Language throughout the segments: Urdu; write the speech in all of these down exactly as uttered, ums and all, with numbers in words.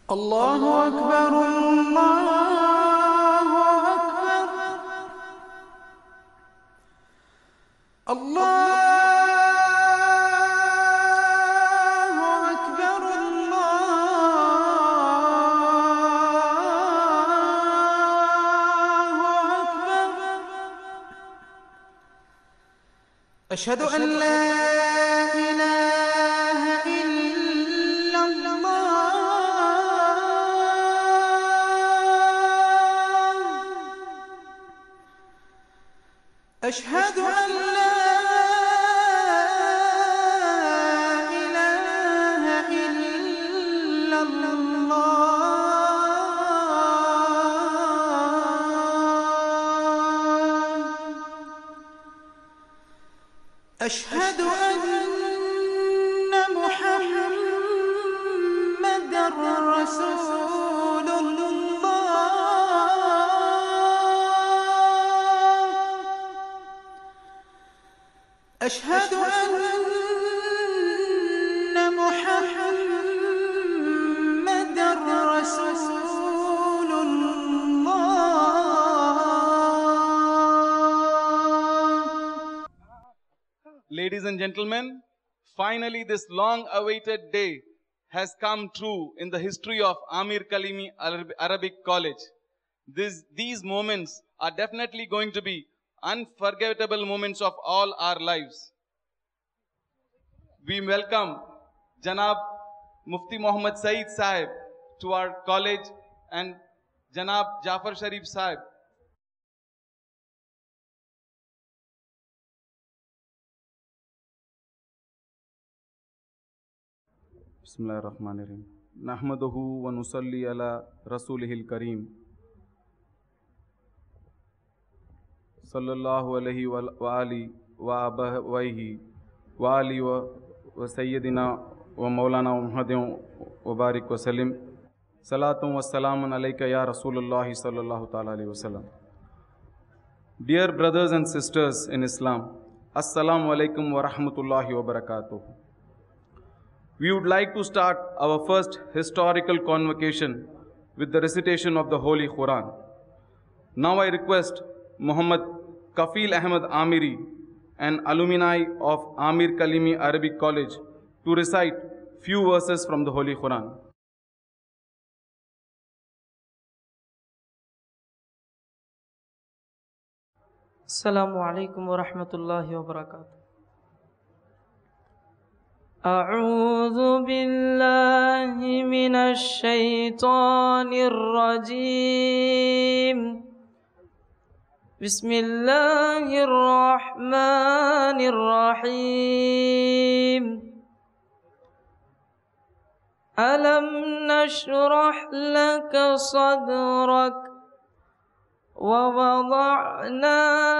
الله أكبر الله أكبر الله أكبر الله أكبر. أشهد أن لا إله إلا الله. أشهد أن لا إله إلا الله. أشهد أن محمدًا رسول الله. أشهد أن محمدًا رسول الله. Ladies and gentlemen, finally this long-awaited day has come true in the history of Amir Kalimi Arab- Arabic College. This, these moments are definitely going to be unforgettable moments of all our lives. We welcome Janab Mufti Muhammad Saeed Sahib to our college and Janab Jafar Sharif Sahib. Bismillahirrahmanirrahim. Nahmaduhu wa nusalli ala rasulihil kareem. Sallallahu alayhi wa wa ali wa abawaihi wa ali wa wa sayyidina wa maulana Muhammadin wa barik wa salim. Salatun wa salamun alayka ya Rasulullah sallallahu ta'ala alayhi wa sallam. Dear brothers and sisters in Islam, Assalamu alaikum wa rahmatullahi wa barakatuh. We would like to start our first historical convocation with the recitation of the Holy Quran. Now I request Muhammad Kafil Ahmed Amiri, an alumni of Amir Kalimi Arabic College, to recite few verses from the Holy Quran. السلام عليكم ورحمة الله وبركاته. أعوذ بالله من الشيطان الرجيم. بسم الله الرحمن الرحيم. ألم نشرح لك صدرك ووضعنا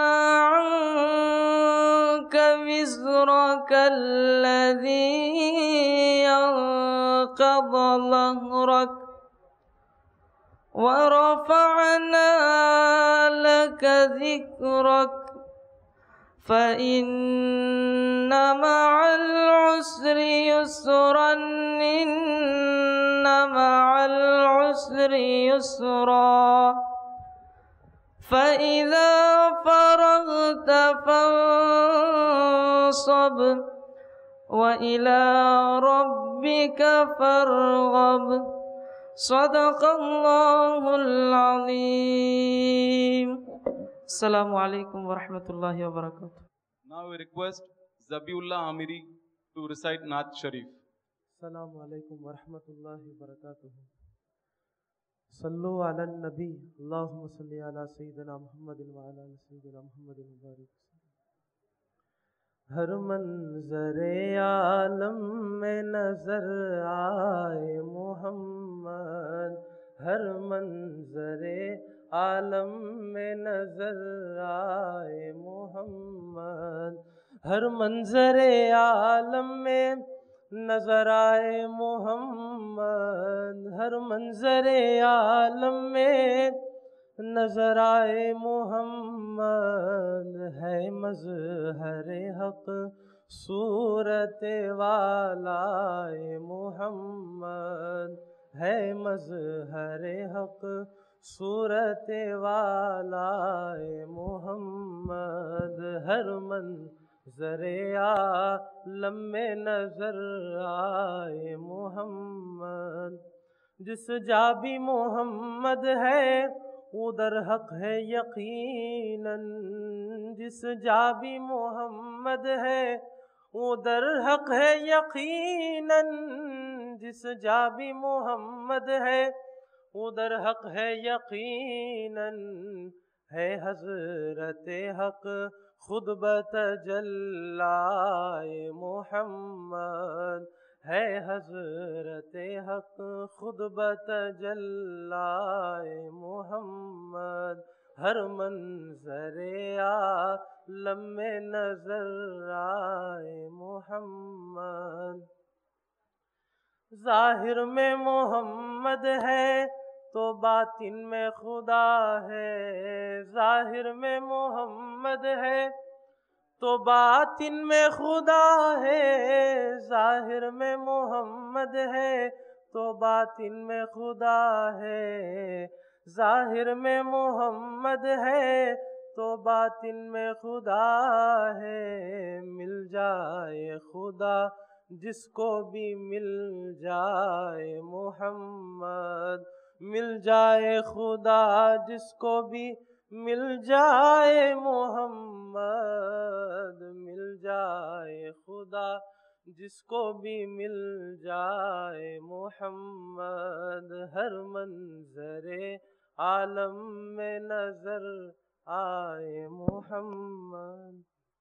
عنك وزرك الذي ينقض ظهرك ورفعنا لك ذكرك فإن مع العسر يسرا إن مع العسر يسرا فإذا فرغت فانصب وإلى ربك فارغب. صدق الله العظيم. السلام عليكم ورحمة الله وبركاته. Now we request Zabiullah Amiri to recite Naat Sharif. السلام عليكم ورحمة الله وبركاته. صلوا على النبي اللهم صل على سيدنا محمد وعلى آل سيدنا محمد وبارك. हर मंजर आलम में नजर आए मोहम्मद. हर मंजर आलम में नजर आए मोहम्मद. हर मंजर आलम में नजर आए मोहम्मद. हर मंजर आलम में नजर आए मोहम्मद. है मज़हर हक सूरत वालाए मोहम्मद. ہے مظہر حق صورت والا محمد، ہر منظر عالم میں نظر آئے محمد، جس جا بھی محمد ہے ادھر حق ہے یقیناً، جس جا بھی محمد ہے ادھر حق ہے یقیناً، جس جا بھی محمد ہے ادھر حق ہے یقیناً، ہے حضرت حق خود بتجلی محمد، ہے حضرت حق خود بتجلی محمد، ہر منظر عالم میں نظر آئے محمد، ظاہر میں محمد ہے تو باطن میں خدا ہے، ظاہر میں محمد ہے تو باطن میں خدا ہے، ظاہر میں محمد ہے تو باطن میں خدا ہے، ظاہر میں محمد ہے تو باطن میں خدا ہے، مل جائے خدا جس کو بھی مل جائے محمد، مل جائے خدا جس کو بھی مل جائے محمد، مل جائے خدا جس کو بھی مل جائے محمد، ہر منظر عالم میں نظر آئے محمد،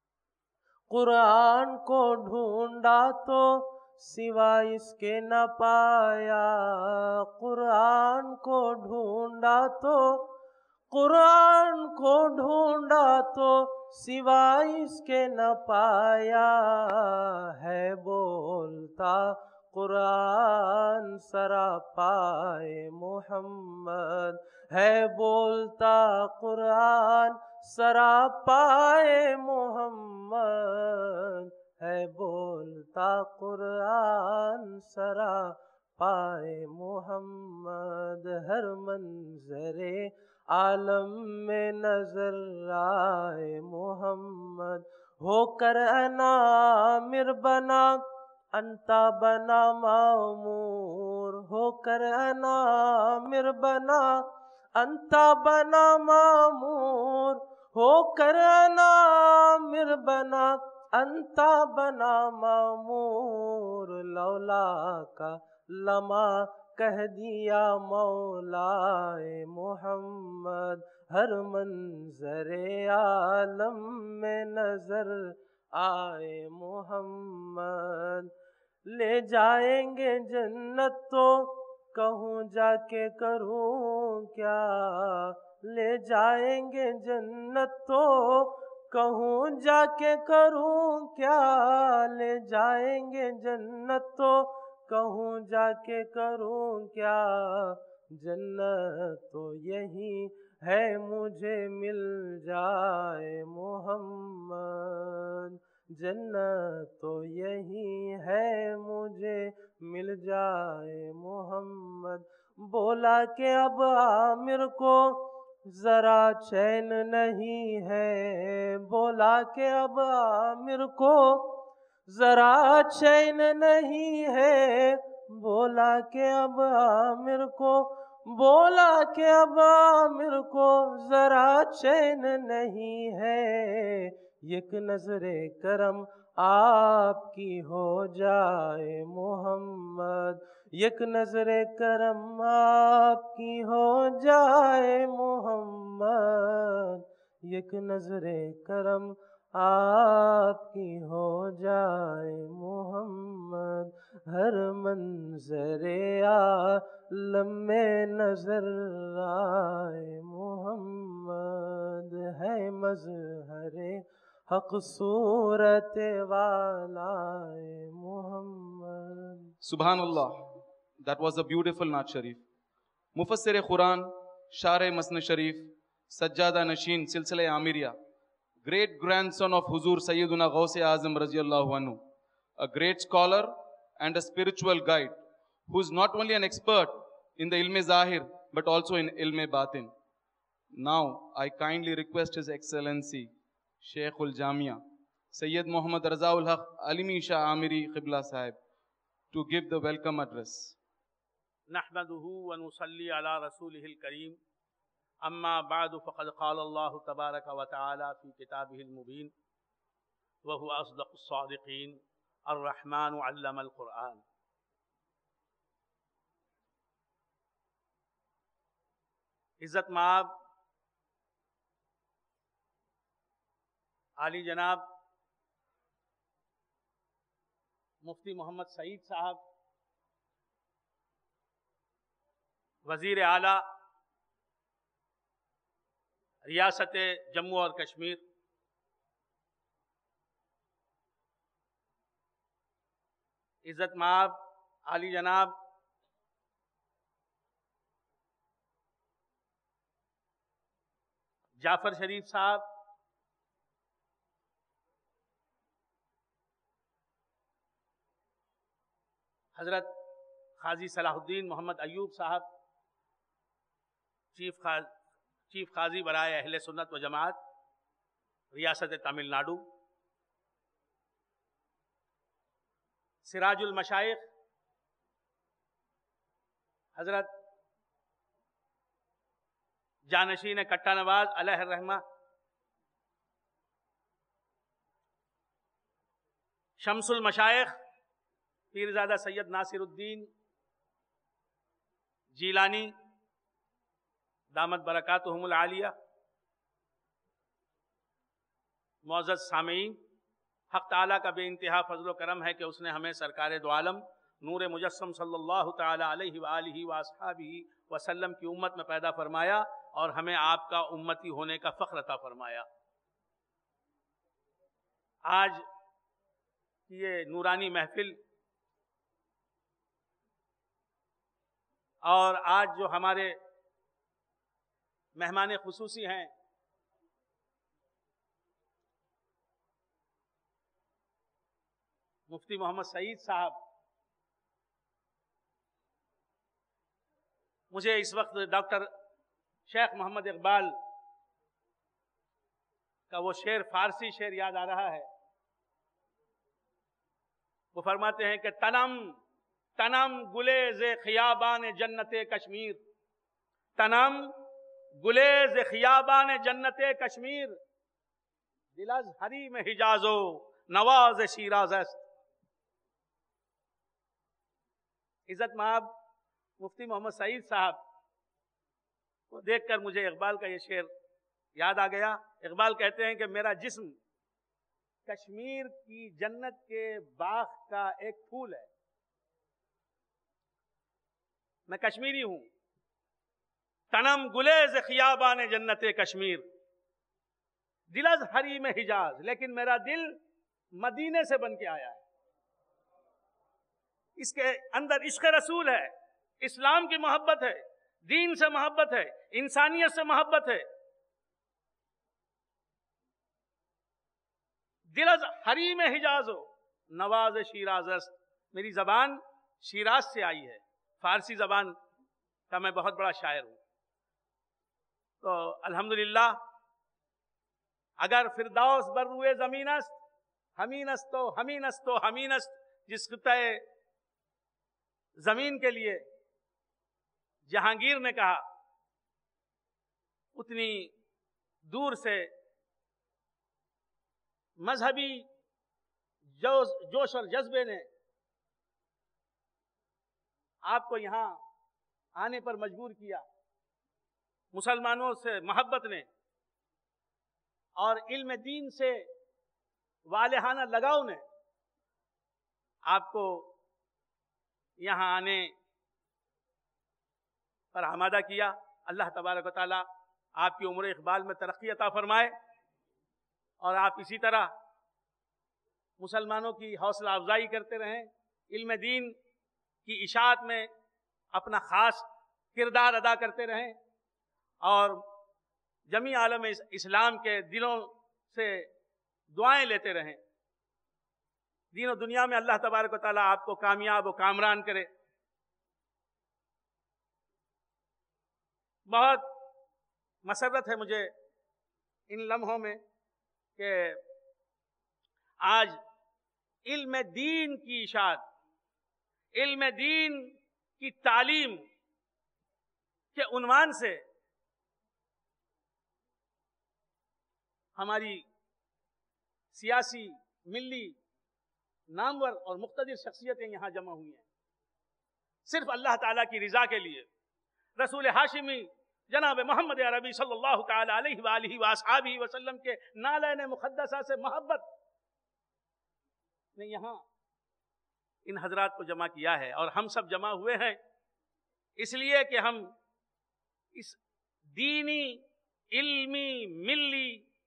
قرآن کو ڈھونڈا تو سوائے اس کے نہ پایا، قرآن کو ڈھونڈا تو قرآن کو ڈھونڈا تو سوائے اس کے نہ پایا، ہے بولتا قرآن سراپائے محمد، ہے بولتا قرآن سراپائے محمد، ہے بولتا قرآن سراپائے محمد، ہر منظر عالم میں نظر آئے محمد، ہو کر انامر بنا انتا بنا معمور، ہو کر انامر بنا انتا بنا معمور، ہو کر انامر بنا انتا بنا معمور، لولا کا لما کہہ دیا مولا محمد، ہر منظر عالم میں نظر آئے محمد، لے جائیں گے جنت تو کہوں جا کے کروں کیا، لے جائیں گے جنت تو کہوں جا کے کروں کیا، لے جائیں گے جنت تو کہوں جا کے کروں کیا، جنت تو یہی ہے مجھے مل جائے محمد، جنت تو یہی ہے مجھے مل جائے محمد، بولا کہ اب عامر کو ذرا چین نہیں ہے، بولا کہ اب عامر کو ذرا چین نہیں ہے، بولا کہ اب عامر کو بولا کہ اب عامر کو ذرا چین نہیں ہے، یک نظر کرم آپ کی ہو جائے محمد، یک نظر کرم آپ کی ہو جائے محمد، یک نظر کرم آپ کی ہو جائے محمد، ہر منظر عالم میں نظر آئے محمد، ہے مظہر حق صورت والا محمد۔ سبحان اللہ. That was a beautiful Naat Sharif. مفسر قرآن، شارع مسن شریف، سجادہ نشین سلسلہ عامریہ، great grandson of Huzur Sayyiduna Ghaus Azam Radiyallahu Anhu, a great scholar and a spiritual guide who is not only an expert in the ilm zahir but also in ilm batin. Now I kindly request His Excellency Sheikhul Jamia Sayyid Muhammad Razaul Haq Alimi Shah Amiri Qibla Sahib to give the welcome address. نحمده ونصلي على رسوله الكريم أما بعد فقد قال الله تبارك وتعالى في كتابه المبين وهو أصدق الصادقين الرحمن علم القرآن. عزت مآب عالی جناب مفتی محمد سعید صاحب، وزیر اعلیٰ ریاست جموں اور کشمیر، عزت مآب عالی جناب جعفر شریف صاحب، حضرت قاضی صلاح الدین محمد ایوب صاحب، چیف خاز چیف قاضی برائے اہل سنت و جماعت ریاست تمل ناڈو، سراج المشائخ حضرت جانشین کٹا نواز علیہ الرحمہ، شمس المشائخ پیرزادہ سید ناصر الدین جیلانی دامت برکاتہم العالیہ، معزز سامعین، حق تعالیٰ کا بے انتہا فضل و کرم ہے کہ اس نے ہمیں سرکار دو عالم نور مجسم صلی اللہ تعالی علیہ وآلہ وآصحابہ وسلم کی امت میں پیدا فرمایا اور ہمیں آپ کا امتی ہونے کا فخر عطا فرمایا۔ آج یہ نورانی محفل اور آج جو ہمارے مہمان خصوصی ہیں مفتی محمد سعید صاحب، مجھے اس وقت ڈاکٹر شیخ محمد اقبال کا وہ شعر، فارسی شعر یاد آ رہا ہے۔ وہ فرماتے ہیں کہ تنم تنم گلیز خیابان جنت کشمیر، تنم گلیز خیابان جنت کشمیر، دل از حریم حجاز و نواز شیراز است۔ عزت مآب مفتی محمد سعید صاحب کو دیکھ کر مجھے اقبال کا یہ شعر یاد آ گیا۔ اقبال کہتے ہیں کہ میرا جسم کشمیر کی جنت کے باغ کا ایک پھول ہے، میں کشمیری ہوں، تنم گلیز خیابان جنت کشمیر، دل از حریم حجاز، لیکن میرا دل مدینے سے بن کے آیا ہے۔ اس کے اندر عشق رسول ہے، اسلام کی محبت ہے، دین سے محبت ہے، انسانیت سے محبت ہے۔ دل از حریم حجاز و نواز شیراز است، میری زبان شیراز سے آئی ہے، فارسی زبان کا میں بہت بڑا شاعر ہوں۔ تو الحمدللہ اگر فردوس بر روئے زمین است، ہمین است و ہمین است و ہمین است، جس خطہ زمین کے لیے جہانگیر نے کہا، اتنی دور سے مذہبی جوش جوش اور جذبے نے آپ کو یہاں آنے پر مجبور کیا، مسلمانوں سے محبت نے اور علم دین سے والہانہ لگاؤ نے آپ کو یہاں آنے پر آمادہ کیا۔ اللہ تبارک و تعالیٰ آپ کی عمر اقبال میں ترقی عطا فرمائے اور آپ اسی طرح مسلمانوں کی حوصلہ افزائی کرتے رہیں، علم دین کی اشاعت میں اپنا خاص کردار ادا کرتے رہیں اور جمیع عالم اسلام کے دلوں سے دعائیں لیتے رہیں۔ دین و دنیا میں اللہ تبارک و تعالیٰ آپ کو کامیاب و کامران کرے۔ بہت مسرت ہے مجھے ان لمحوں میں کہ آج علم دین کی اشاعت، علم دین کی تعلیم کے عنوان سے ہماری سیاسی، ملی، نامور اور مقتدر شخصیتیں یہاں جمع ہوئی ہیں، صرف اللہ تعالیٰ کی رضا کے لیے۔ رسول ہاشمی جناب محمد عربی صلی اللہ تعالی علیہ وآلہ وآصحابہ وسلم کے نالین مقدسہ سے محبت نے یہاں ان حضرات کو جمع کیا ہے، اور ہم سب جمع ہوئے ہیں اس لیے کہ ہم اس دینی، علمی، ملی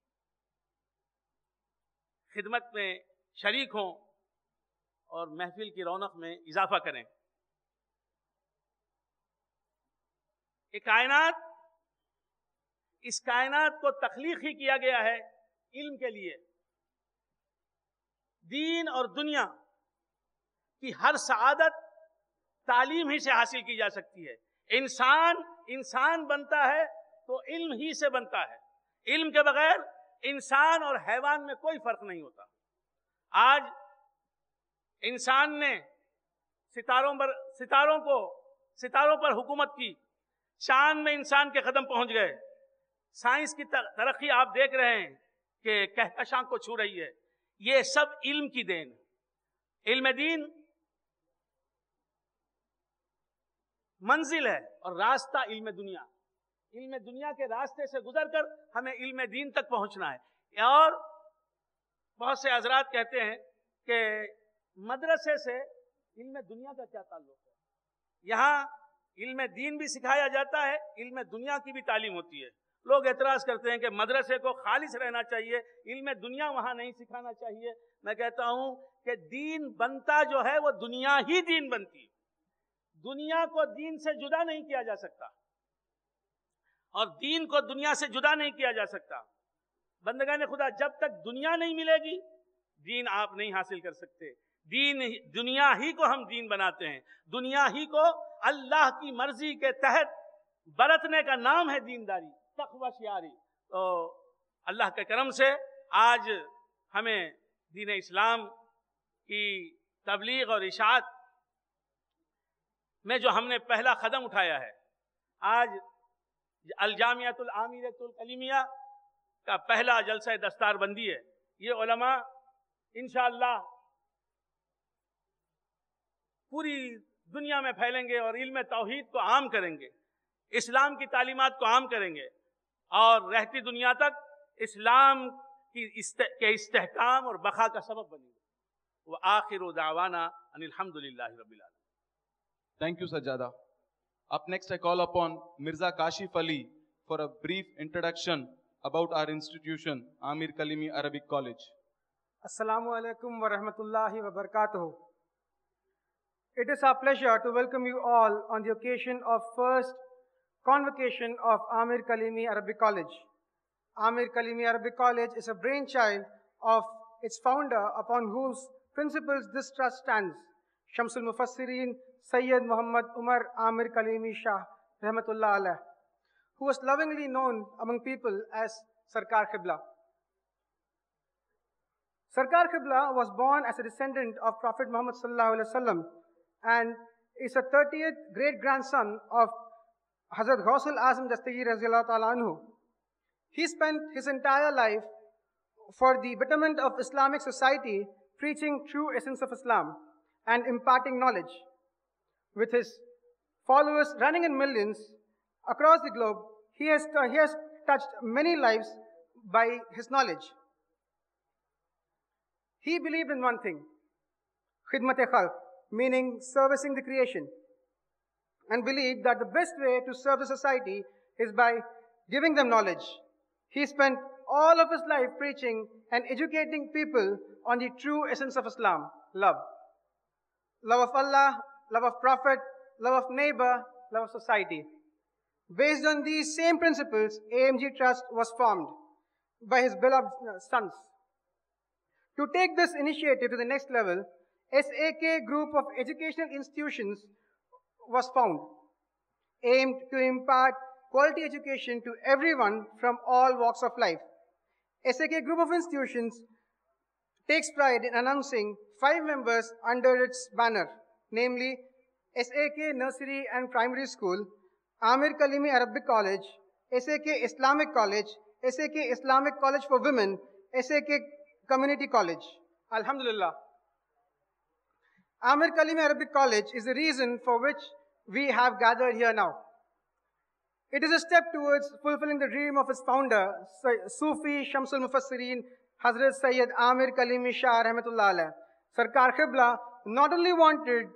خدمت میں شریک ہوں اور محفل کی رونق میں اضافہ کریں۔ یہ کائنات، اس کائنات کو تخلیق ہی کیا گیا ہے علم کے لیے۔ دین اور دنیا کی ہر سعادت تعلیم ہی سے حاصل کی جا سکتی ہے۔ انسان انسان بنتا ہے تو علم ہی سے بنتا ہے۔ علم کے بغیر انسان اور حیوان میں کوئی فرق نہیں ہوتا۔ آج انسان نے ستاروں پر ستاروں کو ستاروں پر حکومت کی، چاند میں انسان کے قدم پہنچ گئے۔ سائنس کی ترقی آپ دیکھ رہے ہیں کہ کہکشاں کو چھو رہی ہے۔ یہ سب علم کی دین۔ علم دین منزل ہے اور راستہ علم دنیا۔ علم دنیا کے راستے سے گزر کر ہمیں علم دین تک پہنچنا ہے۔ اور بہت سے حضرات کہتے ہیں کہ مدرسے سے علم دنیا کا کیا تعلق ہے؟ یہاں علم دین بھی سکھایا جاتا ہے، علم دنیا کی بھی تعلیم ہوتی ہے۔ لوگ اعتراض کرتے ہیں کہ مدرسے کو خالص رہنا چاہیے، علم دنیا وہاں نہیں سکھانا چاہیے۔ میں کہتا ہوں کہ دین بنتا جو ہے وہ دنیا ہی دین بنتی ہے۔ دنیا کو دین سے جدا نہیں کیا جا سکتا، اور دین کو دنیا سے جدا نہیں کیا جا سکتا۔ بندگان خدا، جب تک دنیا نہیں ملے گی دین آپ نہیں حاصل کر سکتے۔ دین دنیا ہی کو ہم دین بناتے ہیں، دنیا ہی کو اللہ کی مرضی کے تحت برتنے کا نام ہے دینداری، تقوی شیاری۔ تو اللہ کے کرم سے آج ہمیں دین اسلام کی تبلیغ اور اشاعت میں جو ہم نے پہلا قدم اٹھایا ہے، آج الجامعۃ العامرۃ الکلمیہ کا پہلا جلسہ دستار بندی ہے۔ یہ علماء انشاءاللہ پوری دنیا میں پھیلیں گے اور علم توحید کو عام کریں گے، اسلام کی تعلیمات کو عام کریں گے، اور رہتی دنیا تک اسلام کی کے استحکام اور بقا کا سبب بنیں گے۔ وآخر دعوانا ان الحمد للہ رب العالمین۔ Thank you, Sajjada. Up next, I call upon Mirza Kashif Ali for a brief introduction about our institution, Amir Kalimi Arabic College. Assalamu alaikum wa rahmatullahi wa barakatuh. It is our pleasure to welcome you all on the occasion of first convocation of Amir Kalimi Arabic College. Amir Kalimi Arabic College is a brainchild of its founder, upon whose principles this trust stands, Shamsul Mufassirin Sayyid Muhammad Umar Amir Kalimi Shah Rahmatullah Alayh, who was lovingly known among people as Sarkar Qibla. Sarkar Qibla was born as a descendant of Prophet Muhammad Sallallahu Alaihi Wasallam and is a thirtieth great grandson of Hazrat Ghawsul Azam Dastagir Raziyallahu Ta'ala Anhu. He spent his entire life for the betterment of Islamic society, preaching true essence of Islam and imparting knowledge. With his followers running in millions across the globe, he has, he has touched many lives by his knowledge. He believed in one thing, khidmat-e-khalq, meaning servicing the creation, and believed that the best way to serve the society is by giving them knowledge. He spent all of his life preaching and educating people on the true essence of Islam, love. Love of Allah, love of Prophet, love of neighbor, love of society. Based on these same principles, A M G Trust was formed by his beloved sons. To take this initiative to the next level, S A K group of educational institutions was found, aimed to impart quality education to everyone from all walks of life. S A K Group of Institutions takes pride in announcing five members under its banner, namely S A K Nursery and Primary School, Amir Kalimi Arabic College, S A K Islamic College, S A K Islamic College for Women, S A K Community College. Alhamdulillah. Amir Kalimi Arabic College is the reason for which we have gathered here now. It is a step towards fulfilling the dream of its founder, Sufi Shamsul Mufassirin, Hazrat Sayyid Amir Kalimi Shah Rahmatullah Alayh. Sarkar Qibla not only wanted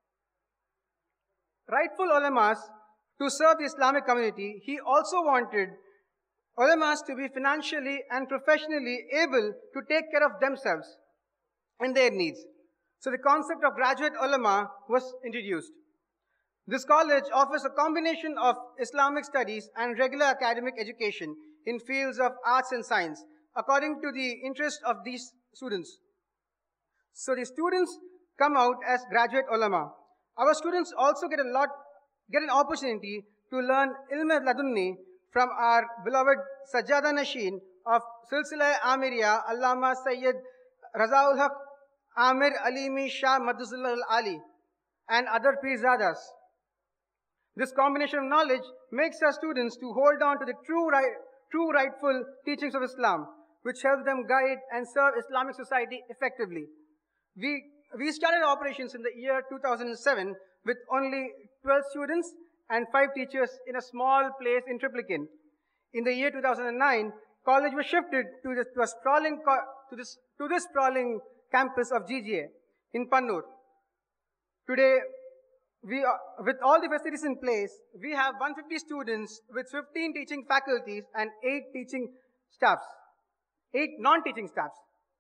rightful ulamas to serve the Islamic community, he also wanted ulamas to be financially and professionally able to take care of themselves and their needs. So the concept of graduate ulama was introduced. This college offers a combination of Islamic studies and regular academic education in fields of arts and science, according to the interest of these students. So the students come out as graduate ulama. Our students also get a lot, get an opportunity to learn ilm ladunni from our beloved Sajjada Nasheen of Silsila Amiriya, Allama Sayyid Razaul Haq Amir Alimi Shah Madhuzullah Ali, and other Pirzadas. This combination of knowledge makes our students to hold on to the true, right, true rightful teachings of Islam, which helps them guide and serve Islamic society effectively. We, we started operations in the year two thousand seven with only twelve students and five teachers in a small place in Triplicane. In the year two thousand nine, college was shifted to, this, to, a sprawling, to, this, to this sprawling campus of G G A in Pannur. Today, we are, with all the facilities in place, we have one hundred fifty students with fifteen teaching faculties and eight teaching staffs, eight non-teaching staffs.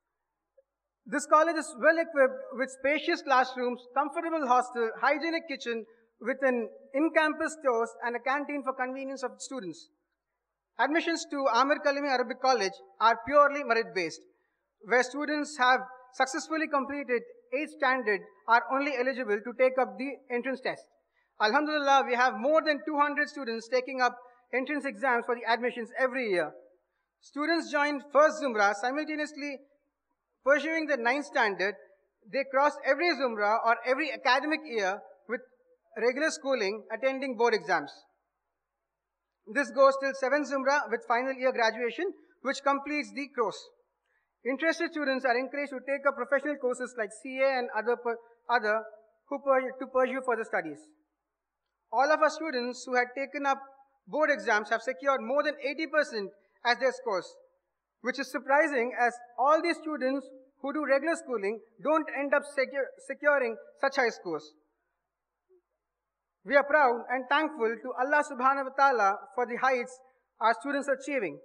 This college is well equipped with spacious classrooms, comfortable hostel, hygienic kitchen, with an in-campus stores and a canteen for convenience of students. Admissions to Amir Kalimi Arabic College are purely merit-based, where students have successfully completed eighth standard are only eligible to take up the entrance test. Alhamdulillah, we have more than two hundred students taking up entrance exams for the admissions every year. Students join first Zumra simultaneously pursuing the ninth standard. They cross every Zumra or every academic year with regular schooling, attending board exams. This goes till seventh Zumra with final year graduation, which completes the course. Interested students are encouraged to take up professional courses like C A and other, per, other who per, to pursue further studies. All of our students who had taken up board exams have secured more than eighty percent as their scores, which is surprising as all these students who do regular schooling don't end up secure, securing such high scores. We are proud and thankful to Allah subhanahu wa ta'ala for the heights our students are achieving.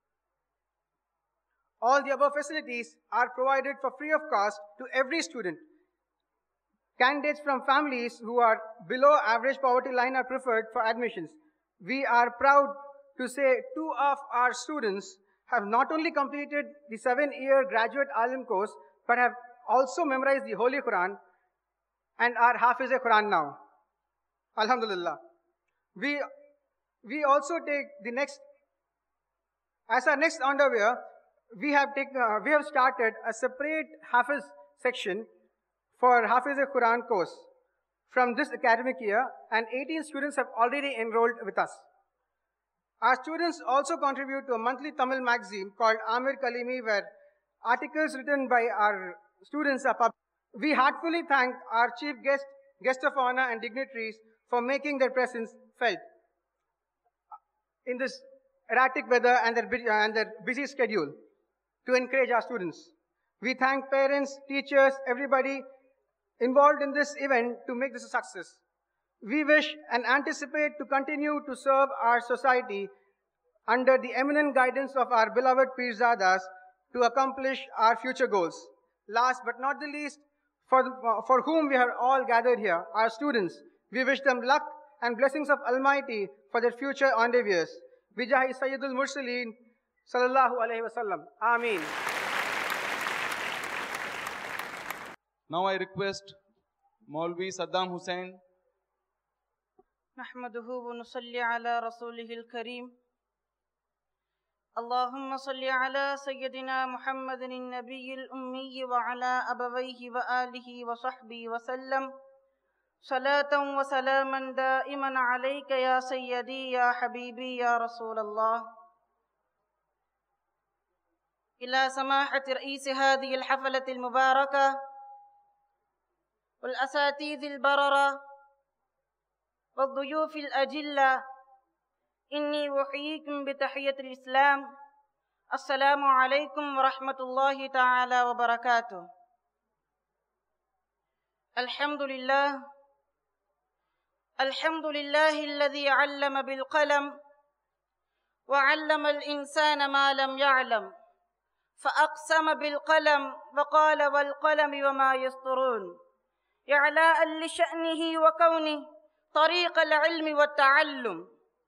All the above facilities are provided for free of cost to every student. Candidates from families who are below average poverty line are preferred for admissions. We are proud to say two of our students have not only completed the seven-year graduate alim course, but have also memorized the Holy Quran and are Hafiz-e-Quran now. Alhamdulillah. We, we also take the next, as our next underwear, we have, taken, uh, we have started a separate Hafiz section for Hafiz-e-Quran course from this academic year, and eighteen students have already enrolled with us. Our students also contribute to a monthly Tamil magazine called Amir Kalimi, where articles written by our students are published. We heartfully thank our chief guest, guest of honor and dignitaries for making their presence felt in this erratic weather and their, and their busy schedule to encourage our students. We thank parents, teachers, everybody involved in this event to make this a success. We wish and anticipate to continue to serve our society under the eminent guidance of our beloved Pirzadas to accomplish our future goals. Last but not the least, for, the, for whom we are all gathered here, our students, we wish them luck and blessings of Almighty for their future endeavors. Bijahi Sayyidul Mursaleen, Sallallahu Alaihi Wasallam. Ameen. Now I request Maulvi Saddam Hussain نحمده ونصلي على رسوله الكريم. اللهم صل على سيدنا محمد النبي الأمي وعلى أبويه وآله وصحبه وسلم صلاة وسلاما دائما عليك يا سيدي يا حبيبي يا رسول الله. إلى سماحة رئيس هذه الحفلة المباركة والأساتذة البررة والضيوف الأجلة، إني أحييكم بتحية الإسلام. السلام عليكم ورحمة الله تعالى وبركاته. الحمد لله الحمد لله الذي علم بالقلم وعلم الإنسان ما لم يعلم، فأقسم بالقلم وقال والقلم وما يسطرون، إعلاء لشأنه وكونه طريق العلم والتعلم.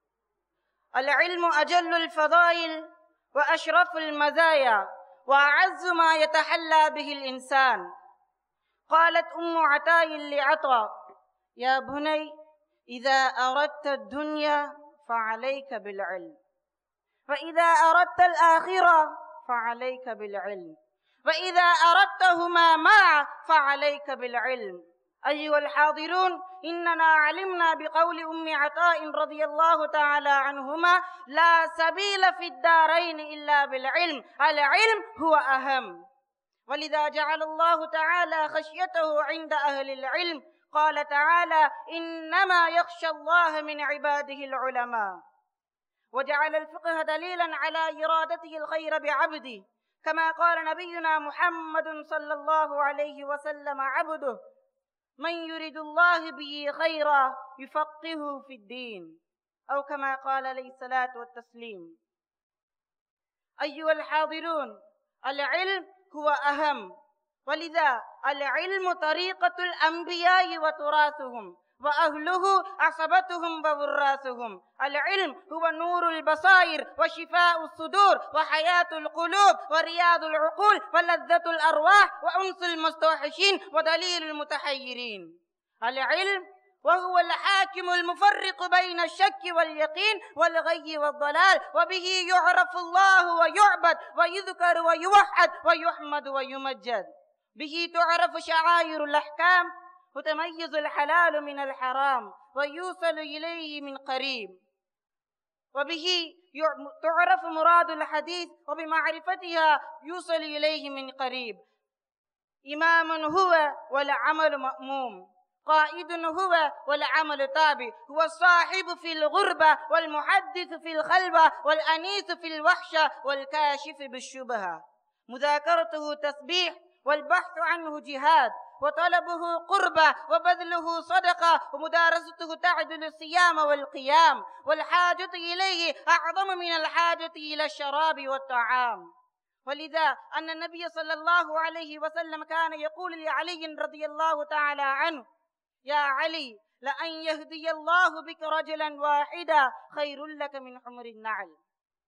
العلم أجل الفضائل وأشرف المزايا وأعز ما يتحلى به الإنسان. قالت أم عطاء لعطاء: يا بني إذا أردت الدنيا فعليك بالعلم، وإذا أردت الآخرة فعليك بالعلم، وإذا أردتهما معا فعليك بالعلم. أيها الحاضرون، إننا علمنا بقول أم عطاء رضي الله تعالى عنهما: لا سبيل في الدارين إلا بالعلم، العلم هو أهم. ولذا جعل الله تعالى خشيته عند أهل العلم. قال تعالى: إنما يخشى الله من عباده العلماء. وجعل الفقه دليلا على إرادته الخير بعبده، كما قال نبينا محمد صلى الله عليه وسلم: عبده من يريد الله به خيرا يفقهه في الدين، أو كما قال عليه الصلاة والتسليم. أيها الحاضرون، العلم هو أهم، ولذا العلم طريقة الأنبياء وتراثهم، وأهله عصبتهم ووراثهم. العلم هو نور البصائر وشفاء الصدور وحياة القلوب ورياض العقول ولذة الأرواح وأنس المستوحشين ودليل المتحيرين. العلم وهو الحاكم المفرق بين الشك واليقين والغي والضلال، وبه يعرف الله ويعبد ويذكر ويوحد ويحمد ويمجد. به تعرف شعائر الأحكام وتميز الحلال من الحرام ويوصل إليه من قريب. وبه تعرف مراد الحديث وبمعرفتها يوصل إليه من قريب. إمام هو والعمل مأموم، قائد هو والعمل تابع، هو الصاحب في الغربة والمحدث في الخلوة والأنيس في الوحشة والكاشف بالشبهة. مذاكرته تسبيح والبحث عنه جهاد، وطلبه قربة وبذله صدقة، ومدارسته تعدل الصيام والقيام، والحاجة إليه أعظم من الحاجة إلى الشراب والطعام. ولذا أن النبي صلى الله عليه وسلم كان يقول لعلي رضي الله تعالى عنه: يا علي، لأن يهدي الله بك رجلا واحدا خير لك من حمر النعل.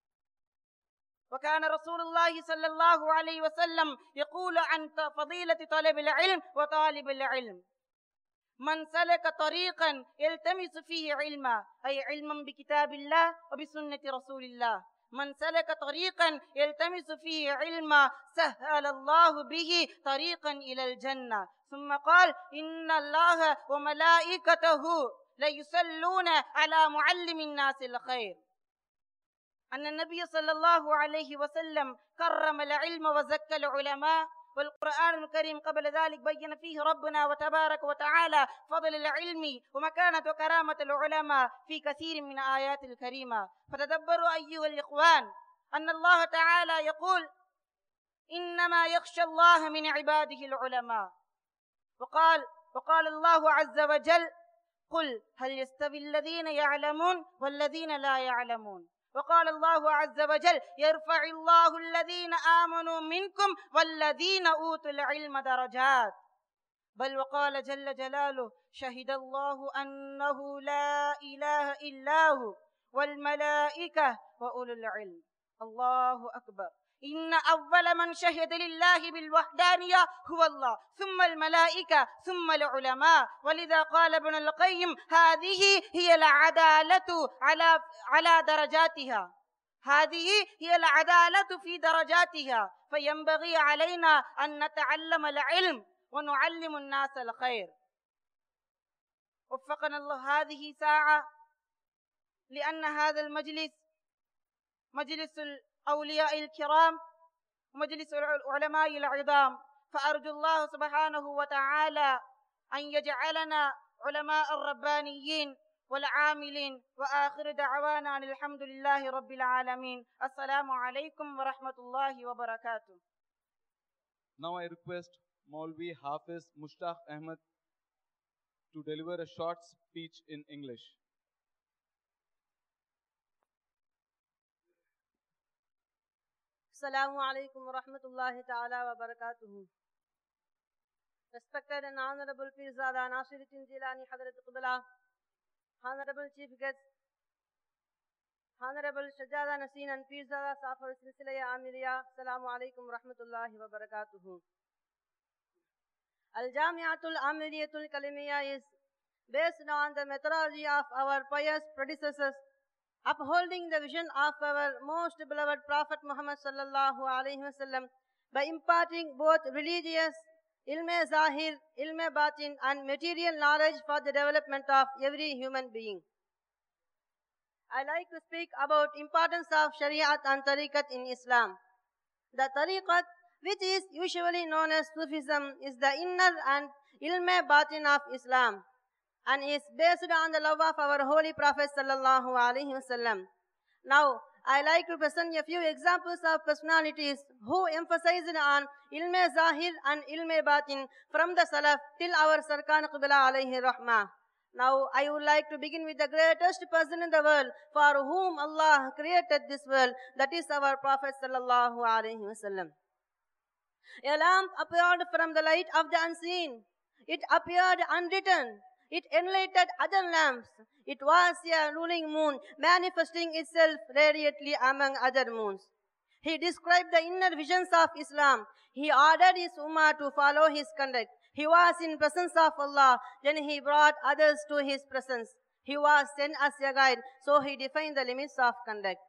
وكان رسول الله صلى الله عليه وسلم يقول عن فضيلة طلب العلم وطالب العلم: من سلك طريقا يلتمس فيه علما، أي علما بكتاب الله وبسنة رسول الله. من سلك طريقا يلتمس فيه علما سهل الله به طريقا إلى الجنة. ثم قال: إن الله وملائكته ليصلون على معلم الناس الخير. أن النبي صلى الله عليه وسلم كرم العلم وزكى العلماء، والقرآن الكريم قبل ذلك بين فيه ربنا وتبارك وتعالى فضل العلم ومكانة وكرامة العلماء في كثير من آيات الكريمة. فتدبروا أيها الإخوان أن الله تعالى يقول: إنما يخشى الله من عباده العلماء. وقال وقال الله عز وجل: قل هل يستوي الذين يعلمون والذين لا يعلمون. وقال الله عز وجل: يرفع الله الذين آمنوا منكم والذين أوتوا العلم درجات. بل وقال جل جلاله: شهد الله أنه لا إله إلا هو والملائكة وأولو العلم. الله أكبر. إن أول من شهد لله بالوحدانية هو الله ثم الملائكة ثم العلماء. ولذا قال ابن القيم هذه هي العدالة على على درجاتها، هذه هي العدالة في درجاتها. فينبغي علينا أن نتعلم العلم ونعلم الناس الخير. وفقنا الله هذه ساعة، لأن هذا المجلس مجلس الأولياء الكرام ومجلس العلماء العظام، فأرجو الله سبحانه وتعالى أن يجعلنا علماء الربانيين والعاملين. وآخر دعوانا أن الحمد لله رب العالمين. السلام عليكم ورحمة الله وبركاته. Now I request Maulvi Hafiz Mushtaq Ahmed to deliver a short speech in English. Assalamu alaikum wa rahmatullahi ta'ala wa barakatuhu. Respected and Honorable Pirzada Nasiruddin Jilani Hadrat Qibla, Honorable Chief Guest, Honorable Shajada Nasin and Pirzada Safar Silsilaya Amiriya, Assalamu alaikum wa rahmatullahi wa barakatuhu. Al-Jamiatul Amiriyatul Kalimiyya is based on the methodology of our pious predecessors, upholding the vision of our most beloved Prophet Muhammad sallallahu alaihi wasallam by imparting both religious, ilme zahir, ilme batin and material knowledge for the development of every human being. I like to speak about importance of Shariat and Tariqat in Islam. The Tariqat, which is usually known as Sufism, is the inner and ilme batin of Islam, and is based on the love of our holy Prophet sallallahu alaihi wasallam. Now, I like to present a few examples of personalities who emphasized on ilme zahir and ilme batin from the Salaf till our Sarkan Qibla alayhi rahmah. Now, I would like to begin with the greatest person in the world for whom Allah created this world, that is our Prophet sallallahu alaihi wasallam. A lamp appeared from the light of the unseen. It appeared unwritten. It enlightened other lamps. It was a ruling moon manifesting itself radiantly among other moons. He described the inner visions of Islam. He ordered his ummah to follow his conduct. He was in presence of Allah, then he brought others to his presence. He was sent as a guide, so he defined the limits of conduct.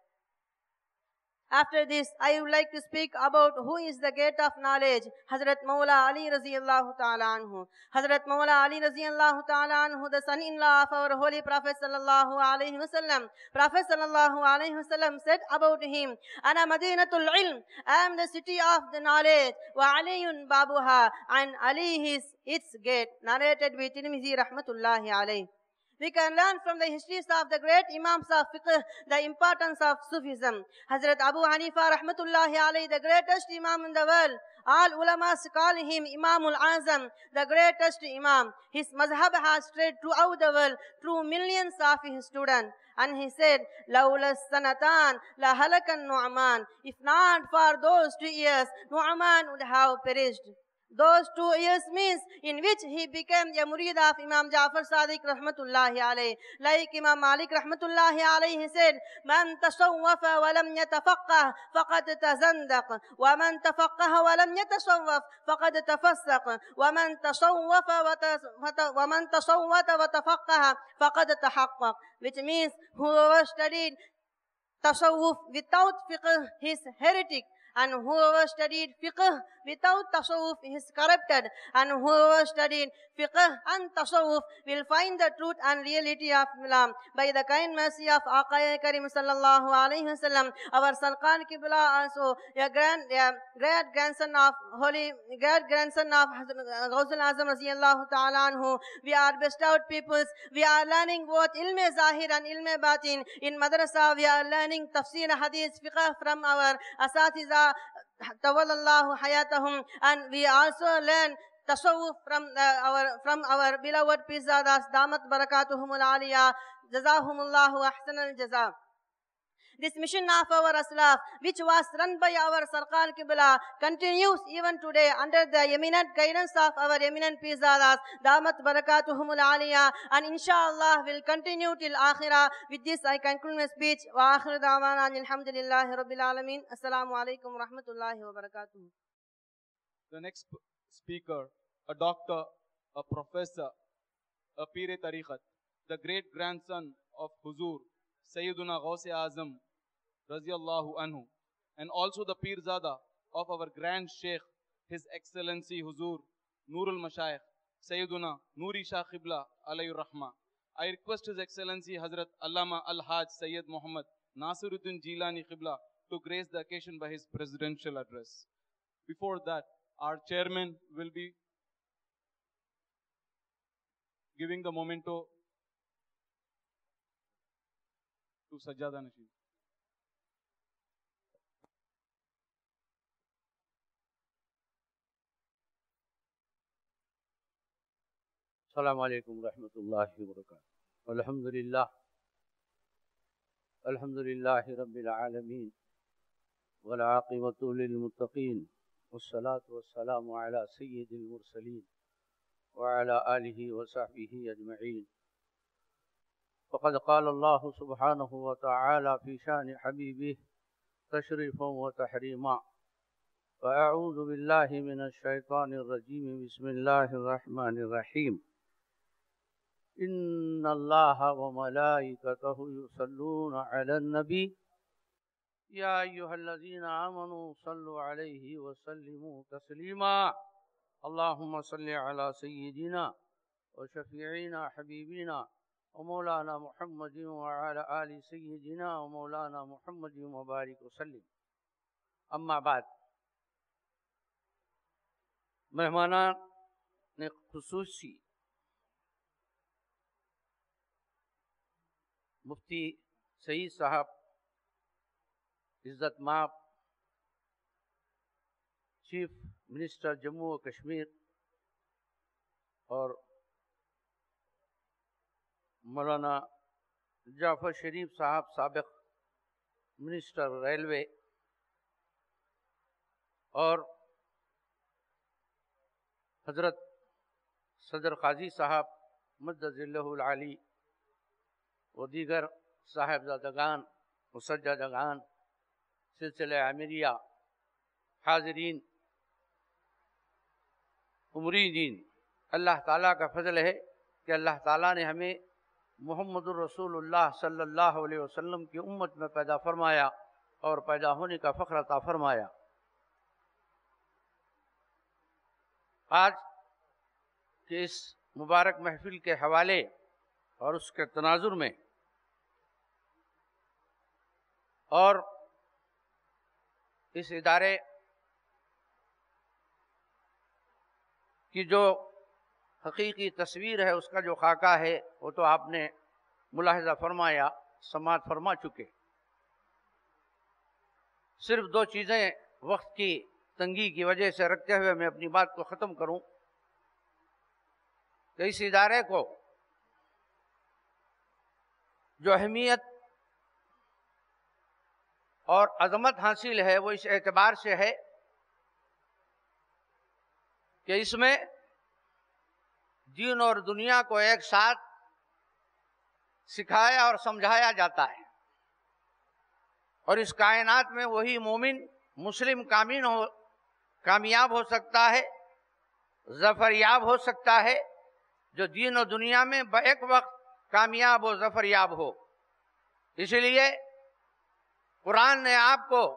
After this, I would like to speak about who is the gate of knowledge, Hazrat Mawla Ali Raziyallahu Ta'ala Anhu. Hazrat Mawla Ali Raziyallahu Ta'ala Anhu, the son-in-law of our holy Prophet Sallallahu Alaihi Wasallam. Prophet Sallallahu Alaihi Wasallam said about him, Ana Madinatul Ilm, I am the city of the knowledge, wa Aliyun Babuha, and Ali is its gate. Narrated by Tirmidhi Rahmatullahi Alayhi. We can learn from the histories of the great Imams of fiqh the importance of Sufism. Hazrat Abu Hanifa Rahmatullahi Alayhi, the greatest Imam in the world. All ulamas call him Imamul Azam, the greatest Imam. His mazhab has spread throughout the world through millions of his students. And he said, Lawla sanatan la halakan Nu'man. If not for those two years, Nu'man would have perished. Those two years means in which he became a murid of Imam Ja'far Sadiq rahmatullahi alayhi. Like Imam Malik rahmatullahi alayhi, he said, Man tasawwafa wa lam yatafaqqah faqad tazandaq, wa man tafaqqaha wa lam yatasawwaf faqad tafassaq, wa man tasawwafa wa man tasawwata wa tafaqqaha faqad tahaqqaq. Which means whoever studied tasawwuf without fiqh is heretic, and whoever studied fiqh without tasawwuf is corrupted, and whoever studied fiqh and tasawwuf will find the truth and reality of Islam. By the kind mercy of Aqai Karim sallallahu alayhi wasallam, our Sarkan Qibla also, a grand, a great grandson of holy, great grandson of Ghawsul Azam Raziyallahu Ta'ala Anhu. We are bestowed peoples. We are learning both ilme zahir and ilme batin. In madrasa, we are learning tafsir hadith fiqh from our asatiza Tawallallahu hayatahum, and we also learn tasawwuf from uh, our from our beloved Pirzadas Damat Barakatuhumul Aliyah, Jazahumullahu ahsanal jaza. This mission of our Aslaf, which was run by our Sarkar Qibla, continues even today under the eminent guidance of our eminent Pizadas, Damat Barakatuhumul Aliyah, and inshallah will continue till Akhirah. With this I conclude my speech. Wa akhir da'wana alhamdulillahi rabbil alameen. Assalamu alaikum wa rahmatullahi wa barakatuh. The next speaker, a doctor, a professor, a Pir-e-Tariqat, the great-grandson of Huzur, Sayyiduna Ghaus-e Azam, Raziyallahu Anhu, and also the Pirzada of our Grand Sheikh, His Excellency Huzur, Nurul Mashayikh, Sayyiduna Nuri Shah Qibla, Alayhi Rahma. I request His Excellency Hazrat Allama Al-Haj Sayyid Muhammad Nasiruddin Jilani Qibla to grace the occasion by his presidential address. Before that, our chairman will be giving the memento to Sajjada Nasheed. Assalamu alaikum wa rahmatullahi wa barakatuh. Alhamdulillah. Alhamdulillahi Rabbil Alameen. Wal aqibatu lil muttaqeen. Wassalatu wassalamu ala Sayyidil Mursaleen. Wa ala alihi wa sahbihi ajma'een. فقد قال الله سبحانه وتعالى في شأن حبيبه تشريفا وتحريما. فأعوذ بالله من الشيطان الرجيم. بسم الله الرحمن الرحيم. إن الله وملائكته يصلون على النبي يا أيها الذين آمنوا صلوا عليه وسلموا تسليما. اللهم صل على سيدنا وشفيعنا حبيبنا ومولانا محمد وعلى آل سيدنا ومولانا محمد وبارك وسلم. اما بعد، مہمانان خصوصی مفتی سعید صاحب عزت مآب چیف منسٹر جموں و کشمیر اور مولانا جعفر شریف صاحب سابق منسٹر ریلوے اور حضرت صدر قاضی صاحب مدد اللہ العالی و دیگر صاحبزادگان مسجدگان سلسلہ عامریہ، حاضرین مریدین، اللہ تعالیٰ کا فضل ہے کہ اللہ تعالیٰ نے ہمیں محمد الرسول اللہ صلی اللہ علیہ وسلم کی امت میں پیدا فرمایا اور پیدا ہونے کا فخر عطا فرمایا۔ آج کے اس مبارک محفل کے حوالے اور اس کے تناظر میں اور اس ادارے کی جو حقیقی تصویر ہے، اس کا جو خاکہ ہے، وہ تو آپ نے ملاحظہ فرمایا، سماعت فرما چکے۔ صرف دو چیزیں وقت کی تنگی کی وجہ سے رکھتے ہوئے میں اپنی بات کو ختم کروں کہ اس ادارے کو جو اہمیت اور عظمت حاصل ہے وہ اس اعتبار سے ہے کہ اس میں دین اور دنیا کو ایک ساتھ سکھایا اور سمجھایا جاتا ہے، اور اس کائنات میں وہی مومن مسلم کامل ہو کامیاب ہو سکتا ہے، ظفر یاب ہو سکتا ہے، جو دین و دنیا میں ایک وقت کامیاب و ظفر یاب ہو۔ اس لیے قرآن نے آپ کو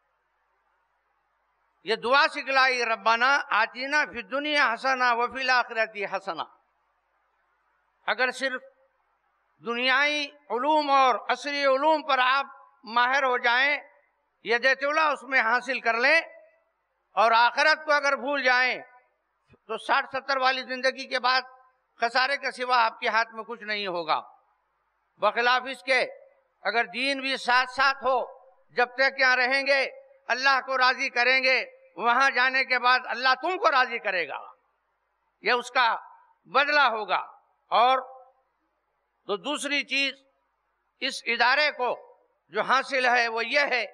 یہ دعا سکھلائی، ربنا آتینا فی الدنیا حسنہ وفی الآخرۃ حسنہ۔ اگر صرف دنیائی علوم اور عصری علوم پر آپ ماہر ہو جائیں، یہ دیتے اللہ اس میں حاصل کر لیں، اور آخرت کو اگر بھول جائیں تو ساٹھ ستر والی زندگی کے بعد خسارے کے سوا آپ کے ہاتھ میں کچھ نہیں ہوگا۔ بخلاف اس کے اگر دین بھی ساتھ ساتھ ہو، جب تک یہاں رہیں گے اللہ کو راضی کریں گے، وہاں جانے کے بعد اللہ تم کو راضی کرے گا، یہ اس کا بدلہ ہوگا۔ اور تو دوسری چیز، اس ادارے کو جو حاصل ہے وہ یہ ہے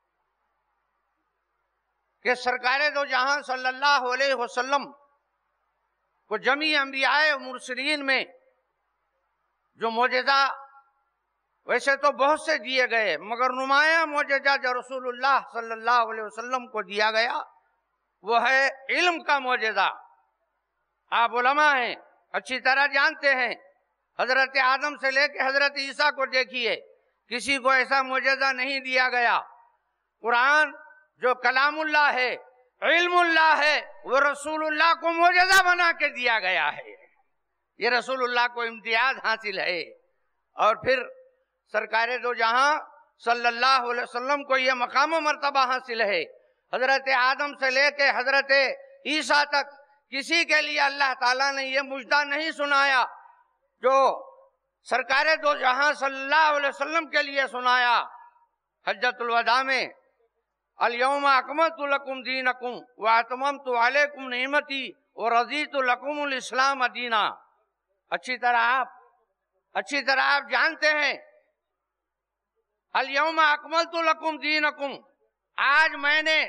کہ سرکار دو جہاں صلی اللہ علیہ وسلم کو جمیع انبیاء و مرسلین میں جو معجزہ ویسے تو بہت سے دیے گئے، مگر نمایاں معجزہ جو رسول اللہ صلی اللہ علیہ وسلم کو دیا گیا وہ ہے علم کا معجزہ۔ آپ علماء ہیں، اچھی طرح جانتے ہیں، حضرت آدم سے لے کے حضرت عیسیٰ کو دیکھیے، کسی کو ایسا معجزہ نہیں دیا گیا۔ قرآن جو کلام اللہ ہے، علم اللہ ہے، وہ رسول اللہ کو معجزہ بنا کے دیا گیا ہے۔ یہ رسول اللہ کو امتیاز حاصل ہے۔ اور پھر سرکار دو جہاں صلی اللہ علیہ وسلم کو یہ مقام و مرتبہ حاصل ہے۔ حضرت آدم سے لے کے حضرت عیسیٰ تک کسی کے لیے اللہ تعالیٰ نے یہ مجدہ نہیں سنایا جو سرکار دو جہاں صلی اللہ علیہ وسلم کے لیے سنایا۔ حجۃ الوداع میں الیوم اکملت لکم دینکم واتممت علیکم نعمتی ورضیت لکم الاسلام دینا۔ اچھی طرح آپ اچھی طرح آپ جانتے ہیں، الیوم اکملت لکم دینکم، آج میں نے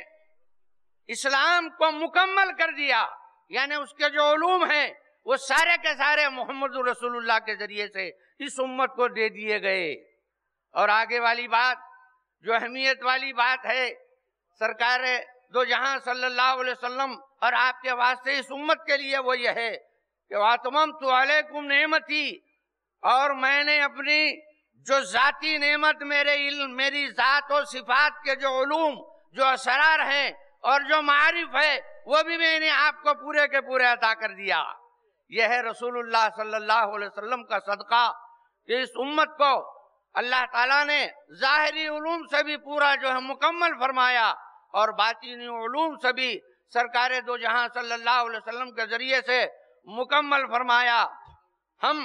اسلام کو مکمل کر دیا، یعنی اس کے جو علوم ہیں وہ سارے کے سارے محمد رسول اللہ کے ذریعے سے اس امت کو دے دیے گئے۔ اور آگے والی بات جو اہمیت والی بات ہے، سرکار دو جہاں صلی اللہ علیہ وسلم اور آپ کے واسطے اس امت کے لیے وہ یہ ہے کہ وَأَتْمَمْتُ عَلَيْكُمْ نِعْمَتِي، اور میں نے اپنی جو ذاتی نعمت، میرے علم، میری ذات و صفات کے جو علوم، جو اسرار ہیں اور جو معارف ہے، وہ بھی میں نے آپ کو پورے کے پورے عطا کر دیا۔ یہ ہے رسول اللہ صلی اللہ علیہ وسلم کا صدقہ کہ اس امت کو اللہ تعالیٰ نے ظاہری علوم سے بھی پورا جو ہے مکمل فرمایا اور باطنی علوم سے بھی سرکار دو جہاں صلی اللہ علیہ وسلم کے ذریعے سے مکمل فرمایا۔ ہم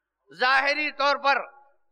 ظاہری طور پر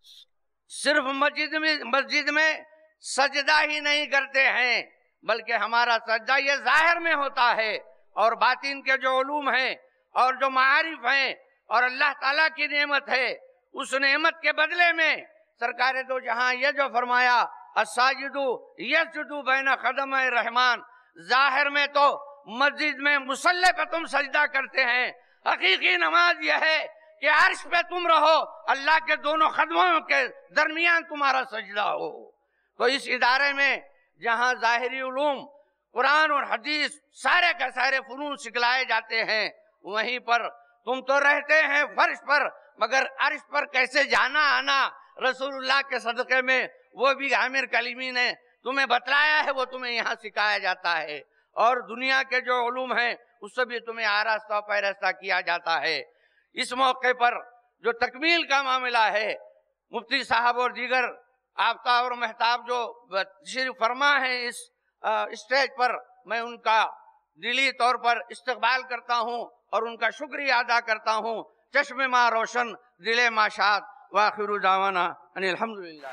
صرف مسجد میں مسجد میں سجدہ ہی نہیں کرتے ہیں، بلکہ ہمارا سجدہ یہ ظاہر میں ہوتا ہے، اور باطن کے جو علوم ہیں اور جو معارف ہیں اور اللہ تعالیٰ کی نعمت ہے، اس نعمت کے بدلے میں سرکار دو جہاں یہ جو فرمایا الساجد یسجد بین قدمِ رحمان، ظاہر میں تو مسجد میں مصلی پہ تم سجدہ کرتے ہیں، حقیقی نماز یہ ہے کہ عرش پہ تم رہو، اللہ کے دونوں قدموں کے درمیان تمہارا سجدہ ہو۔ تو اس ادارے میں جہاں ظاہری علوم، قرآن اور حدیث سارے کے سارے فنون سکھلائے جاتے ہیں، وہیں پر تم تو رہتے ہیں فرش پر، مگر عرش پر کیسے جانا آنا رسول اللہ کے صدقے میں وہ بھی عامر کلیمی نے تمہیں بتلایا ہے، وہ تمہیں یہاں سکھایا جاتا ہے، اور دنیا کے جو علوم ہیں اس سے بھی تمہیں آراستہ پیراستہ کیا جاتا ہے۔ اس موقع پر جو تکمیل کا معاملہ ہے، مفتی صاحب اور دیگر آفتاب اور محتاب جو تشریف فرما ہے اس اسٹیج پر، میں ان کا دلی طور پر استقبال کرتا ہوں اور ان کا شکریہ ادا کرتا ہوں۔ چشم ماں روشن، دل ماں شاد، وآخر دعوانا ان الحمدللہ۔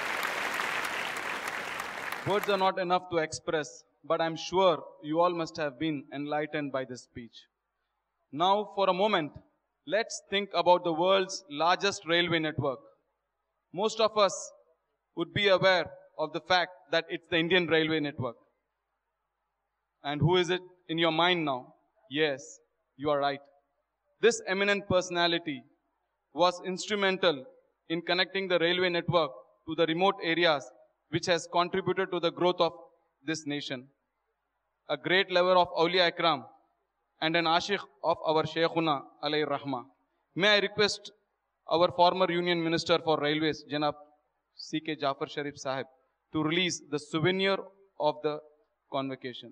Words are not enough to express, but I'm sure you all must have been enlightened by this speech. Now, for a moment, let's think about the world's largest railway network. Most of us would be aware of the fact that it's the Indian Railway Network. And who is it in your mind now? Yes, you are right. This eminent personality was instrumental in connecting the railway network to the remote areas, which has contributed to the growth of this nation. A great lover of Awliya Ikram and an ashiq of our Shaykhuna alayhi rahma. May I request our former Union Minister for Railways, Janab C K Jafar Sharif Sahib, to release the souvenir of the convocation.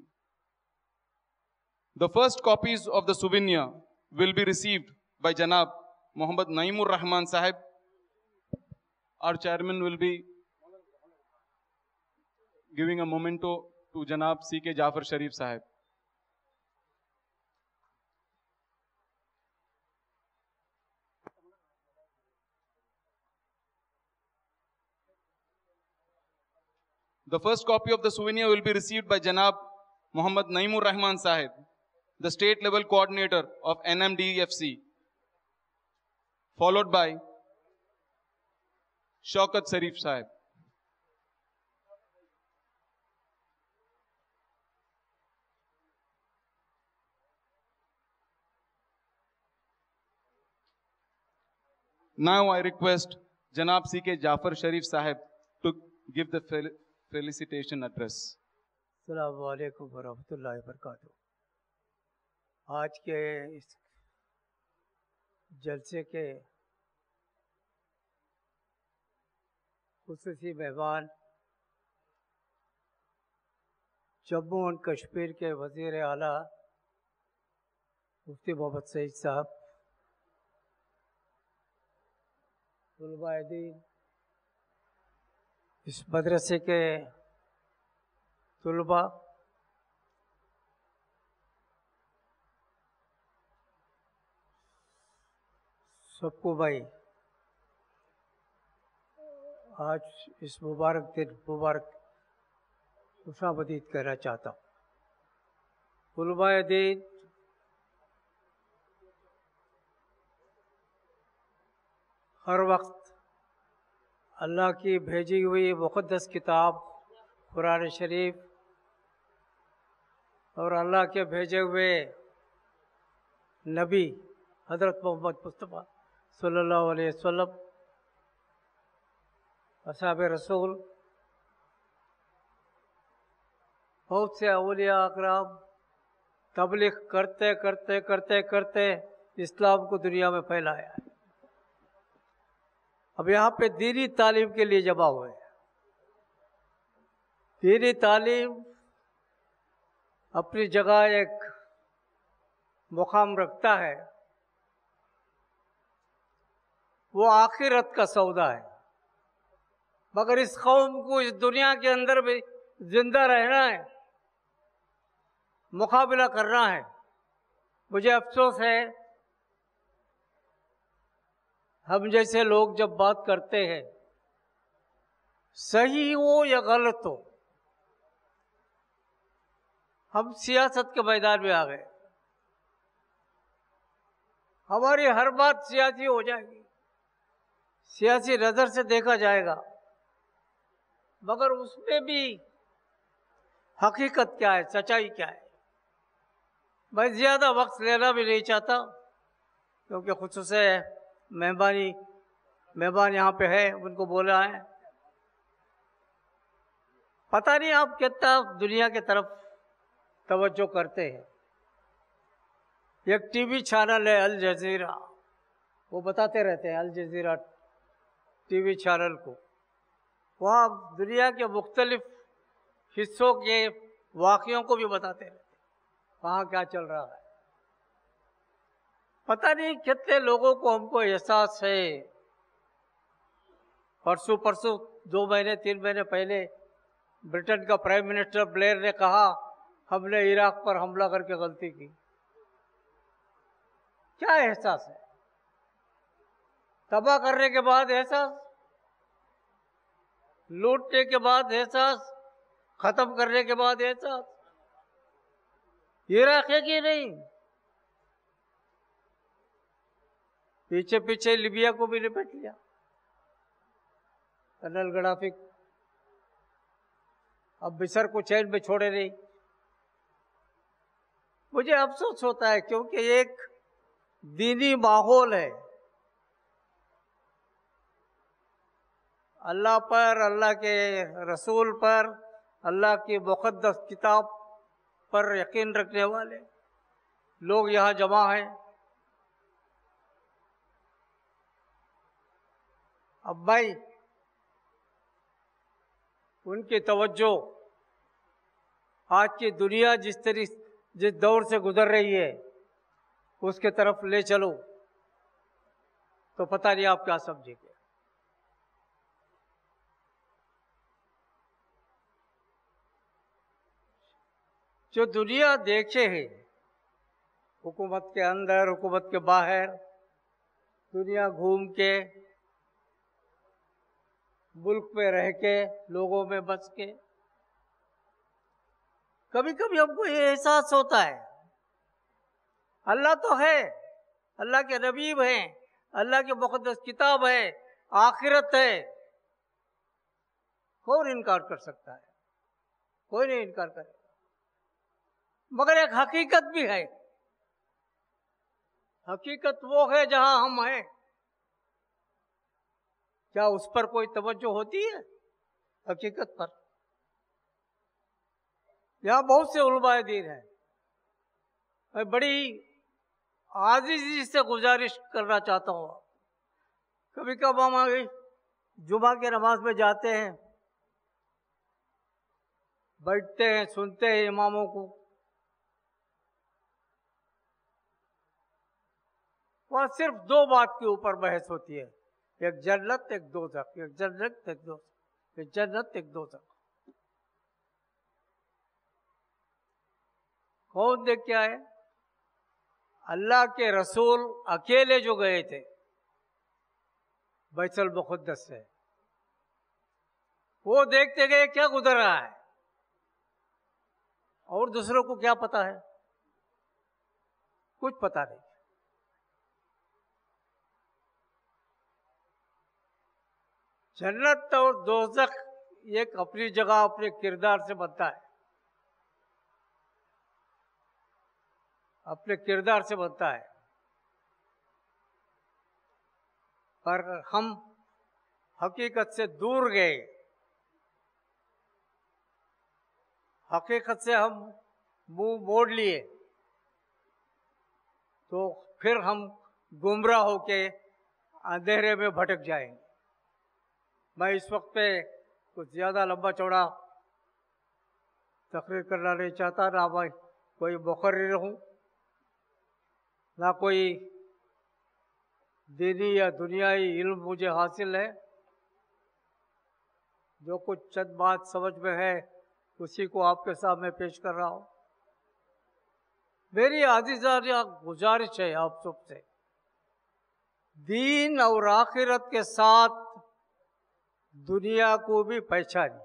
The first copies of the souvenir will be received by Janab Muhammad Naimur Rahman Sahib. Our chairman will be giving a memento to Janab C K Jafar Sharif Sahib. The first copy of the souvenir will be received by Janab Muhammad Naimur Rahman Sahib, the state level coordinator of N M D E F C, followed by Shaukat Sharif Sahib. Now I request Janab C K Jafar Sharif Sahib to give the fel- felicitation address. السلام علیکم ورحمۃ اللہ وبرکاتہ. آج کے اس جلسے کے خصوصی مہمان جموں اینڈ کشمیر کے وزیر اعلیٰ مفتی محمد سعید صاحب، طلباء دین، اس مدرسے کے طلباء، سب کو بھائی آج اس مبارک دن مبارک خوش آمدید کہنا چاہتا ہوں. طلباء دین ہر وقت اللہ کی بھیجی ہوئی مقدس کتاب قرآن شریف اور اللہ کے بھیجے ہوئے نبی حضرت محمد مصطفیٰ صلی اللہ علیہ وسلم، اصحاب رسول، بہت سے اولیاء اکرام تبلیغ کرتے کرتے کرتے کرتے اسلام کو دنیا میں پھیلایا ہے. اب یہاں پہ دینی تعلیم کے لیے جمع ہوئے ہیں. دینی تعلیم اپنی جگہ ایک مقام رکھتا ہے، وہ آخرت کا سودا ہے. مگر اس قوم کو اس دنیا کے اندر بھی زندہ رہنا ہے، مقابلہ کرنا ہے. مجھے افسوس ہے ہم جیسے لوگ جب بات کرتے ہیں، صحیح ہو یا غلط ہو، ہم سیاست کے میدان میں آ گئے. ہماری ہر بات سیاسی ہو جائے گی، سیاسی نظر سے دیکھا جائے گا، مگر اس میں بھی حقیقت کیا ہے، سچائی کیا ہے. میں زیادہ وقت لینا بھی نہیں چاہتا کیونکہ خصوصاً مہمانی مہمان یہاں پہ ہے، ان کو بولا ہے. پتہ نہیں آپ کتنا دنیا کی طرف توجہ کرتے ہیں. ایک ٹی وی چینل ہے الجزیرہ، وہ بتاتے رہتے ہیں الجزیرہ ٹی وی چینل کو. وہاں دنیا کے مختلف حصوں کے واقعوں کو بھی بتاتے رہتے ہیں، وہاں کیا چل رہا ہے. پتہ نہیں کتنے لوگوں کو ہم کو احساس ہے. پرسوں پرسوں دو مہینے تین مہینے پہلے برٹن کا پرائم منسٹر بلیئر نے کہا ہم نے عراق پر حملہ کر کے غلطی کی. کیا احساس ہے؟ تباہ کرنے کے بعد احساس، لوٹنے کے بعد احساس، ختم کرنے کے بعد احساس. عراق ہے کہ نہیں؟ پیچھے پیچھے لیبیا کو بھی لپٹ لیا کرنل گڈافی. اب مصر کو چین میں چھوڑے نہیں. مجھے افسوس ہوتا ہے کیونکہ ایک دینی ماحول ہے، اللہ پر، اللہ کے رسول پر، اللہ کی مقدس کتاب پر یقین رکھنے والے لوگ یہاں جمع ہیں. اب بھائی ان کی توجہ آج کی دنیا جس طرح جس دور سے گزر رہی ہے اس کے طرف لے چلو تو پتہ نہیں آپ کیا سمجھیں گے. جو دنیا دیکھے ہے، حکومت کے اندر، حکومت کے باہر، دنیا گھوم کے، ملک میں رہ کے، لوگوں میں بس کے، کبھی کبھی ہم کو یہ احساس ہوتا ہے اللہ تو ہے، اللہ کے نبی ہیں، اللہ کی مقدس کتاب ہے، آخرت ہے. کون انکار کر سکتا ہے؟ کوئی نہیں انکار کرے. مگر ایک حقیقت بھی ہے. حقیقت وہ ہے جہاں ہم ہیں. کیا اس پر کوئی توجہ ہوتی ہے حقیقت پر؟ یہاں بہت سے علماء دین ہیں. میں بڑی عاجزی سے گزارش کرنا چاہتا ہوں، کبھی کبھی ہم جمعہ کی نماز میں جاتے ہیں، بیٹھتے ہیں، سنتے ہیں اماموں کو، وہاں صرف دو بات کے اوپر بحث ہوتی ہے، ایک جنت ایک دوزخ، ایک جنت ایک دوزخ، ایک جنت ایک دوزخ. کون دیکھ کے آئے؟ اللہ کے رسول اکیلے جو گئے تھے بیت المقدس سے، وہ دیکھتے گئے کیا گزر رہا ہے، اور دوسروں کو کیا پتا ہے؟ کچھ پتا نہیں. جنت اور دوزخ ایک اپنی جگہ اپنے کردار سے بنتا ہے، اپنے کردار سے بنتا ہے، پر ہم حقیقت سے دور گئے، حقیقت سے ہم منہ موڑ لیے تو پھر ہم گمراہ ہو کے اندھیرے میں بھٹک جائیں گے. میں اس وقت پہ کچھ زیادہ لمبا چوڑا تقریر کرنا نہیں چاہتا، نہ میں کوئی مقرر ہوں، نہ کوئی دینی یا دنیائی علم مجھے حاصل ہے. جو کچھ چند بات سمجھ میں ہے اسی کو آپ کے سامنے پیش کر رہا ہوں. میری عزیزانہ گزارش ہے آپ سب سے، دین اور آخرت کے ساتھ دنیا کو بھی پہچانی.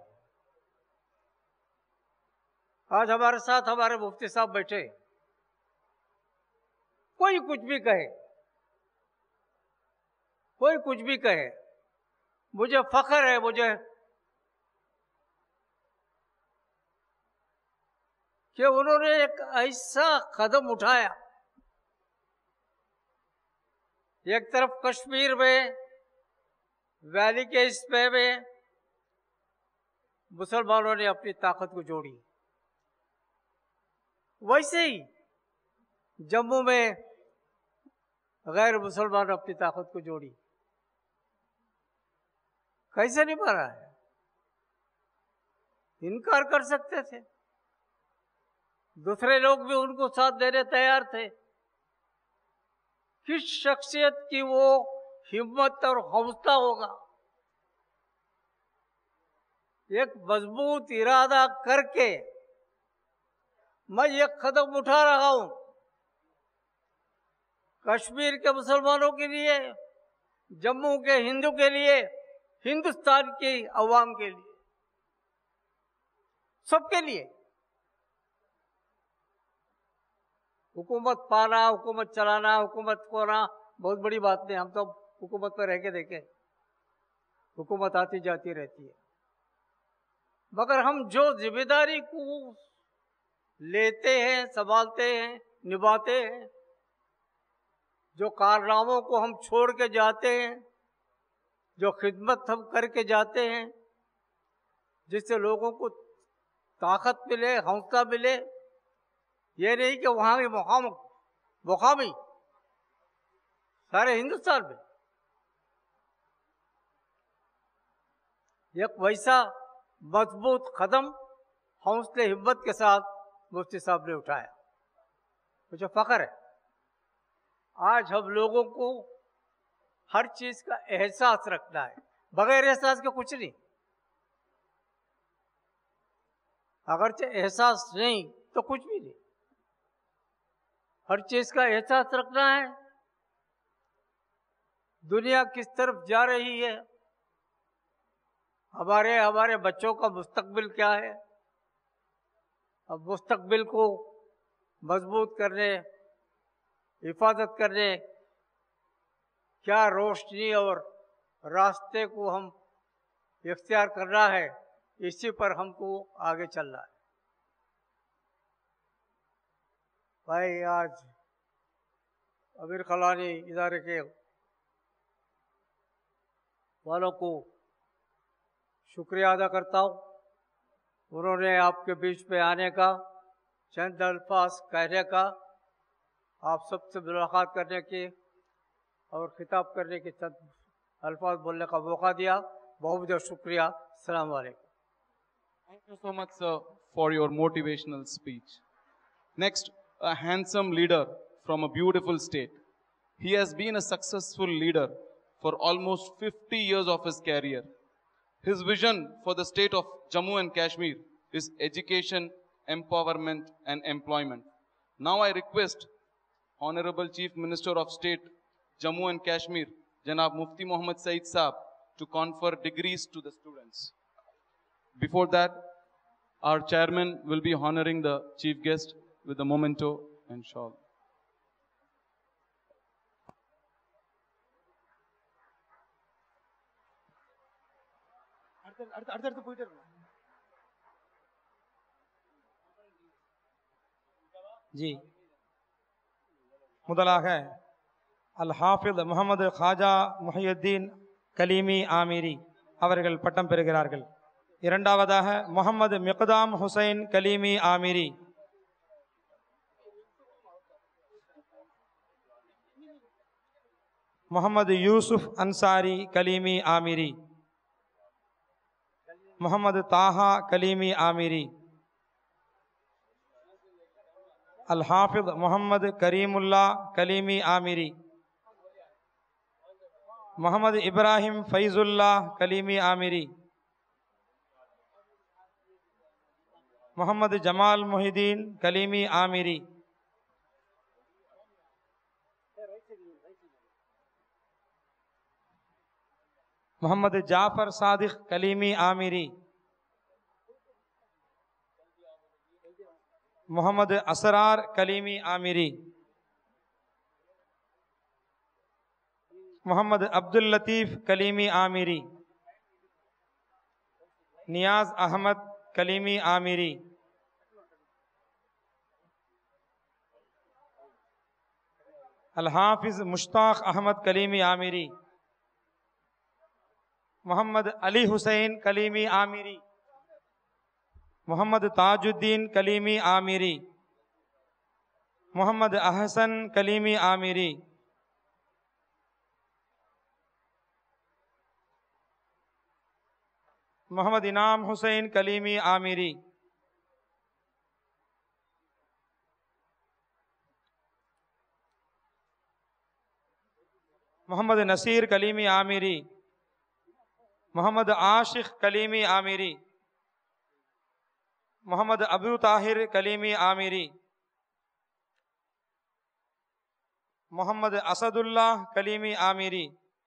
آج ہمارے ساتھ ہمارے مفتی صاحب بیٹھے، کوئی کچھ بھی کہے، کوئی کچھ بھی کہے، مجھے فخر ہے، مجھے کہ انہوں نے ایک ایسا قدم اٹھایا. ایک طرف کشمیر میں ویلی کے حصے میں مسلمانوں نے اپنی طاقت کو جوڑی، ویسے ہی جموں میں غیر مسلمان اپنی طاقت کو جوڑی. کیسے نہیں پا رہا ہے؟ انکار کر سکتے تھے، دوسرے لوگ بھی ان کو ساتھ دینے تیار تھے. کس شخصیت کی وہ ہمت اور حوصلہ ہوگا، ایک مضبوط ارادہ کر کے میں ایک قدم اٹھا رہا ہوں کشمیر کے مسلمانوں کے لیے، جموں کے ہندو کے لیے، ہندوستان کی عوام کے لیے، سب کے لیے. حکومت پانا، حکومت چلانا، حکومت ہونا بہت بڑی بات نہیں. ہم تو حکومت پہ رہ کے دیکھیں، حکومت آتی جاتی رہتی ہے، مگر ہم جو ذمہ داری کو لیتے ہیں، سنبھالتے ہیں، نبھاتے ہیں، جو کارناموں کو ہم چھوڑ کے جاتے ہیں، جو خدمت ہم کر کے جاتے ہیں، جس سے لوگوں کو طاقت ملے، حوصلہ ملے، یہ نہیں کہ وہاں بھی مقام مقامی سارے ہندوستان میں ایک ویسا مضبوط قدم حوصلے ہمت کے ساتھ مفتی صاحب نے اٹھایا. مجھے فخر ہے. آج ہم لوگوں کو ہر چیز کا احساس رکھنا ہے، بغیر احساس کے کچھ نہیں. اگرچہ احساس نہیں تو کچھ بھی نہیں. ہر چیز کا احساس رکھنا ہے. دنیا کس طرف جا رہی ہے، ہمارے ہمارے بچوں کا مستقبل کیا ہے. اب مستقبل کو مضبوط کرنے، حفاظت کرنے کیا روشنی اور راستے کو ہم اختیار کرنا ہے، اسی پر ہم کو آگے چلنا ہے. بھائی آج امیر خلانی ادارے کے वालों को शुक्रिया अदा करता हूँ। उन्होंने आपके बीच में आने का, चंद अल्फाज कहने का, आप सबसे मुलाकात करने की और खिताब करने के चंद अल्फाज बोलने का मौका दिया। बहुत बहुत शुक्रिया। अस्सलाम वालेकुम। Thank you so much, sir, for your motivational speech. Next, a handsome leader from a beautiful state. He has been a successful leader for almost fifty years of his career. His vision for the state of Jammu and Kashmir is education, empowerment, and employment. Now I request Honorable Chief Minister of State, Jammu and Kashmir, Janab Mufti Muhammad Saeed Saab, to confer degrees to the students. Before that, our chairman will be honoring the chief guest with a memento and shawl. जी முதலாக அல் ஹாஃபித் முகமது காஜா முஹியுத்தீன் கலீமி ஆமீரி அவர்கள் பட்டம் பெறுகிறார்கள். இரண்டாவதாக முகமது மிக்தாம் ஹுசைன் கலீமி ஆமீரி, முகமது யூசுப் அன்சாரி கலீமி ஆமீரி, முகமது தாஹா கலீமி ஆமீரி, அல் ஹாஃபித் முகமது கரீமுல்லா கலீமி ஆமீரி, முகமது இப்ராஹிம் ஃபைசுல்லா கலீமி ஆமீரி, முகமது ஜமால் முஹிதீன் கலீமி ஆமீரி, முகமது ஜாஃபர் சாதிக் கலீமி ஆமீரி, முகமது அசரார் கலீமி ஆமீரி, முகமது அப்துல் லத்தீஃப் கலீமி ஆமீரி, நியாஸ் அஹமத் கலீமி ஆமீரி, அல் ஹாஃபிஸ் முஷ்தாக் அஹமத் கலீமி ஆமீரி, முகமது அலி ஹுசைன் கலீமி ஆமீரி, முகமது தாஜுத்தீன் கலீமி ஆமீரி, முகமது அஹசன் கலீமி ஆமீரி, முகமது இனாம் ஹுசைன் கலீமி ஆமீரி, முகமது நசீர் கலீமி ஆமீரி, முகமது ஆஷிக் கலீமி ஆமீரி, முகமது அபு தாஹிர் கலீமி ஆமீரி, முகமது அசதுல்லா கலீமி ஆமீரி,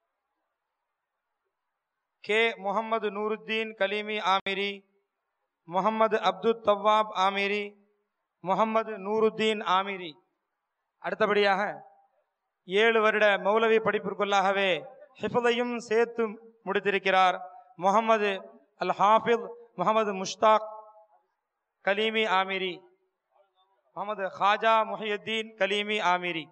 கே முகமது நூருத்தீன் கலீமி ஆமீரி, முகமது அப்துல் தவ்வாப் ஆமீரி, முகமது நூருத்தீன் ஆமீரி. அடுத்தபடியாக ஏழு வருட மௌலவி படிப்பிற்குள்ளாகவே ஹிஃபதையும் சேர்த்து முடித்திருக்கிறார் முகமது அல் Hafiz Mohammed Mushtaq Kaleemi Amiri, Mohammed Khaja Muhiyuddin Kaleemi ஆமீரி.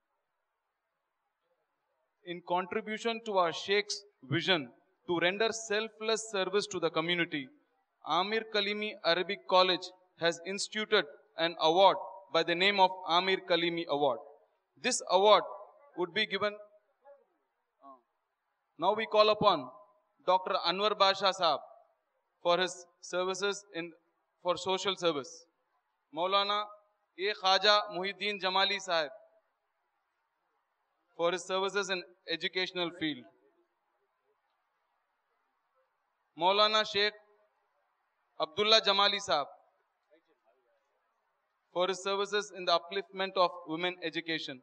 In contribution to our Sheikh's vision to render selfless service to the community, Amir Kalimi Arabic College has instituted an award by the name of Amir Kalimi Award. This award would be given. Uh, now we call upon Doctor Anwar Basha Saab for his services in for social service. Maulana A. Khaja Muhyiddin Jamali Sahib for his services in educational field. Maulana Sheikh Abdullah Jamali Sahib for his services in the upliftment of women education.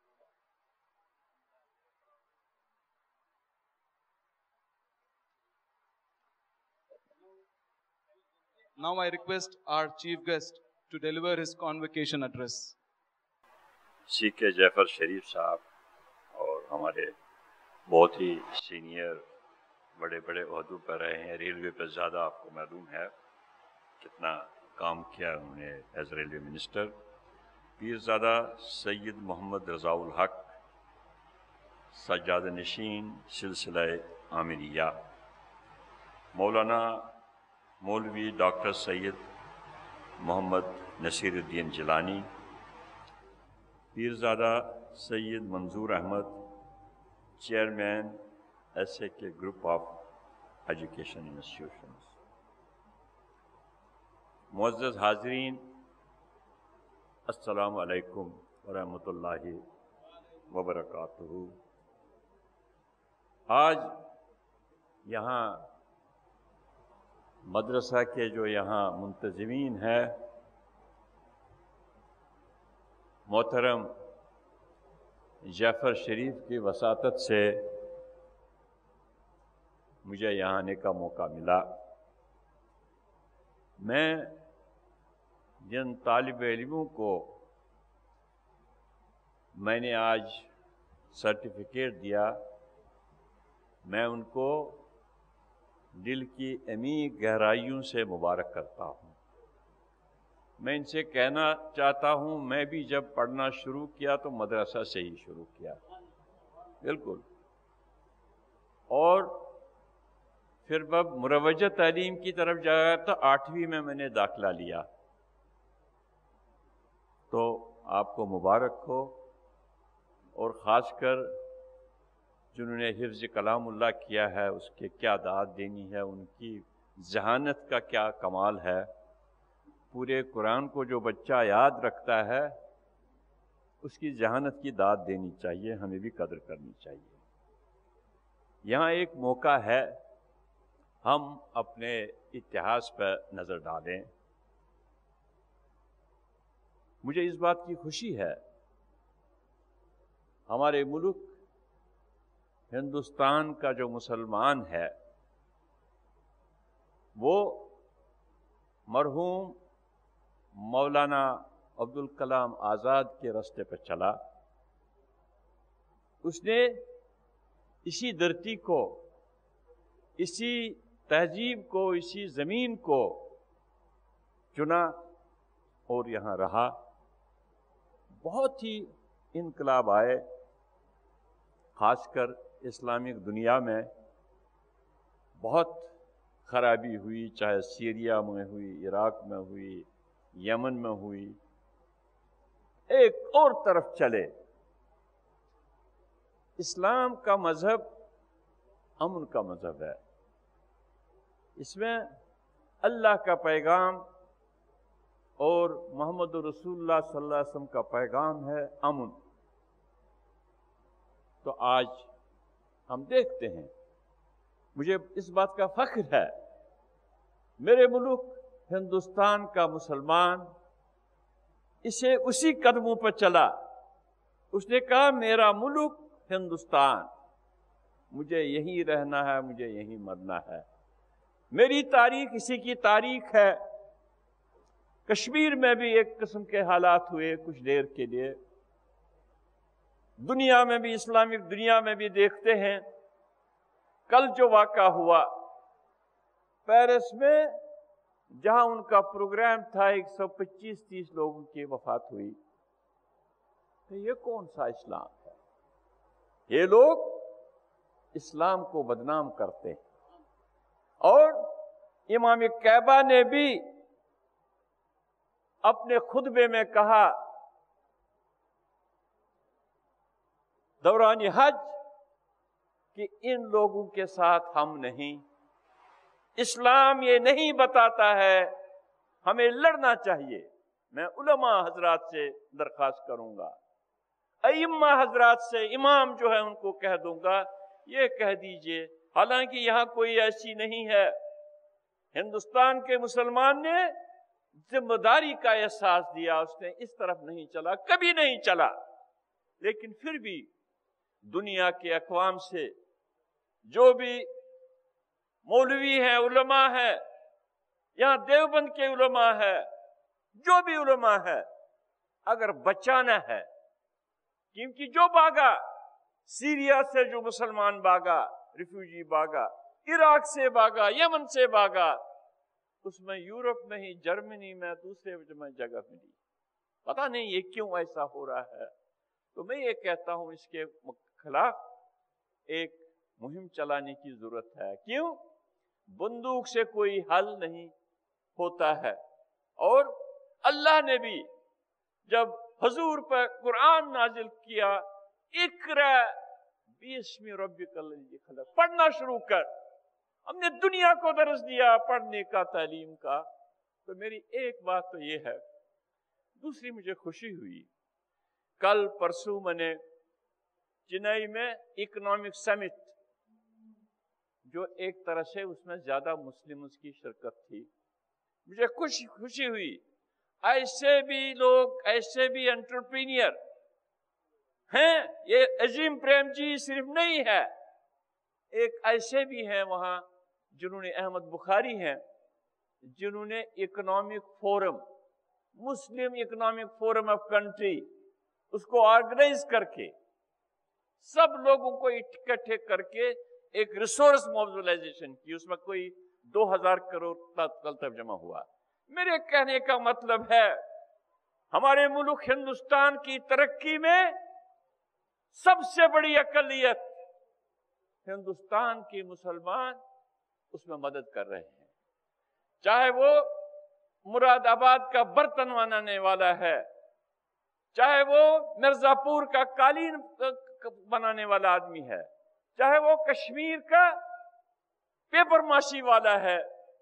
Now I request our chief guest to deliver his convocation address. सी के जैफर शरीफ साहब और हमारे बहुत ही सीनियर बड़े बड़े ओहदों पर रहे हैं। रेलवे पर ज़्यादा आपको मालूम है कितना काम किया उन्होंने as railway minister. Pirzada Syed Mohammad Razaul Haq सज्जाद नशीन सिलसिला आमिरिया, मौलाना मौलवी doctor Syed Mohammad Nasiruddin Jilani, Pirzada Syed Manzoor Ahmad, chairman S A K group of education institutions. मुअज़्ज़ज़ हाज़रीन, अस्सलामु अलैकुम व रहमतुल्लाहि व बरकातुहू। आज यहाँ मदरसा के जो यहाँ मुंतज़मीन है, मोहतरम जैफ़र शरीफ की वसातत से मुझे यहाँ आने का मौका मिला। मैं जिन तालिब इल्मों को मैंने आज सर्टिफिकेट दिया, मैं उनको दिल की अमीर गहराइयों से मुबारक करता हूँ। मैं इनसे कहना चाहता हूँ, मैं भी जब पढ़ना शुरू किया तो मदरसा से ही शुरू किया, बिल्कुल। और फिर जब मुरवजा तालीम की तरफ जाया तो आठवीं में मैंने दाखिला लिया। तो आपको मुबारक हो, और ख़ासकर जिन्होंने हिफ्ज़ कलामुल्लाह किया है उसके क्या दाद देनी है, उनकी जहानत का क्या कमाल है। पूरे कुरान को जो बच्चा याद रखता है उसकी जहानत की दाद देनी चाहिए, हमें भी कदर करनी चाहिए। यहाँ एक मौका है हम अपने इतिहास पर नज़र डालें। मुझे इस बात की खुशी है, हमारे मुल्क हिंदुस्तान का जो मुसलमान है वो मरहूम मौलाना अब्दुल कलाम आज़ाद के रास्ते पर चला। उसने इसी धरती को, इसी तहजीब को, इसी ज़मीन को चुना और यहाँ रहा। बहुत ही इनकलाब आए, ख़ासकर इस्लामिक दुनिया में बहुत खराबी हुई, चाहे सीरिया में हुई, इराक में हुई, यमन में हुई। एक और तरफ चले, इस्लाम का मज़हब अमन का मज़हब है। इसमें अल्लाह का पैगाम और मोहम्मद रसूलुल्लाह सल्लल्लाहु अलैहि वसल्लम का पैगाम है अमन। तो आज हम देखते हैं, मुझे इस बात का फ़ख्र है, मेरे मुल्क हिंदुस्तान का मुसलमान इसे उसी कदमों पर चला। उसने कहा मेरा मुल्क हिंदुस्तान, मुझे यहीं रहना है, मुझे यहीं मरना है। मेरी तारीख इसी की तारीख है। कश्मीर में भी एक किस्म के हालात हुए कुछ देर के लिए, दुनिया में भी, इस्लामिक दुनिया में भी देखते हैं। कल जो वाक़ा हुआ पेरिस में, जहां उनका प्रोग्राम था, एक सौ पच्चीस तीस लोगों की वफात हुई। तो ये कौन सा इस्लाम है? ये लोग इस्लाम को बदनाम करते हैं। और इमाम कैबा ने भी अपने खुतबे में कहा दौरान हज कि इन लोगों के साथ हम नहीं, इस्लाम ये नहीं बताता है, हमें लड़ना चाहिए। मैं उलमा हजरात से दरख्वास्त करूंगा, अइम्मा हजरात से, इमाम जो है उनको कह दूंगा, ये कह दीजिए, हालांकि यहाँ कोई ऐसी नहीं है। हिंदुस्तान के मुसलमान ने जिम्मेदारी का एहसास दिया, उसने इस तरफ नहीं चला, कभी नहीं चला। लेकिन फिर भी दुनिया के अक़वाम से जो भी मौलवी हैं, उलमा है, यहाँ देवबंद के उलमा है, जो भी उलमा है, अगर बचाना है, क्योंकि जो भागा सीरिया से, जो मुसलमान भागा, रिफ्यूजी भागा, इराक से भागा, यमन से भागा, उसमें यूरोप में ही, जर्मनी में, दूसरे में जगह मिली। पता नहीं ये क्यों ऐसा हो रहा है। तो मैं ये कहता हूं इसके खिलाफ एक मुहिम चलाने की जरूरत है। क्यों? बंदूक से कोई हल नहीं होता है। और अल्लाह ने भी जब हुजूर पर कुरान नाजिल किया, इकरा बिस्मि रब्बिकल लज़ी खलक़, पढ़ना शुरू कर, हमने दुनिया को दर्ज दिया पढ़ने का, तालीम का। तो मेरी एक बात तो ये है। दूसरी मुझे खुशी हुई, कल परसों मैंने चेन्नई में इकोनॉमिक समिट, जो एक तरह से उसमें ज्यादा मुस्लिम की शिरकत थी, मुझे खुशी खुशी हुई। ऐसे भी लोग, ऐसे भी एंटरप्रीनियर हैं, ये अजीम प्रेम जी सिर्फ नहीं है, एक ऐसे भी हैं वहां जिन्होंने, अहमद बुखारी हैं, जिन्होंने economic forum, Muslim economic forum of country, उसको ऑर्गेनाइज करके सब लोगों को इकट्ठे करके एक रिसोर्स मोबिलाइजेशन की, उसमें कोई दो हजार करोड़ कल तक जमा हुआ। मेरे कहने का मतलब है, हमारे मुल्क हिंदुस्तान की तरक्की में सबसे बड़ी अकलियत हिंदुस्तान के मुसलमान उसमें मदद कर रहे हैं। चाहे वो मुरादाबाद का बर्तन बनाने वाला है, चाहे वो मिर्जापुर का कालीन बनाने वाला आदमी है, चाहे वो कश्मीर का पेपर माशी वाला है,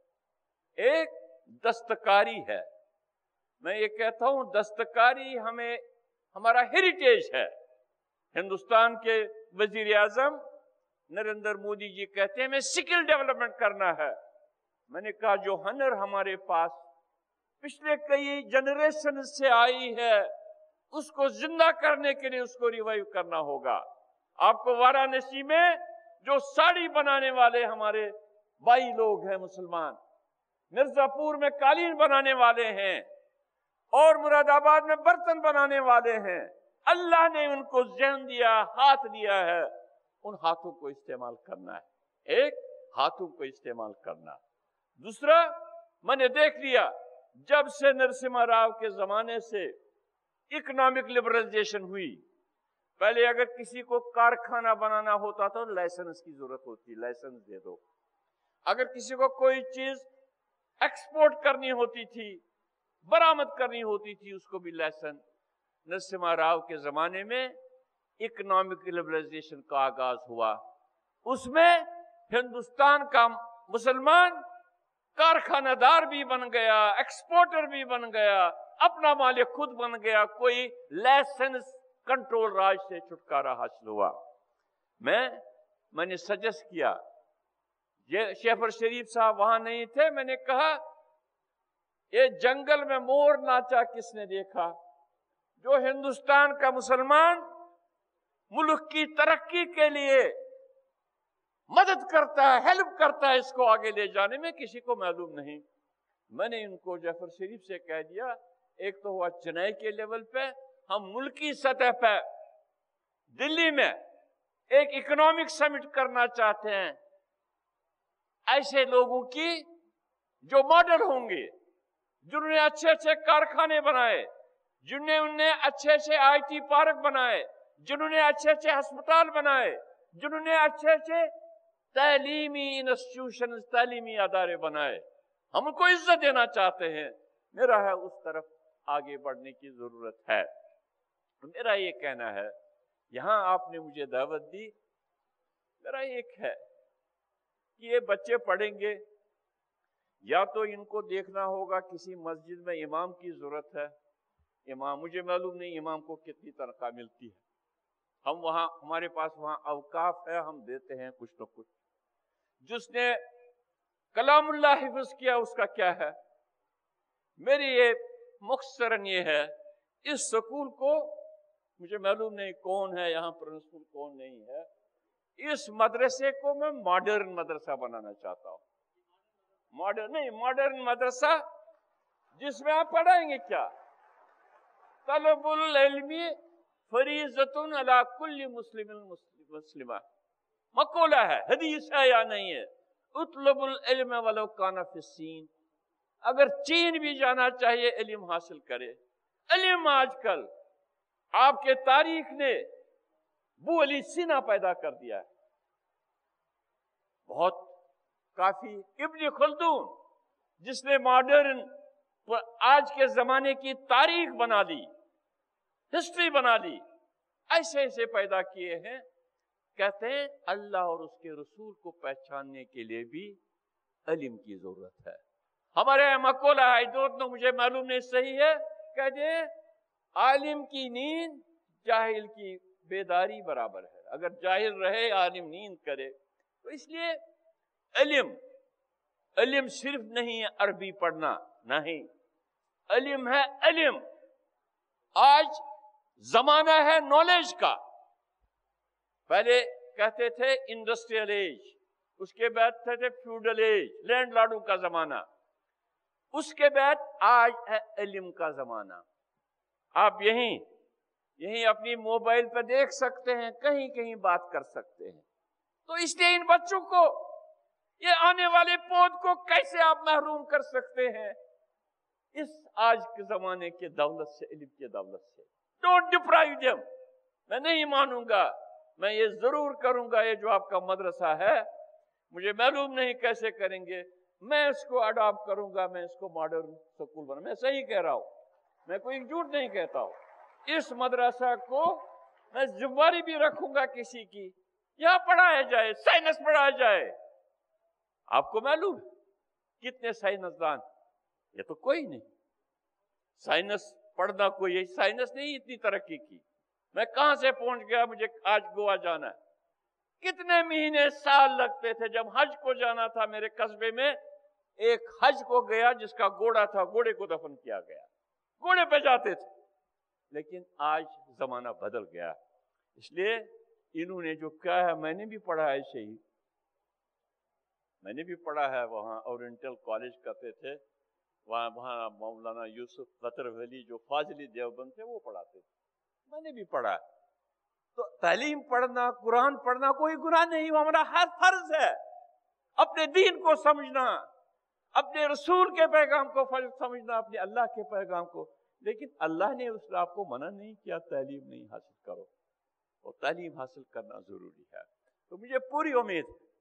एक दस्तकारी है। मैं ये कहता हूं दस्तकारी हमें, हमारा हेरिटेज है। हिंदुस्तान के वजीर आजम नरेंद्र मोदी जी कहते हैं हमें स्किल डेवलपमेंट करना है। मैंने कहा जो हनर हमारे पास पिछले कई जनरेशन से आई है, उसको जिंदा करने के लिए उसको रिवाइव करना होगा। आपको वाराणसी में जो साड़ी बनाने वाले हमारे भाई लोग हैं मुसलमान, मिर्जापुर में कालीन बनाने वाले हैं, और मुरादाबाद में बर्तन बनाने वाले हैं, अल्लाह ने उनको ज़हन दिया, हाथ दिया है, उन हाथों को इस्तेमाल करना है। एक, हाथों को इस्तेमाल करना। दूसरा, मैंने देख लिया जब से नरसिम्हा राव के जमाने से इकोनॉमिक लिबरलाइजेशन हुई, पहले अगर किसी को कारखाना बनाना होता तो लाइसेंस की जरूरत होती, लाइसेंस दे दो। अगर किसी को कोई चीज एक्सपोर्ट करनी होती थी, बरामद करनी होती थी, उसको भी लाइसेंस। नरसिम्हा राव के जमाने में इकोनॉमिक लिबरलाइजेशन का आगाज हुआ, उसमें हिंदुस्तान का मुसलमान कारखानादार भी बन गया, एक्सपोर्टर भी बन गया, अपना मालिक खुद बन गया, कोई लाइसेंस कंट्रोल राज से छुटकारा हासिल हुआ। मैं मैंने सजेस्ट किया, ये शेफर शरीफ साहब वहां नहीं थे, मैंने कहा ये जंगल में मोर नाचा किसने देखा? जो हिंदुस्तान का मुसलमान मुल्क की तरक्की के लिए मदद करता है, हेल्प करता है इसको आगे ले जाने में, किसी को मालूम नहीं। मैंने इनको जफर शरीफ से कह दिया, एक तो हुआ चेन्नई के लेवल पे, हम मुल्की सतह पे दिल्ली में एक इकोनॉमिक समिट करना चाहते हैं, ऐसे लोगों की जो मॉडल होंगे, जिन्होंने अच्छे अच्छे कारखाने बनाए, जिन्होंने उन्हें अच्छे अच्छे आईटी पार्क बनाए, जिन्होंने अच्छे अच्छे अस्पताल बनाए, जिन्होंने अच्छे अच्छे तालीमी इंस्टीट्यूशन, तालीमी अदारे बनाए, हम उनको इज्जत देना चाहते हैं। मेरा है उस तरफ आगे बढ़ने की जरूरत है। मेरा ये कहना है, यहां आपने मुझे दावत दी, मेरा एक है कि ये बच्चे पढ़ेंगे, या तो इनको देखना होगा किसी मस्जिद में इमाम की जरूरत है। इमाम, मुझे मालूम नहीं इमाम को कितनी तनख्वाह मिलती है, हम वहां, हमारे पास वहां अवकाफ है, हम देते हैं कुछ न कुछ। जिसने कलामुल्लाह हिफ्ज किया उसका क्या है? मेरी ये मुख्तसरन ये है, इस स्कूल को, मुझे मालूम नहीं कौन है यहाँ प्रिंसिपल, कौन नहीं है, इस मदरसे को मैं मॉडर्न मदरसा बनाना चाहता हूँ। मॉडर्न नहीं, मॉडर्न मदरसा जिसमें आप पढ़ाएंगे क्या? तलबुल इल्मी फरीज़तुन अला कुल्ली मुस्लिमिन मुस्लिमा, मक़ूला है, हदीस है या नहीं है? उतलबुल इल्म वलो काना फिस्सीन, अगर चीन भी जाना चाहिए इल्म हासिल करे। इल्म आजकल आपके तारीख ने बू अली सीना पैदा कर दिया है। بہت کافی ابن خلدون جس نے ماڈرن آج کے زمانے کی تاریخ بنا لی، ہسٹری بنا لی، ایسے ایسے پیدا کیے ہیں. کہتے ہیں اللہ اور اس کے رسول کو پہچاننے کے لیے بھی علم کی ضرورت ہے. ہمارے یہاں مقولہ ہے، دو مجھے معلوم نہیں صحیح ہے، کہتے ہیں عالم کی نیند جاہل کی بیداری برابر ہے. اگر جاہل رہے عالم نیند کرے تو اس لیے علم علم صرف نہیں ہے عربی پڑھنا، نہیں، علم ہے علم. آج زمانہ ہے نالج کا. پہلے کہتے تھے انڈسٹریل ایج، اس کے بعد تھے فیوڈل ایج، لینڈ لارڈوں کا زمانہ، اس کے بعد آج ہے علم کا زمانہ. آپ یہیں یہیں اپنی موبائل پہ دیکھ سکتے ہیں، کہیں کہیں بات کر سکتے ہیں. تو اس لیے ان بچوں کو، یہ آنے والے پود کو کیسے آپ محروم کر سکتے ہیں اس آج کے زمانے کے دولت سے، علم کے دولت سے. Don't deprive them. میں نہیں مانوں گا، میں یہ ضرور کروں گا. یہ جو آپ کا مدرسہ ہے مجھے معلوم نہیں کیسے کریں گے، میں اس کو اڈاپٹ کروں گا، میں اس کو ماڈرن سکول بنا. میں صحیح کہہ رہا ہوں، میں کوئی جھوٹ نہیں کہتا ہوں. اس مدرسہ کو میں ذمہ داری بھی رکھوں گا کسی کی، یہاں پڑھایا جائے، سائنس پڑھایا جائے. آپ کو معلوم کتنے سائنسدان؟ یہ تو کوئی نہیں. سائنس پڑھنا کوئی، سائنس نہیں اتنی ترقی کی. میں کہاں سے پہنچ گیا، مجھے آج گوا جانا ہے. کتنے مہینے سال لگتے تھے. جب حج کو جانا تھا میرے قصبے میں، ایک حج کو گیا جس کا گھوڑا تھا، گھوڑے کو دفن کیا گیا. گھوڑے پہ جاتے تھے. لیکن آج زمانہ بدل گیا. اس لیے انہوں نے جو کہا ہے، میں نے بھی پڑھا ہے ایسے ہی، میں نے بھی پڑھا ہے. وہاں اورینٹل کالج کرتے تھے، وہاں وہاں مولانا یوسف قطر ولی جو فاضلی دیوبند تھے وہ پڑھاتے تھے. میں نے بھی پڑھا. تو تعلیم پڑھنا، قرآن پڑھنا کوئی گناہ نہیں، وہ ہمارا ہر فرض ہے. اپنے دین کو سمجھنا، اپنے رسول کے پیغام کو سمجھنا، اپنے اللہ کے پیغام کو. لیکن اللہ نے اس آپ کو منع نہیں کیا تعلیم نہیں حاصل کرو، اور تعلیم حاصل کرنا ضروری ہے. تو مجھے پوری امید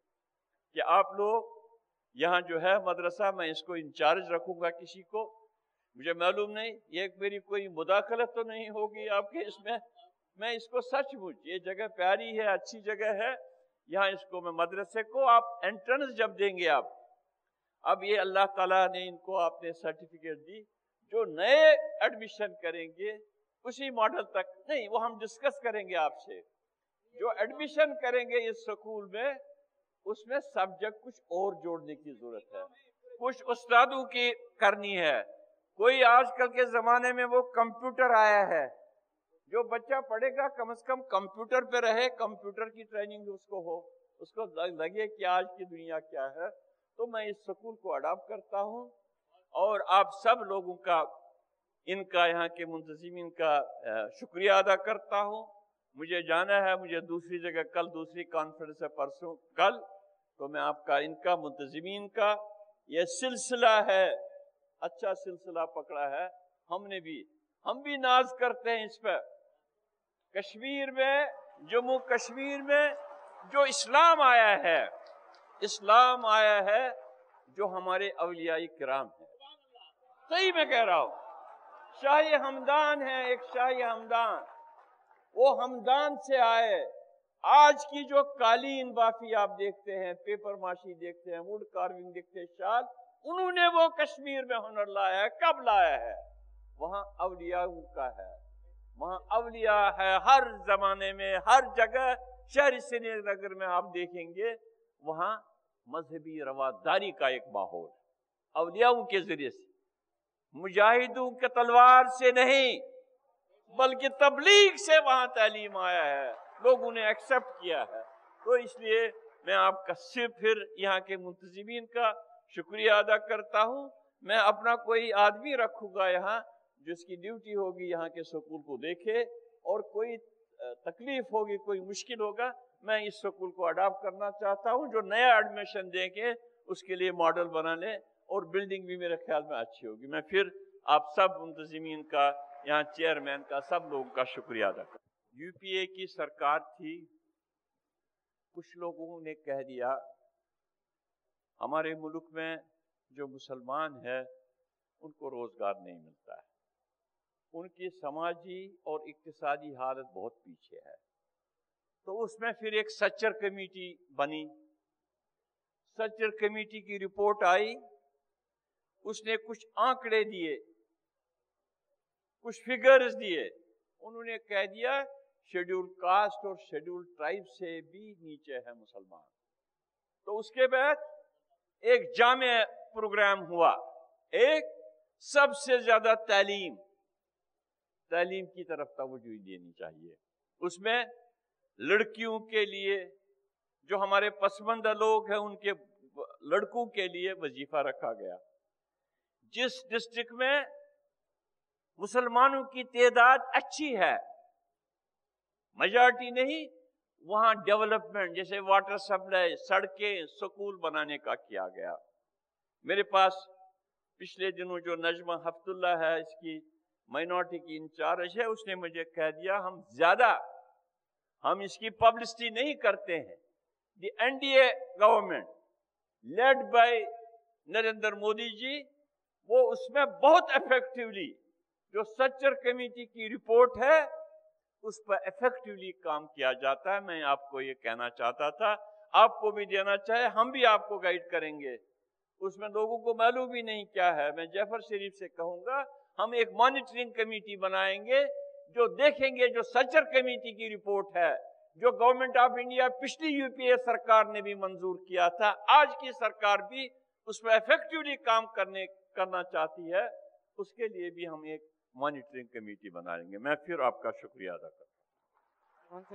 کہ آپ لوگ یہاں جو ہے مدرسہ، میں اس کو انچارج رکھوں گا کسی کو. مجھے معلوم نہیں یہ میری کوئی مداخلت تو نہیں ہوگی آپ کے اس میں. میں اس کو سچ مچ، یہ جگہ پیاری ہے، اچھی جگہ ہے. یہاں اس کو میں مدرسے کو آپ انٹرنس جب دیں گے، آپ اب یہ اللہ تعالیٰ نے ان کو آپ نے سرٹیفکیٹ دی، جو نئے ایڈمیشن کریں گے اسی ماڈل تک نہیں، وہ ہم ڈسکس کریں گے آپ سے. جو ایڈمیشن کریں گے اس سکول میں، اس میں سبجیکٹ کچھ اور جوڑنے کی ضرورت ہے، کچھ استادوں کی کرنی ہے. کوئی آج کل کے زمانے میں وہ کمپیوٹر آیا ہے، جو بچہ پڑھے گا کم از کم کمپیوٹر پہ رہے، کمپیوٹر کی ٹریننگ اس کو ہو، اس کو لگے کہ آج کی دنیا کیا ہے. تو میں اس سکول کو اڈاپٹ کرتا ہوں، اور آپ سب لوگوں کا، ان کا، یہاں کے منتظمین کا شکریہ ادا کرتا ہوں. مجھے جانا ہے، مجھے دوسری جگہ، کل دوسری کانفرنس ہے، پرسوں کل. تو میں آپ کا، ان کا، منتظمین کا یہ سلسلہ ہے، اچھا سلسلہ پکڑا ہے. ہم نے بھی ہم بھی ناز کرتے ہیں اس پہ. کشمیر میں، جموں کشمیر میں جو اسلام آیا ہے، اسلام آیا ہے جو ہمارے اولیاء کرام ہیں. صحیح میں کہہ رہا ہوں. شاہی ہمدان ہے، ایک شاہی ہمدان، وہ ہمدان سے آئے. آج کی جو قالین بافی آپ دیکھتے ہیں، پیپر ماشی دیکھتے ہیں، ووڈ کارونگ دیکھتے ہیں، شال، انہوں نے وہ کشمیر میں ہنر لایا ہے. کب لایا ہے؟ وہاں اولیاء کا ہے، وہاں اولیاء ہے. ہر زمانے میں، ہر جگہ، شہر سری نگر میں آپ دیکھیں گے وہاں مذہبی رواداری کا ایک ماحول، اولیاء کے ذریعے سے، مجاہدوں کے تلوار سے نہیں بلکہ تبلیغ سے وہاں تعلیم آیا ہے، لوگوں نے ایکسپٹ کیا ہے. تو اس لیے میں آپ کا صرف پھر یہاں کے منتظمین کا شکریہ ادا کرتا ہوں. میں اپنا کوئی آدمی رکھوں گا یہاں جس کی ڈیوٹی ہوگی یہاں کے سکول کو دیکھے، اور کوئی تکلیف ہوگی، کوئی مشکل ہوگا، میں اس سکول کو اڈاپٹ کرنا چاہتا ہوں. جو نیا ایڈمیشن دیں گے اس کے لیے ماڈل بنا لیں، اور بلڈنگ بھی میرے خیال میں اچھی ہوگی. میں پھر آپ سب منتظمین کا، یہاں چیئرمین کا، سب لوگوں کا شکریہ ادا کرتا ہوں. یو پی اے کی سرکار تھی، کچھ لوگوں نے کہہ دیا ہمارے ملک میں جو مسلمان ہے ان کو روزگار نہیں ملتا ہے، ان کی سماجی اور اقتصادی حالت بہت پیچھے ہے۔ تو اس میں پھر ایک سچر کمیٹی بنی، سچر کمیٹی کی رپورٹ آئی، اس نے کچھ آنکڑے دیے، کچھ فگرز دیے، انہوں نے کہہ دیا شیڈول کاسٹ اور شیڈول ٹرائب سے بھی نیچے ہے مسلمان۔ تو اس کے بعد ایک جامع پروگرام ہوا، ایک سب سے زیادہ تعلیم تعلیم کی طرف توجہ دینی چاہیے، اس میں لڑکیوں کے لیے جو ہمارے پسماندہ لوگ ہیں ان کے لڑکوں کے لیے وظیفہ رکھا گیا۔ جس ڈسٹرکٹ میں مسلمانوں کی تعداد اچھی ہے، میجارٹی نہیں، وہاں ڈیولپمنٹ جیسے واٹر سپلائی، سڑکیں، سکول بنانے کا کیا گیا۔ میرے پاس پچھلے دنوں جو نجمہ حفظ اللہ ہے، اس کی مائنورٹی کی انچارج ہے، اس نے مجھے کہہ دیا ہم زیادہ ہم اس کی پبلسٹی نہیں کرتے ہیں۔ The N D A government led by Narendra Modi ji, وہ اس میں بہت افیکٹولی جو سچر کمیٹی کی رپورٹ ہے اس پر افیکٹولی کام کیا جاتا ہے۔ میں آپ کو یہ کہنا چاہتا تھا، آپ کو بھی دینا چاہے، ہم بھی آپ کو گائیڈ کریں گے۔ اس میں لوگوں کو معلوم بھی نہیں کیا ہے۔ میں جعفر شریف سے کہوں گا ہم ایک مانیٹرنگ کمیٹی بنائیں گے جو دیکھیں گے جو سچر کمیٹی کی رپورٹ ہے، جو گورنمنٹ آف انڈیا پچھلی یو پی اے سرکار نے بھی منظور کیا تھا، آج کی سرکار بھی اس پر افیکٹولی کام کرنے کرنا چاہتی ہے، اس کے لیے بھی ہم ایک مانیٹرنگ کمیٹی بنائیں گے۔ میں پھر آپ کا شکریہ ادا کرتا ہوں۔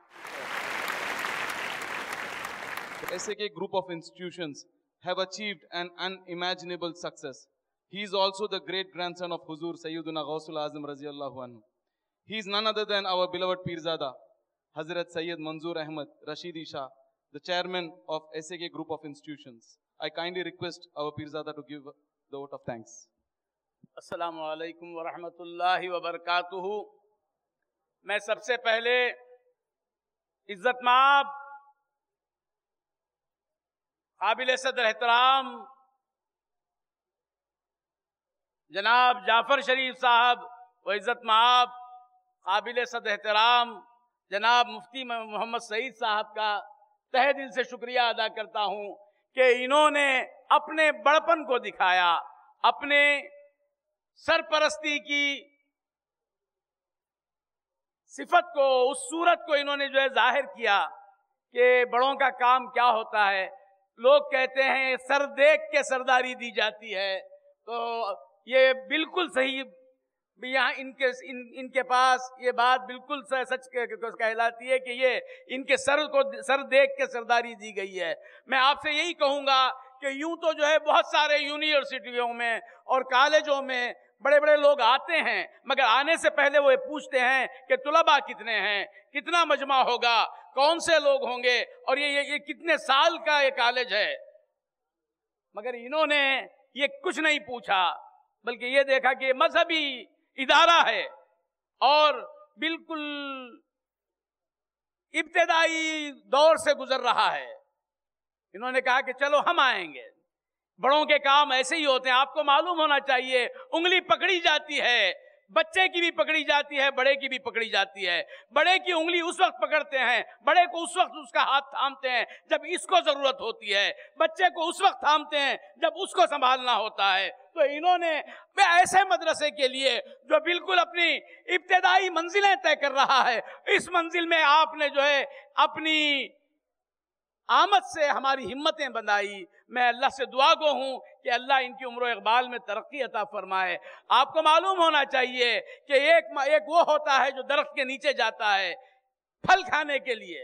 The S A K group of institutions have achieved an unimaginable success. He is also the great grandson of Huzur Sayyiduna Ghausul Azam Raziyallahu Anhu. He is none other than our beloved Pirzada, Hazrat Sayyid Manzoor Ahmad Rashidi Shah, the chairman of S A K group of institutions. I kindly request our Pirzada to give the vote of thanks. السلام علیکم ورحمۃ اللہ وبرکاتہ۔ میں سب سے پہلے عزت مآب قابل صدر احترام جناب جعفر شریف صاحب و عزت مآب قابل صدر احترام جناب مفتی محمد سعید صاحب کا تہ دل سے شکریہ ادا کرتا ہوں کہ انہوں نے اپنے بڑپن کو دکھایا، اپنے سرپرستی کی صفت کو، اس صورت کو انہوں نے جو ہے ظاہر کیا کہ بڑوں کا کام کیا ہوتا ہے۔ لوگ کہتے ہیں سر دیکھ کے سرداری دی جاتی ہے، تو یہ بالکل صحیح، یہاں ان کے ان, ان کے پاس یہ بات بالکل سچ کہلاتی ہے کہ یہ ان کے سر کو سر دیکھ کے سرداری دی گئی ہے۔ میں آپ سے یہی کہوں گا کہ یوں تو جو ہے بہت سارے یونیورسٹیوں میں اور کالجوں میں بڑے بڑے لوگ آتے ہیں، مگر آنے سے پہلے وہ پوچھتے ہیں کہ طلباء کتنے ہیں، کتنا مجمع ہوگا، کون سے لوگ ہوں گے، اور یہ, یہ, یہ کتنے سال کا یہ کالج ہے۔ مگر انہوں نے یہ کچھ نہیں پوچھا، بلکہ یہ دیکھا کہ یہ مذہبی ادارہ ہے اور بالکل ابتدائی دور سے گزر رہا ہے۔ انہوں نے کہا کہ چلو ہم آئیں گے، بڑوں کے کام ایسے ہی ہوتے ہیں۔ آپ کو معلوم ہونا چاہیے انگلی پکڑی جاتی ہے، بچے کی بھی پکڑی جاتی ہے، بڑے کی بھی پکڑی جاتی ہے۔ بڑے کی انگلی اس وقت پکڑتے ہیں، بڑے کو اس وقت اس کا ہاتھ تھامتے ہیں جب اس کو ضرورت ہوتی ہے، بچے کو اس وقت تھامتے ہیں جب اس کو سنبھالنا ہوتا ہے۔ تو انہوں نے ایسے مدرسے کے لیے جو بالکل اپنی ابتدائی منزلیں طے کر رہا ہے، اس منزل میں آپ نے جو ہے اپنی آمد سے ہماری ہمتیں بندائی۔ میں اللہ سے دعا گو ہوں کہ اللہ ان کی عمر و اقبال میں ترقی عطا فرمائے۔ آپ کو معلوم ہونا چاہیے کہ ایک ایک وہ ہوتا ہے جو درخت کے نیچے جاتا ہے پھل کھانے کے لیے،